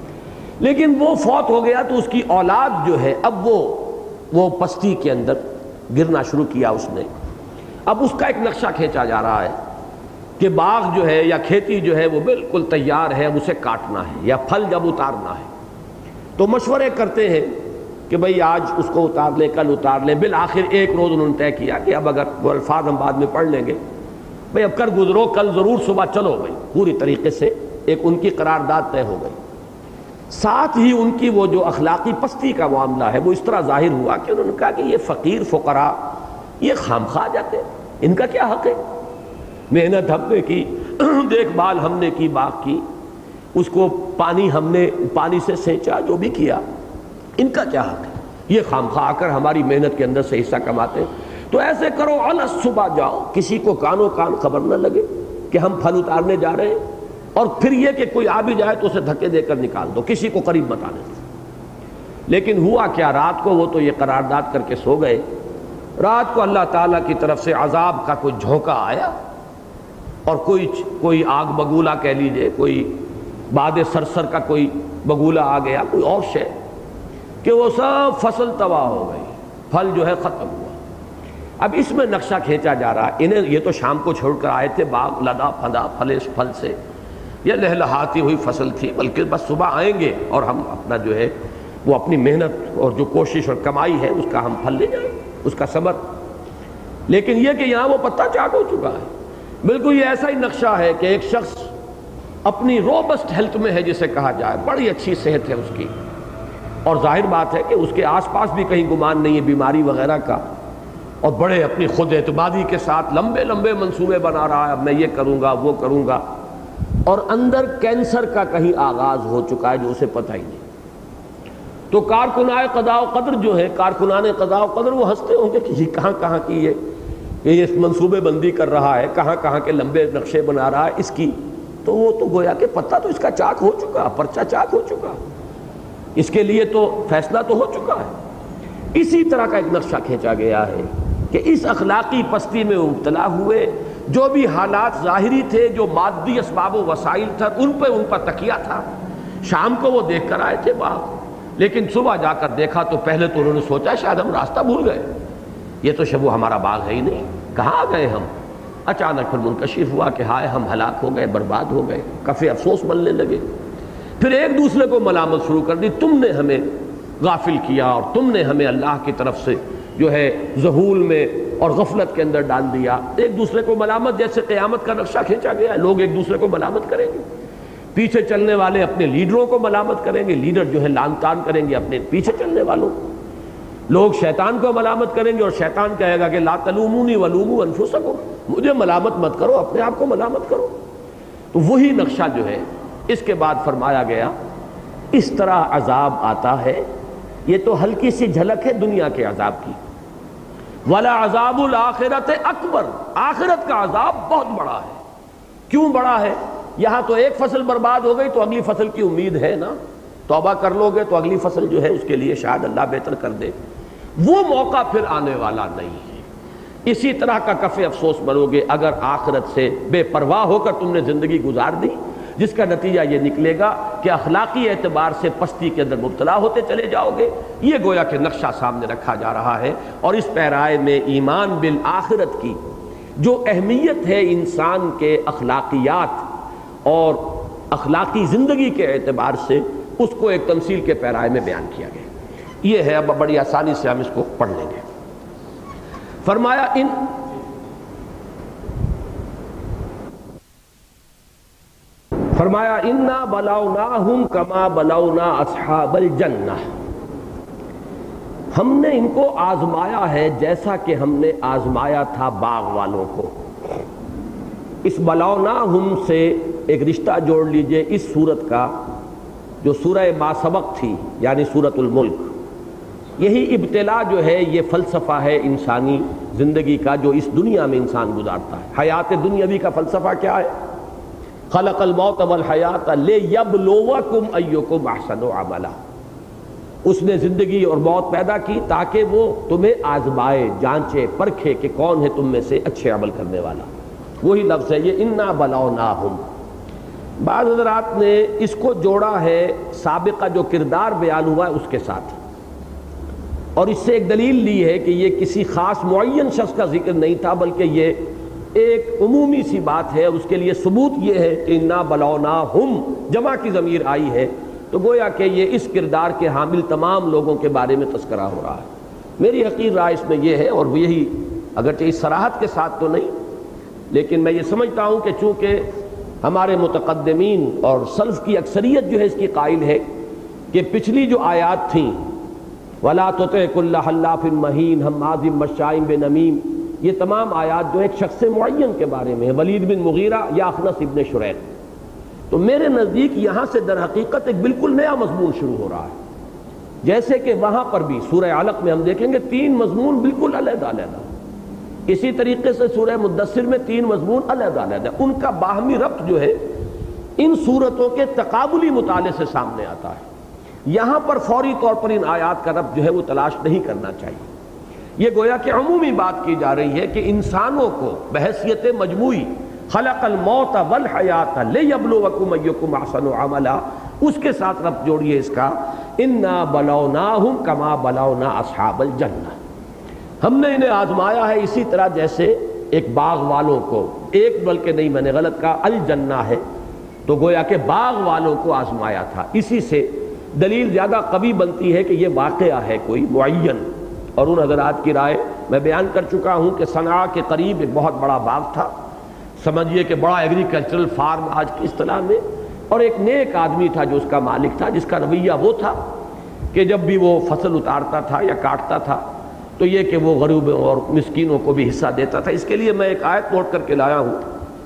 لیکن وہ فوت ہو گیا تو اس کی اولاد جو ہے اب وہ وہ پستی کے اندر گرنا شروع کیا اس نے. اب اس کا ایک نقشہ کھینچا جا رہا ہے کہ باغ جو ہے یا کھیتی جو ہے وہ بالکل تیار ہے، اسے کاٹنا ہے یا پھل جب اتارنا ہے. تو مشورے کرتے ہیں کہ بھئی آج اس کو اتار لیں، کل اتار لیں. بالآخر ایک روز انہوں نے طے کیا کہ اب اگر وہ الفاظ ہم بعد میں پڑھ لیں گے، بھئی اب کر گزرو، کل ضرور صبح چلو. بھئی پوری طریقے سے ایک ان کی قرارداد طے ہو گئی. ساتھ ہی ان کی وہ جو اخلاقی پستی کا معاملہ ہے وہ اس طرح ظاہر ہوا کہ انہوں نے کہا کہ یہ فقیر فقراء یہ خامخواہ جاتے ہیں، ان کا کیا حق ہے؟ محنت ہم نے کی، دیکھ بھال ہم نے کی باغ کی، اس کو پانی ہم نے پانی سے سینچا، جو بھی کیا، ان کا کیا حق ہے؟ یہ خامخواہ آ کر ہماری محنت کے اندر سے حصہ کماتے ہیں. تو ایسے کرو علی صبح جاؤ، کسی کو کانوں کان خبر نہ لگے کہ ہم پھل اتارنے جا رہے ہیں، اور پھر یہ کہ کوئی آ بھی جائے تو اسے دھکے دے کر نکال دو، کسی کو قریب مت آنے دو. لیکن ہوا کیا، رات کو وہ تو یہ قرارداد کر کے سو گئے. رات کو اللہ تعالیٰ کی طرف سے عذاب کا کوئی جھونکا آیا، اور کوئی کوئی آگ بگولا کہہ لیجئے، کوئی باد سرسر کا کوئی بگولا آ گیا، کوئی اور شے، کہ وہ سب فصل تباہ ہو گئی، پھل جو ہے ختم ہوا. اب اس میں نقشہ کھینچا جا رہا ہے. انہیں یہ تو شام کو چھوڑ کر آئے تھے، باغ لدا پھدا پھلے پھل سے، یہ لہلہاتی ہوئی فصل تھی، بلکہ بس صبح آئیں گے اور ہم اپنا جو ہے وہ اپنی محنت اور جو کوشش اور کمائی ہے اس کا ہم پھل لے جائیں، اس کا ثمر. لیکن یہ کہ یہاں وہ پتہ چاٹ ہو چکا ہے. بالکل یہ ایسا ہی نقشہ ہے کہ ایک شخص اپنی روبسٹ ہیلتھ میں ہے، جسے کہا جائے، بڑی اچھی صحت ہے اس کی، اور ظاہر بات ہے کہ اس کے آس پاس بھی کہیں گمان نہیں ہے بیماری وغیرہ کا، اور بڑے اپنی خود اعتمادی کے ساتھ لمبے لمبے منصوبے بنا رہا ہے، اب میں یہ کروں گا وہ کروں گا، اور اندر کینسر کا کہیں آغاز ہو چکا ہے جو اسے پتہ ہی نہیں. تو کارکنان قضاء و قدر جو ہے، کارکنان قضاء و قدر، وہ ہنستے ہوں گے کہ یہ کہاں کہاں کی ہے، یہ منصوبے بندی کر رہا ہے، کہاں کہاں کے لمبے نقشے بنا رہا ہے اس کی. تو وہ تو گویا کہ پتہ تو اس کا چاک ہو چکا، پرچہ چاک ہو چکا، اس کے لیے تو فیصلہ تو ہو چکا ہے. اسی طرح کا ایک نقشہ کھینچا گیا ہے کہ اس اخلاقی پستی میں مبتلا ہوئے، جو بھی حالات ظاہری تھے، جو مادی اسباب و وسائل تھا، ان پہ ان پر تکیہ تھا. شام کو وہ دیکھ کر آئے تھے باغ، لیکن صبح جا کر دیکھا تو پہلے تو انہوں نے سوچا شاید ہم راستہ بھول گئے، یہ تو شب وہ ہمارا باغ ہے ہی نہیں، کہاں آ گئے ہم. اچانک پھر منکشف ہوا کہ ہائے ہم ہلاک ہو گئے، برباد ہو گئے. کفے افسوس ملنے لگے. پھر ایک دوسرے کو ملامت شروع کر دی، تم نے ہمیں غافل کیا اور تم نے ہمیں اللہ کی طرف سے جو ہے ذہول میں اور غفلت کے اندر ڈال دیا. ایک دوسرے کو ملامت، جیسے قیامت کا نقشہ کھینچا گیا ہے، لوگ ایک دوسرے کو ملامت کریں گے. پیچھے چلنے والے اپنے لیڈروں کو ملامت کریں گے، لیڈر جو ہے لان تان کریں گے اپنے پیچھے چلنے والوں. لوگ شیطان کو ملامت کریں گے اور شیطان کہے گا کہ لا تلومونی ولوموا انفسکم، مجھے ملامت مت کرو، اپنے آپ کو ملامت کرو. تو وہی نقشہ جو ہے اس کے بعد فرمایا گیا اس طرح عذاب آتا ہے. یہ تو ہلکی سی جھلک ہے دنیا کے عذاب کی. ولا عذاب الآخرت اکبر، آخرت کا عذاب بہت بڑا ہے. کیوں بڑا ہے؟ یہاں تو ایک فصل برباد ہو گئی تو اگلی فصل کی امید ہے نا، توبہ کر لو گے تو اگلی فصل جو ہے اس کے لیے شاید اللہ بہتر کر دے. وہ موقع پھر آنے والا نہیں ہے. اسی طرح کا کف افسوس بنو گے اگر آخرت سے بے پرواہ ہو کر تم نے زندگی گزار دی، جس کا نتیجہ یہ نکلے گا کہ اخلاقی اعتبار سے پستی کے اندر مبتلا ہوتے چلے جاؤ گے. یہ گویا کہ نقشہ سامنے رکھا جا رہا ہے. اور اس پیرائے میں ایمان بالآخرت کی جو اہمیت ہے انسان کے اخلاقیات اور اخلاقی زندگی کے اعتبار سے اس کو ایک تمثیل کے پیرائے میں بیان کیا گیا. یہ ہے، اب بڑی آسانی سے ہم اس کو پڑھ لیں گے. فرمایا ان فرمایا انا بلاوناہم کما بلونا اصحاب الجنہ، ہم نے ان کو آزمایا ہے جیسا کہ ہم نے آزمایا تھا باغ والوں کو. اس بلاوناہم سے ایک رشتہ جوڑ لیجئے اس سورت کا جو سورہ ما سبق تھی، یعنی سورۃ الملک. یہی ابتلا جو ہے یہ فلسفہ ہے انسانی زندگی کا جو اس دنیا میں انسان گزارتا ہے. حیات دنیاوی کا فلسفہ کیا ہے؟ خلق الموت والحیات لیبلوکم ایکم احسن عملا. اس نے زندگی اور موت پیدا کی تاکہ وہ تمہیں آزمائے، جانچے، پرکھے کہ کون ہے تم میں سے اچھے عمل کرنے والا. وہی لفظ ہے یہ انا بلوناہم. بعض حضرات نے اس کو جوڑا ہے سابقہ جو کردار بیان ہوا ہے اس کے ساتھ، اور اس سے ایک دلیل لی ہے کہ یہ کسی خاص معین شخص کا ذکر نہیں تھا بلکہ یہ ایک عمومی سی بات ہے. اور اس کے لیے ثبوت یہ ہے کہ انا بلوناہم جمع کی ضمیر آئی ہے تو گویا کہ یہ اس کردار کے حامل تمام لوگوں کے بارے میں تذکرہ ہو رہا ہے. میری حقیر رائے اس میں یہ ہے، اور یہی اگرچہ اس صراحت کے ساتھ تو نہیں، لیکن میں یہ سمجھتا ہوں کہ چونکہ ہمارے متقدمین اور سلف کی اکثریت جو ہے اس کی قائل ہے کہ پچھلی جو آیات تھیں وَلَا تُطِعْ كُلَّ حَلَّافٍ مَّهِينٍ ہَمَّازٍ مَّشَّاءٍ بِنَمِيمٍ، یہ تمام آیات جو ایک شخص معین کے بارے میں ہے، ولید بن مغیرہ یا اخنس ابن شریح. تو میرے نزدیک یہاں سے در حقیقت ایک بالکل نیا مضمون شروع ہو رہا ہے، جیسے کہ وہاں پر بھی سورہ علق میں ہم دیکھیں گے تین مضمون بالکل علیحدہ علیحدہ. اسی طریقے سے سورہ مدثر میں تین مضمون علیحدہ علیحدہ، ان کا باہمی ربط جو ہے ان صورتوں کے تقابلی مطالعے سے سامنے آتا ہے. یہاں پر فوری طور پر ان آیات کا ربط جو ہے وہ تلاش نہیں کرنا چاہیے. یہ گویا کہ عمومی بات کی جا رہی ہے کہ انسانوں کو بحیثیت مجموعی خلق الموت والحیات لیبلوکم ایکم احسن عملا، اس کے ساتھ ربط جوڑیے اس کا انا بلوناہم کما بلونا اصحاب الجنہ. ہم نے انہیں آزمایا ہے اسی طرح جیسے ایک باغ والوں کو، ایک بلکہ نہیں میں نے غلط کہا، الجنہ ہے تو گویا کہ باغ والوں کو آزمایا تھا. اسی سے دلیل زیادہ قوی بنتی ہے کہ یہ واقعہ ہے کوئی معین. اور ان حضرات کی رائے میں بیان کر چکا ہوں کہ صنعاء کے قریب ایک بہت بڑا باغ تھا، سمجھیے کہ بڑا ایگریکلچرل فارم آج کی اصطلاح میں، اور ایک نیک آدمی تھا جو اس کا مالک تھا، جس کا رویہ وہ تھا کہ جب بھی وہ فصل اتارتا تھا یا کاٹتا تھا تو یہ کہ وہ غریبوں اور مسکینوں کو بھی حصہ دیتا تھا. اس کے لیے میں ایک آیت نوٹ کر کے لایا ہوں.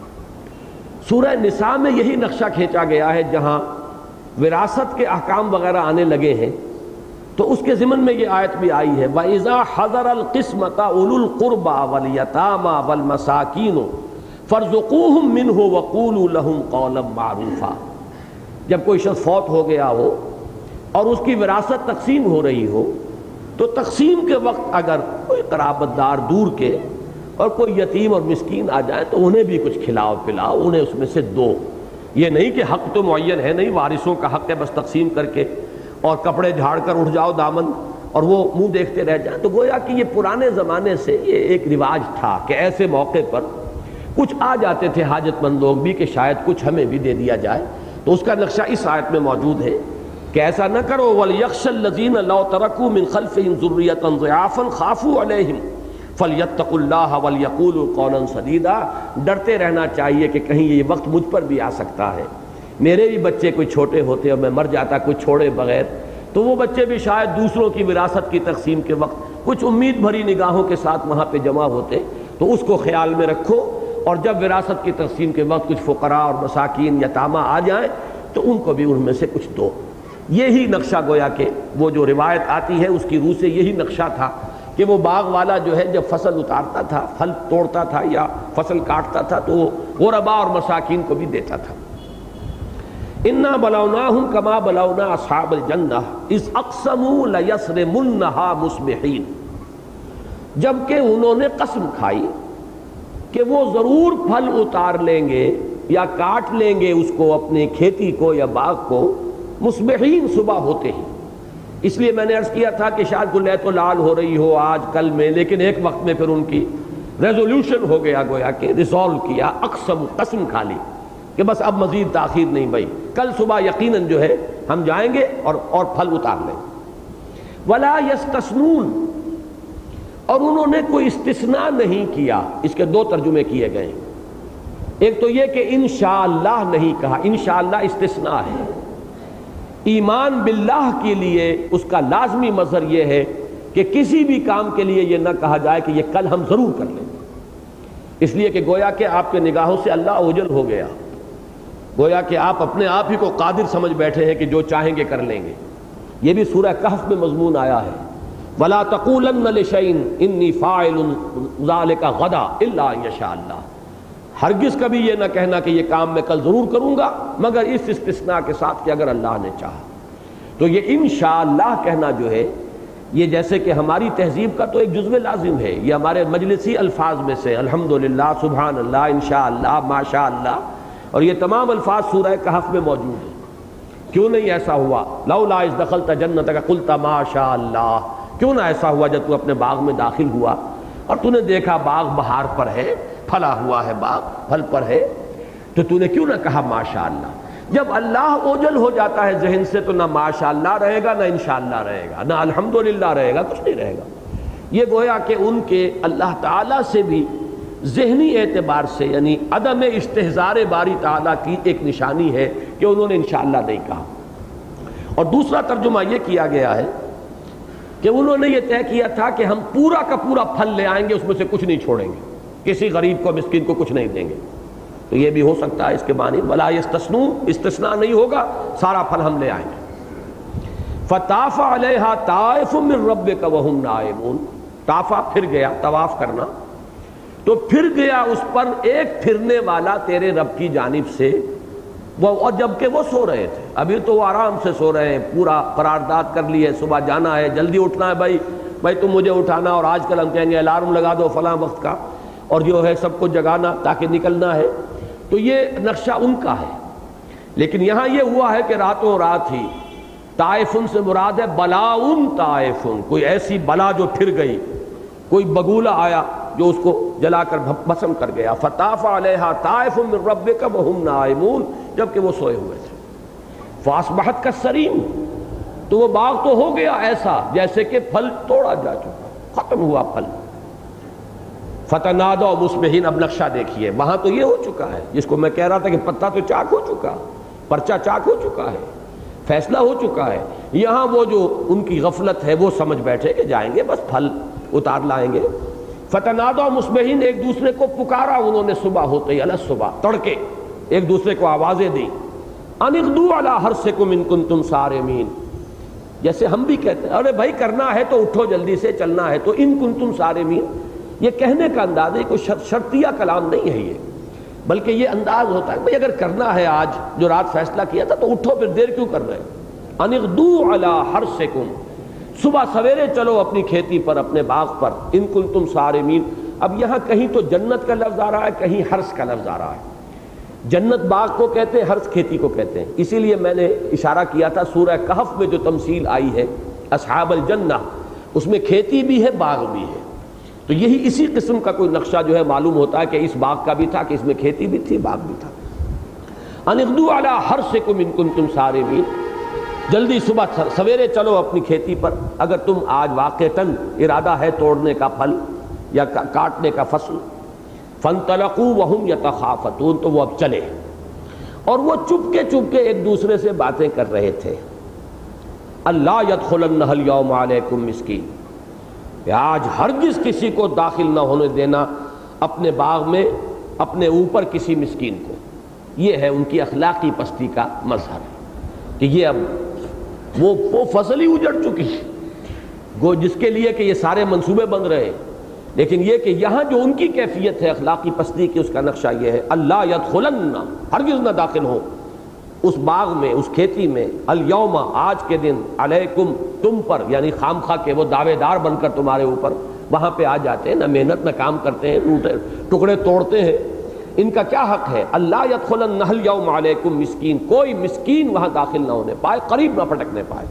سورہ نساء میں یہی نقشہ کھینچا گیا ہے، جہاں وراثت کے احکام وغیرہ آنے لگے ہیں تو اس کے ضمن میں یہ آیت بھی آئی ہے وَإِذَا حَضَرَ الْقِسْمَةَ أُولُو الْقُرْبَى وَالْيَتَامَى وَالْمَسَاكِينُ فَارْزُقُوهُم مِّنْهُ وَقُولُوا لَهُمْ قَوْلًا مَّعْرُوفًا. جب کوئی شخص فوت ہو گیا ہو اور اس کی وراثت تقسیم ہو رہی ہو تو تقسیم کے وقت اگر کوئی قرابت دار دور کے اور کوئی یتیم اور مسکین آ جائے تو انہیں بھی کچھ کھلاؤ پلاؤ، انہیں اس میں سے دو. یہ نہیں کہ حق تو معین ہے نہیں، وارثوں کا حق ہے بس تقسیم کر کے اور کپڑے جھاڑ کر اٹھ جاؤ دامن اور وہ منہ دیکھتے رہ جائیں. تو گویا کہ یہ پرانے زمانے سے یہ ایک رواج تھا کہ ایسے موقع پر کچھ آ جاتے تھے حاجت مند لوگ بھی کہ شاید کچھ ہمیں بھی دے دیا جائے. تو اس کا نقشہ اس آیت میں موجود ہے کہ ایسا نہ کرو وَلْيَخْشَ الَّذِينَ لَوْ تَرَكُوا مِنْ خَلْفِهِمْ ذُرِّيَّةً ضِعَافًا خَافُوا عَلَيْهِمْ فَلْيَتَّقُوا اللَّهَ وَلْيَقُولُوا قَوْلًا سَدِيدًا. ڈرتے رہنا چاہیے کہ کہیں یہ وقت مجھ پر بھی آ سکتا ہے، میرے بھی بچے کوئی چھوٹے ہوتے اور میں مر جاتا کوئی چھوڑے بغیر تو وہ بچے بھی شاید دوسروں کی وراثت کی تقسیم کے وقت کچھ امید بھری نگاہوں کے ساتھ وہاں پہ جمع ہوتے. تو اس کو خیال میں رکھو، اور جب وراثت کی تقسیم کے وقت کچھ فقراء اور مساکین یتامہ آ جائیں تو ان کو بھی ان میں سے کچھ دو. یہی نقشہ گویا کہ وہ جو روایت آتی ہے اس کی روح سے یہی نقشہ تھا کہ وہ باغ والا جو ہے جب فصل اتارتا تھا، پھل توڑتا تھا یا فصل کاٹتا تھا تو وہ غرباء اور مساکین کو بھی دیتا تھا. انا بلوناہم کما بلونا اصحاب الجنہ اذ اقسموا لیصرمنھا مصبحین. جبکہ انہوں نے قسم کھائی کہ وہ ضرور پھل اتار لیں گے یا کاٹ لیں گے اس کو، اپنی کھیتی کو یا باغ کو، مصبحین صبح ہوتے ہی. اس لیے میں نے عرض کیا تھا کہ شاید کوئی لیت و لال ہو رہی ہو آج کل میں، لیکن ایک وقت میں پھر ان کی ریزولوشن ہو گیا، گویا کہ ریزالو کیا، اقسم قسم کھا لی. کہ بس اب مزید تاخیر نہیں بھائی، کل صبح یقیناً جو ہے ہم جائیں گے اور اور پھل اتار لیں گے۔ ولا یستثنون، اور انہوں نے کوئی استثناء نہیں کیا۔ اس کے دو ترجمے کیے گئے ہیں، ایک تو یہ کہ انشاءاللہ نہیں کہا، انشاءاللہ استثناء ہے۔ ایمان باللہ کے لیے اس کا لازمی مظہر یہ ہے کہ کسی بھی کام کے لیے یہ نہ کہا جائے کہ یہ کل ہم ضرور کر لیں گے، اس لیے کہ گویا کہ آپ کے نگاہوں سے اللہ اوجل ہو گیا، گویا کہ آپ اپنے آپ ہی کو قادر سمجھ بیٹھے ہیں کہ جو چاہیں گے کر لیں گے۔ یہ بھی سورہ کہف میں مضمون آیا ہے، وَلَا تَقُولَنَّ لِشَيْءٍ إِنِّي فَاعِلٌ ذَلِكَ غَدًا إِلَّا أَن يَشَاءَ اللَّهُ، ہرگز کبھی یہ نہ کہنا کہ یہ کام میں کل ضرور کروں گا مگر اس استثناء کے ساتھ کہ اگر اللہ نے چاہا۔ تو یہ انشاءاللہ کہنا جو ہے یہ جیسے کہ ہماری تہذیب کا تو ایک جزو لازم ہے، یہ ہمارے مجلسی الفاظ میں سے الحمدللہ، سبحان اللہ، انشاءاللہ، ماشاءاللہ، اور یہ تمام الفاظ سورہ کہف میں موجود ہیں۔ کیوں نہیں ایسا ہوا؟ لولا اذ دخلت جنتک قلت ما شاء اللہ، کیوں نہ ایسا ہوا جب تو اپنے باغ میں داخل ہوا اور تو نے دیکھا باغ بہار پر ہے، پھلا ہوا ہے باغ، پھل پر ہے، تو تو نے کیوں نہ کہا ماشاءاللہ؟ جب اللہ اوجل ہو جاتا ہے ذہن سے تو نہ ماشاءاللہ رہے گا، نہ انشاءاللہ رہے گا، نہ الحمدللہ رہے گا، کچھ نہیں رہے گا۔ یہ گویا کہ ان کے اللہ تعالیٰ سے بھی ذہنی اعتبار سے یعنی عدم استحضار باری تعالیٰ کی ایک نشانی ہے کہ انہوں نے انشاءاللہ نہیں کہا۔ اور دوسرا ترجمہ یہ کیا گیا ہے کہ انہوں نے یہ طے کیا تھا کہ ہم پورا کا پورا پھل لے آئیں گے، اس میں سے کچھ نہیں چھوڑیں گے، کسی غریب کو مسکین کو کچھ نہیں دیں گے۔ تو یہ بھی ہو سکتا ہے اس کے معنی ولا یستثنون، استثناء نہیں ہوگا، سارا پھل ہم لے آئیں گے۔ فطاف علیہا طائف من ربک وہم نائمون، طافا پھر گیا، طواف کرنا، تو پھر گیا اس پر ایک پھرنے والا تیرے رب کی جانب سے، وہ اور جبکہ وہ سو رہے تھے، ابھی تو وہ آرام سے سو رہے ہیں، پورا قرارداد کر لی ہے، صبح جانا ہے، جلدی اٹھنا ہے، بھائی بھائی تم مجھے اٹھانا، اور آج کل ہم کہیں گے الارم لگا دو فلاں وقت کا، اور جو ہے سب کو جگانا تاکہ نکلنا ہے، تو یہ نقشہ ان کا ہے۔ لیکن یہاں یہ ہوا ہے کہ راتوں رات ہی، طائفن سے مراد ہے بلاؤن طائفن، کوئی ایسی بلا جو پھر گئی، کوئی بگولہ آیا جو اس کو جلا کر بھسم کر گیا۔ فطاف علیہا طائف من ربک وہم نائمون، جبکہ وہ سوئے ہوئے تھے۔ فاصبحت کالصریم، تو وہ باغ تو ہو گیا ایسا جیسے کہ پھل توڑا جا چکا، ختم ہوا پھل۔ فتنادوا مصبحین، اب نقشہ دیکھیے، وہاں تو یہ ہو چکا ہے جس کو میں کہہ رہا تھا کہ پتہ تو چاک ہو چکا، پرچہ چاک ہو چکا ہے، فیصلہ ہو چکا ہے۔ یہاں وہ جو ان کی غفلت ہے وہ سمجھ بیٹھے کہ جائیں گے بس پھل اتار لائیں گے۔ فتنادوا مصبحین، ایک دوسرے کو پکارا انہوں نے صبح ہوتے ہی، علی الصبح، تڑکے ایک دوسرے کو آوازیں دیں، ان اغدوا علی حرثکم ان کنتم صارمین، جیسے ہم بھی کہتے ہیں ارے بھائی کرنا ہے تو اٹھو جلدی سے، چلنا ہے تو، ان کنتم صارمین، یہ کہنے کا انداز ہے، کوئی شرطیہ کلام نہیں ہے یہ، بلکہ یہ انداز ہوتا ہے بھئی اگر کرنا ہے آج جو رات فیصلہ کیا تھا تو اٹھو، پھر دیر کیوں کر رہے ہیں؟ ان اغدوا علی حرثکم، صبح سویرے چلو اپنی کھیتی پر، اپنے باغ پر، ان کنتم صارمین۔ اب یہاں کہیں تو جنت کا لفظ آ رہا ہے، کہیں حرث کا لفظ آ رہا ہے۔ جنت باغ کو کہتے ہیں، حرث کھیتی کو کہتے ہیں، اسی لیے میں نے اشارہ کیا تھا سورہ کہف میں جو تمثیل آئی ہے اصحاب الجنہ، اس میں کھیتی بھی ہے باغ بھی ہے، تو یہی اسی قسم کا کوئی نقشہ جو ہے معلوم ہوتا ہے کہ اس باغ کا بھی تھا، کہ اس میں کھیتی بھی تھی، باغ بھی تھا۔ ان اغدوا علی حرثکم ان کنتم صارمین، جلدی صبح سویرے چلو اپنی کھیتی پر، اگر تم آج واقعتاً ارادہ ہے توڑنے کا پھل یا کاٹنے کا فصل۔ فانطلقوا وهم يتخافتون، تو وہ اب چلے اور وہ چپکے چپکے ایک دوسرے سے باتیں کر رہے تھے۔ اللہ يدخلنها اليوم علیکم مسکین، کہ آج ہرگز کسی کو داخل نہ ہونے دینا اپنے باغ میں اپنے اوپر کسی مسکین کو۔ یہ ہے ان کی اخلاقی پستی کا مظہر کہ یہ اب وہ وہ فصل ہی اجڑ چکی گو جس کے لیے کہ یہ سارے منصوبے بن رہے ہیں، لیکن یہ کہ یہاں جو ان کی کیفیت ہے اخلاقی پستی کی، اس کا نقشہ یہ ہے اللہ یدخلن، ہرگز نہ داخل ہو اس باغ میں، اس کھیتی میں، الیوم، آج کے دن، علیکم، تم پر، یعنی خام خواہ کے وہ دعوے دار بن کر تمہارے اوپر وہاں پہ آ جاتے ہیں، نہ محنت نہ کام کرتے ہیں، ٹکڑے توڑتے ہیں، ان کا کیا حق ہے؟ اللہ یدخلن الیوم علیکم مسکین، کوئی مسکین وہاں داخل نہ ہونے پائے، قریب نہ پھٹکنے پائے۔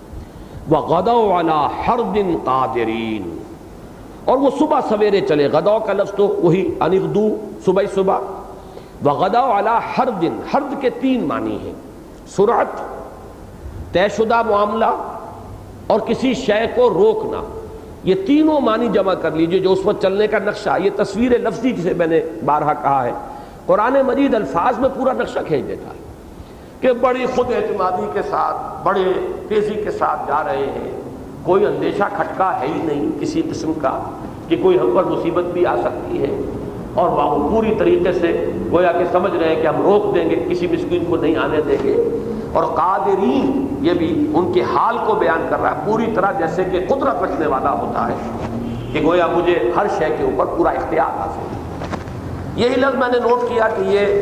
وغدوا علی حرد قادرین، اور وہ صبح سویرے چلے، غدو کا لفظ تو وہی انغدو، صبح صبح، وغدوا علی حرد، حرد کے تین معنی ہیں، سرعت، طے شدہ معاملہ اور کسی شے کو روکنا، یہ تینوں معنی جمع کر لیجئے جو اس وقت چلنے کا نقشہ، یہ تصویر لفظی جسے میں نے بارہا کہا ہے، قرآن مجید الفاظ میں پورا نقشہ کھینچ دیتا ہے کہ بڑی خود اعتمادی کے ساتھ بڑے تیزی کے ساتھ جا رہے ہیں، کوئی اندیشہ کھٹکا ہے ہی نہیں کسی قسم کا کہ کوئی ہم پر مصیبت بھی آ سکتی ہے، اور وہ پوری طریقے سے گویا کہ سمجھ رہے ہیں کہ ہم روک دیں گے، کسی مسکین کو نہیں آنے دیں گے، اور قادرین یہ بھی ان کے حال کو بیان کر رہا ہے پوری طرح جیسے کہ قدرت رکھنے والا ہوتا ہے کہ گویا مجھے ہر شے کے اوپر پورا اختیار حاصل ہے۔ یہی لفظ میں نے نوٹ کیا کہ یہ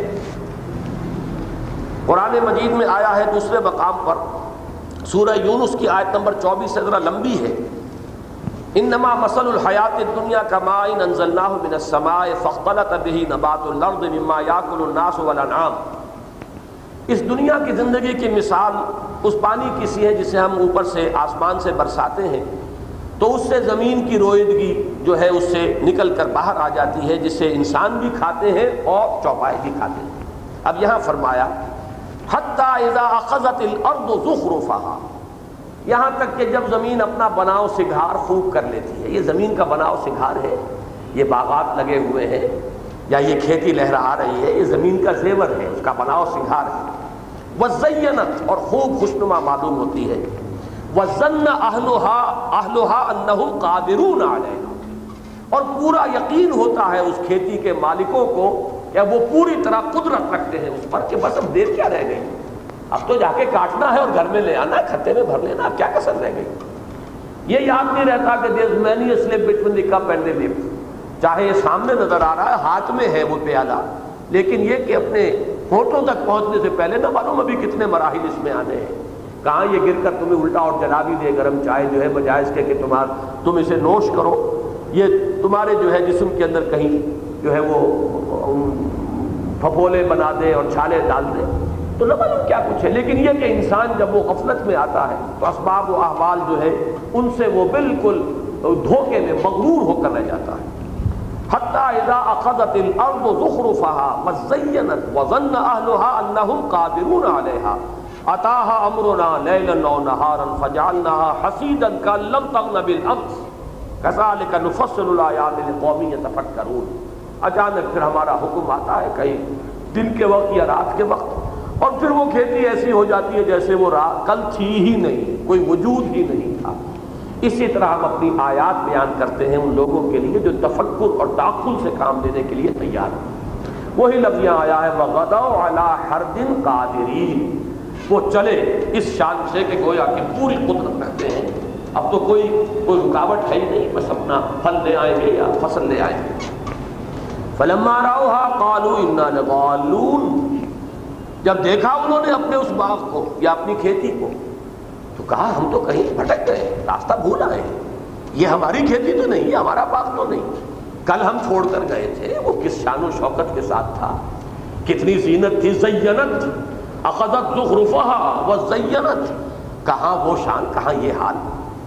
قرآن مجید میں آیا ہے دوسرے مقام پر، سورہ یونس کی آیت نمبر چوبیس سے ذرا لمبی ہے، انما مثل الحیات الدنیا کماء انزلناہ من السماء فاختلط به نبات الارض مما یاکل الناس والانعام، اس دنیا کی زندگی کی مثال اس پانی کی سی ہے جسے ہم اوپر سے آسمان سے برساتے ہیں تو اس سے زمین کی روئیدگی جو ہے اس سے نکل کر باہر آ جاتی ہے، جسے انسان بھی کھاتے ہیں اور چوپائے بھی کھاتے ہیں۔ اب یہاں فرمایا حتی اذا اخذت الارض زخرفها، یہاں تک کہ جب زمین اپنا بناؤ سنگھار خوب کر لیتی ہے، یہ زمین کا بناؤ سنگھار ہے، یہ باغات لگے ہوئے ہیں یا یہ کھیتی لہرا رہی ہے، یہ زمین کا زیور ہے، اس کا بناؤ سنگھار ہے، وزینت اور خوب خوشنما معلوم ہوتی ہے، وظن اہلها اہلها انہم قادرون علیہا، اور پورا یقین ہوتا ہے اس کھیتی کے مالکوں کو کہ وہ پوری طرح قدرت رکھتے ہیں اس پر کہ بس اب دیر کیا رہ گئی، اب تو جا کے کاٹنا ہے اور گھر میں لے آنا، کھتے میں بھر لینا، اب کیا کسر رہ گئی۔ یہ یاد نہیں رہتا کہ there's many a slip between the cup and the lip، چاہے یہ سامنے نظر آ رہا ہے، ہاتھ میں ہے وہ پیالہ، لیکن یہ کہ اپنے ہونٹوں تک پہنچنے سے پہلے نہ معلوم ابھی کتنے مراحل اس میں آنے ہیں، کہاں یہ گر کر تمہیں الٹا اور جلا بھی دے گرم چائے جو ہے، بجائے اس کے کہ تمہار تم اسے نوش کرو، یہ تمہارے جو ہے جسم کے اندر کہیں جو ہے وہ پھپھولے بنا دے اور چھالے ڈال دے، تو نہ معلوم کیا کچھ ہے۔ لیکن یہ کہ انسان جب وہ غفلت میں آتا ہے تو اسباب و احوال جو ہے ان سے وہ بالکل دھوکے میں مغرور ہو کر رہ جاتا ہے۔ حتی اذا اخذت الارض زخرفها وزینت وظن اہلها انہم قادرون علیہا اتاها امرنا لیلا او نہارا فجعلناها حصیدا کأن لم تغن بالامس کذلک نفصل الآیات لقوم یتفکرون، اچانک پھر ہمارا حکم آتا ہے کہیں دن کے وقت یا رات کے وقت، اور پھر وہ کھیتی ایسی ہو جاتی ہے جیسے وہ رات کل تھی ہی نہیں، کوئی وجود ہی نہیں تھا۔ اسی طرح ہم اپنی آیات بیان کرتے ہیں ان لوگوں کے لیے جو تفکر اور تعقل سے کام لینے کے لیے تیار ہیں۔ وہی لفظ یہاں آیا ہے وَغَدَوْا عَلَىٰ حَرْدٍ قَادِرِينَ، وہ چلے اس شان سے کہ گویا کہ پوری قدرت رکھتے ہیں، اب تو کوئی کوئی رکاوٹ ہے ہی نہیں، بس اپنا پھل لے آئیں گے یا فصل لے آئیں گے۔ فَلَمَّا رَأَوْهَا قَالُوا إِنَّا لَضَالُّونَ، جب دیکھا انہوں نے اپنے اس باغ کو یا اپنی کھیتی کو تو کہا ہم تو کہیں بھٹک گئے، راستہ بھول آئے، یہ ہماری کھیتی تو نہیں، یہ ہمارا باغ تو نہیں، کل ہم چھوڑ کر گئے تھے، وہ کس شان و شوکت کے ساتھ تھا، کتنی زینت تھی، زینت اخذت زخرفها وزینت، کہاں وہ شان، کہاں یہ حال،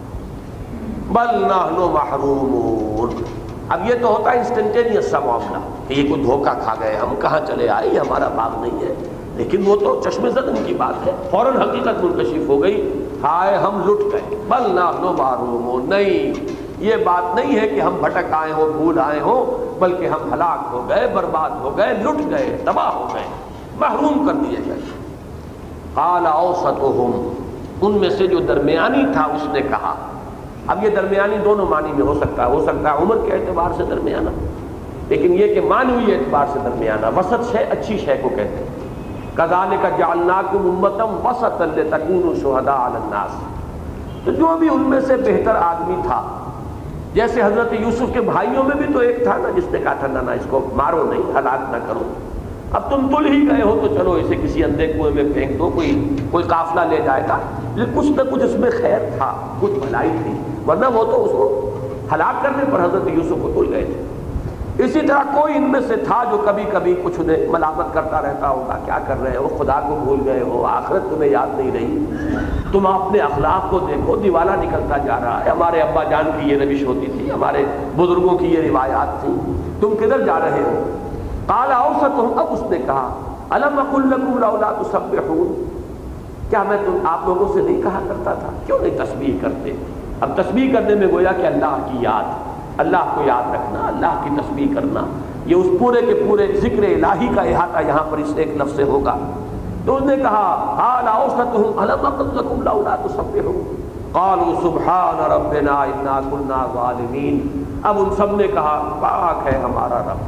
بل نحن محرومون۔ اب یہ تو ہوتا ہے انسٹنٹینیس سا معاملہ کہ یہ کوئی دھوکہ کھا گئے، ہم کہاں چلے آئے، یہ ہمارا باغ نہیں ہے، لیکن وہ تو چشم زدن کی بات ہے، فوراً حقیقت منکشف ہو گئی، ہائے ہم لٹ گئے، بل نحن محرومون، نہیں یہ بات نہیں ہے کہ ہم بھٹک آئے ہوں، بھول آئے ہوں، بلکہ ہم ہلاک ہو گئے، برباد ہو گئے، لٹ گئے، تباہ ہو گئے، محروم کر دیے گئے۔ قال اوسطهم، ان میں سے جو درمیانی تھا اس نے کہا، اب یہ درمیانی دونوں معنی میں ہو سکتا ہے، ہو سکتا ہے عمر کے اعتبار سے درمیانہ، لیکن یہ کہ معنوی اعتبار سے درمیانہ، وسط شے اچھی شے کو کہتے ہیں۔ كَذَلِكَ جَعَلْنَاكُمْ أُمَّةً وَسَطًا لِتَكُونُوا شُهَدَاءَ عَلَى النَّاسِ، تو جو بھی ان میں سے بہتر آدمی تھا، جیسے حضرت یوسف کے بھائیوں میں بھی تو ایک تھا نا جس نے کہا تھا نہ اس کو مارو نہیں، ہلاک نہ کرو، اب تم تل ہی گئے ہو تو چلو اسے کسی اندھے کنویں میں پھینک دو، کوئی کوئی قافلہ لے جائے گا، لیکن کچھ نہ کچھ اس میں خیر تھا، کچھ بھلائی تھی، ورنہ وہ تو اس کو ہلاک کرنے پر حضرت یوسف کو تل گئے تھے۔ اسی طرح کوئی ان میں سے تھا جو کبھی کبھی کچھ انہیں ملامت کرتا رہتا ہوگا، کیا کر رہے ہو، خدا کو بھول گئے ہو، آخرت تمہیں یاد نہیں رہی، تم اپنے اخلاق کو دیکھو، دیوالہ نکلتا جا رہا ہے، ہمارے ابا جان کی یہ روش ہوتی تھی، ہمارے بزرگوں کی یہ روایات تھی، تم کدھر جا رہے ہو۔ قال اوسطهم، اب اس نے کہا الم اقل لکم لولا تسبحون، کیا میں تم آپ لوگوں سے نہیں کہا کرتا تھا کیوں نہیں تسبیح کرتے؟ اب تسبیح کرنے میں گویا کہ اللہ کی یاد، اللہ کو یاد رکھنا، اللہ کی تسبیح کرنا، یہ اس پورے کے پورے ذکر الہی کا احاطہ یہاں پر اس ایک لفظ سے ہوگا۔ تو اس نے کہا قال اوسطهم الم اقل لکم لولا تسبحون قالوا سبحان ربنا انا كنا ظالمین، اب ان سب نے کہا پاک ہے ہمارا رب،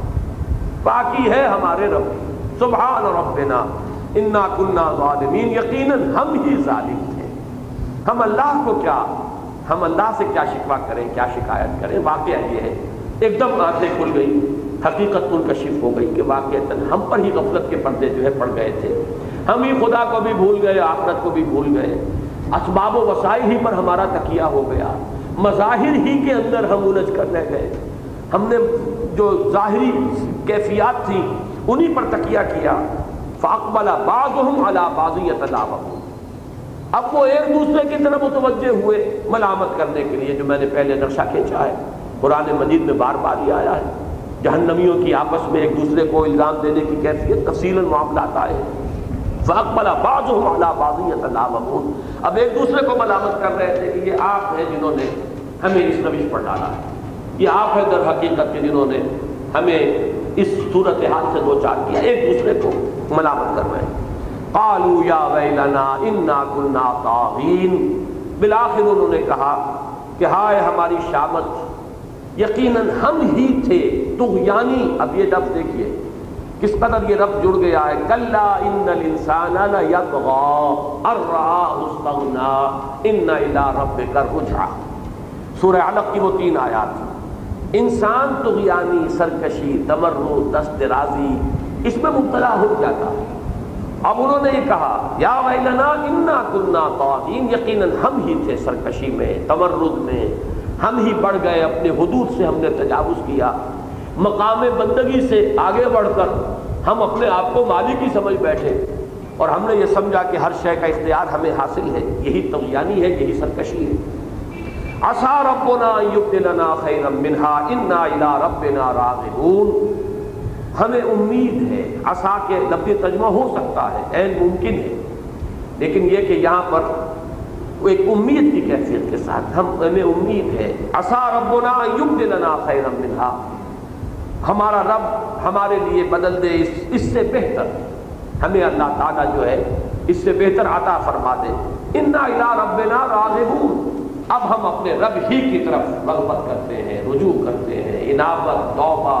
پاکی ہے ہمارے رب، سبحان ربنا انا كنا ظالمین، یقیناً ہم ہی ظالم تھے، ہم اللہ کو کیا، ہم اللہ سے کیا شکوہ کریں، کیا شکایت کریں۔ واقعہ یہ ہے ایک دم آنکھیں کھل گئی، حقیقت منکشف ہو گئی کہ واقعتاً ہم پر ہی غفلت کے پردے جو ہے پڑ گئے تھے، ہم ہی خدا کو بھی بھول گئے، آخرت کو بھی بھول گئے، اسباب و وسائل ہی پر ہمارا تکیہ ہو گیا، مظاہر ہی کے اندر ہم الجھ کر رہ گئے، ہم نے جو ظاہری کیفیات تھیں انہی پر تکیہ کیا۔ فاقبل بعضهم على بعض يتلاومون، اب وہ ایک دوسرے کی طرف متوجہ ہوئے ملامت کرنے کے لیے، جو میں نے پہلے نقشہ کھینچا ہے، قرآن مجید میں بار بار یہ آیا ہے، جہنمیوں کی آپس میں ایک دوسرے کو الزام دینے کی کیفیت تفصیلاً معاملات آئے ہیں۔ فاقبل بعضهم على بعض يتلاومون، اب ایک دوسرے کو ملامت کر رہے تھے کہ یہ آپ ہیں جنہوں نے ہمیں اس روش پر ڈالا ہے، یہ آپ ہیں در حقیقت کے جنہوں نے ہمیں اس صورتحال سے دو چار کیا، ایک دوسرے کو ملامت کر رہے ہیں۔ قالوا یا ویلنا انا كنا طاغین، بالآخر انہوں نے کہا کہ ہائے ہماری شامت، یقیناً ہم ہی تھے طغیانی۔ اب یہ لفظ دیکھیے کس قدر یہ رب جڑ گیا ہے، کلا ان الانسان لیطغی ان رآہ استغنی ان الی ربک الرجعی، سورہ علق کی وہ تین آیات، انسان طغیانی، سرکشی، تمرد، دست درازی، اس میں مبتلا ہو جاتا ہے۔ اب انہوں نے یہ کہا یا ویلنا انا کنا طاغین، یقیناً ہم ہی تھے سرکشی میں، تمرد میں، ہم ہی بڑھ گئے، اپنے حدود سے ہم نے تجاوز کیا، مقام بندگی سے آگے بڑھ کر ہم اپنے آپ کو مالک ہی سمجھ بیٹھے، اور ہم نے یہ سمجھا کہ ہر شے کا اختیار ہمیں حاصل ہے، یہی طغیانی ہے، یہی سرکشی ہے۔ عسیٰ ربنا ان یبدلنا خیرا منہا انا الی ربنا راغبون، ہمیں امید ہے، عسیٰ کے لفظ ترجمہ ہو سکتا ہے، عین ممکن ہے، لیکن یہ کہ یہاں پر ایک امید کی کیفیت کے ساتھ ہم ہمیں امید ہے، عسیٰ ربنا ان یبدلنا خیرا منہا، ہمارا رب ہمارے لیے بدل دے اس, اس سے بہتر، ہمیں اللہ تعالیٰ جو ہے اس سے بہتر عطا فرما دے۔ انا الی ربنا راغبون، اب ہم اپنے رب ہی کی طرف رغبت کرتے ہیں، رجوع کرتے ہیں، انابت، توبہ،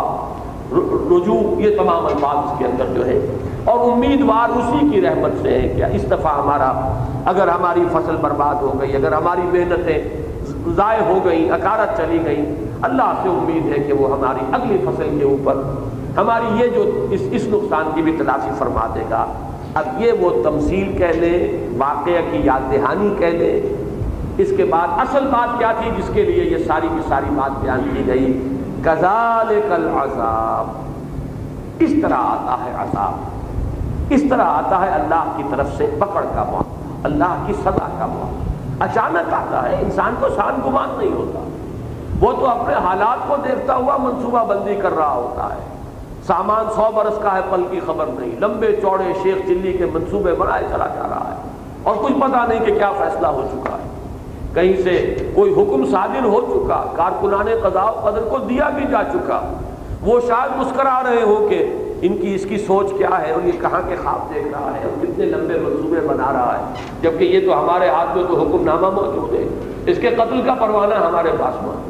رجوع، یہ تمام الفاظ اس کے اندر جو ہے، اور امیدوار اسی کی رحمت سے ہے کہ اس دفعہ ہمارا، اگر ہماری فصل برباد ہو گئی، اگر ہماری محنتیں ضائع ہو گئیں، اکارت چلی گئیں، اللہ سے امید ہے کہ وہ ہماری اگلی فصل کے اوپر ہماری یہ جو اس اس نقصان کی بھی تلافی فرما دے گا۔ اب یہ وہ تمثیل کہہ لیں، واقعہ کی یاد دہانی کہہ لیں، اس کے بعد اصل بات کیا تھی جس کے لیے یہ ساری کی ساری بات بیان کی گئی، کذالک العذاب، اس طرح آتا ہے عذاب، اس طرح آتا ہے اللہ کی طرف سے پکڑ کا موقع، اللہ کی سزا کا موقع، اچانک آتا ہے، انسان کو سان گمان نہیں ہوتا، وہ تو اپنے حالات کو دیکھتا ہوا منصوبہ بندی کر رہا ہوتا ہے، سامان سو برس کا ہے پل کی خبر نہیں، لمبے چوڑے شیخ چلی کے منصوبے بنائے چلا جا رہا ہے، اور کچھ پتہ نہیں کہ کیا فیصلہ ہو چکا ہے، کہیں سے کوئی حکم صادر ہو چکا، کارکنان قضاء و قدر کو دیا بھی جا چکا، وہ شاید مسکرا رہے ہو کہ ان کی اس کی سوچ کیا ہے، اور یہ کہاں کے خواب دیکھ رہا ہے، اور کتنے لمبے منصوبے بنا رہا ہے، جبکہ یہ تو ہمارے ہاتھ میں تو حکم نامہ موجود ہے، اس کے قتل کا پروانہ ہمارے پاس موجود ہے۔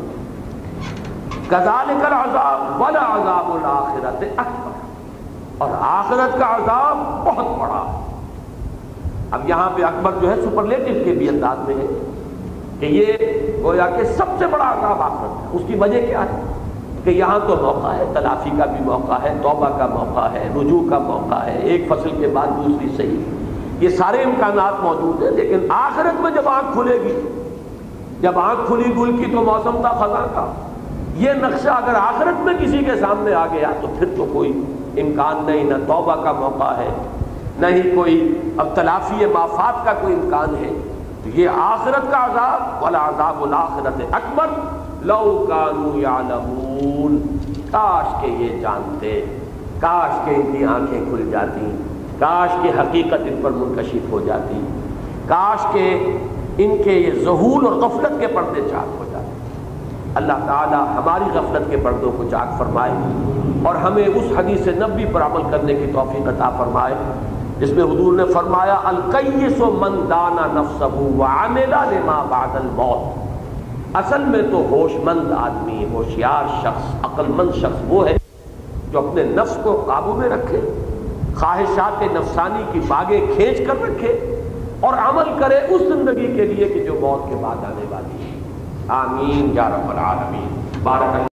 کذالک العذاب ولعذاب الآخرۃ اکبر، اور آخرت کا عذاب بہت بڑا ہے۔ اب یہاں پہ اکبر جو ہے سپرلیٹو کے بھی انداز میں ہے کہ یہ گویا کہ سب سے بڑا عذاب آخرت ہے۔ اس کی وجہ کیا ہے کہ یہاں تو موقع ہے، تلافی کا بھی موقع ہے، توبہ کا موقع ہے، رجوع کا موقع ہے، ایک فصل کے بعد دوسری صحیح، یہ سارے امکانات موجود ہیں، لیکن آخرت میں جب آنکھ کھلے گی، جب آنکھ کھلی گل کی تو موسم تھا خزاں کا، یہ نقشہ اگر آخرت میں کسی کے سامنے آ گیا تو پھر تو کوئی امکان نہیں، نہ توبہ کا موقع ہے، نہ ہی کوئی اب تلافی مافات کا کوئی امکان ہے۔ تو یہ آخرت کا عذاب، ولعذاب الآخرۃ اکبر لو کانوا یعلمون، کاش کہ یہ جانتے، کاش کہ ان کی آنکھیں کھل جاتی، کاش کہ حقیقت ان پر منکشف ہو جاتی، کاش کہ ان کے یہ ذہول اور غفلت کے پردے چاک ہو جاتے۔ اللہ تعالی ہماری غفلت کے پردوں کو چاک فرمائے اور ہمیں اس حدیث نبوی پر عمل کرنے کی توفیق عطا فرمائے جس میں حضور نے فرمایا القیس من دانا نفسہ وعمل لما بعد الموت۔ اصل میں تو ہوش مند آدمی، ہوشیار شخص، عقل مند شخص وہ ہے جو اپنے نفس کو قابو میں رکھے، خواہشات نفسانی کی باغیں کھینچ کر رکھے اور عمل کرے اس زندگی کے لیے کہ جو موت کے بعد آنے والی ہے۔ آمین یا رب العالمین۔ بارک اللہ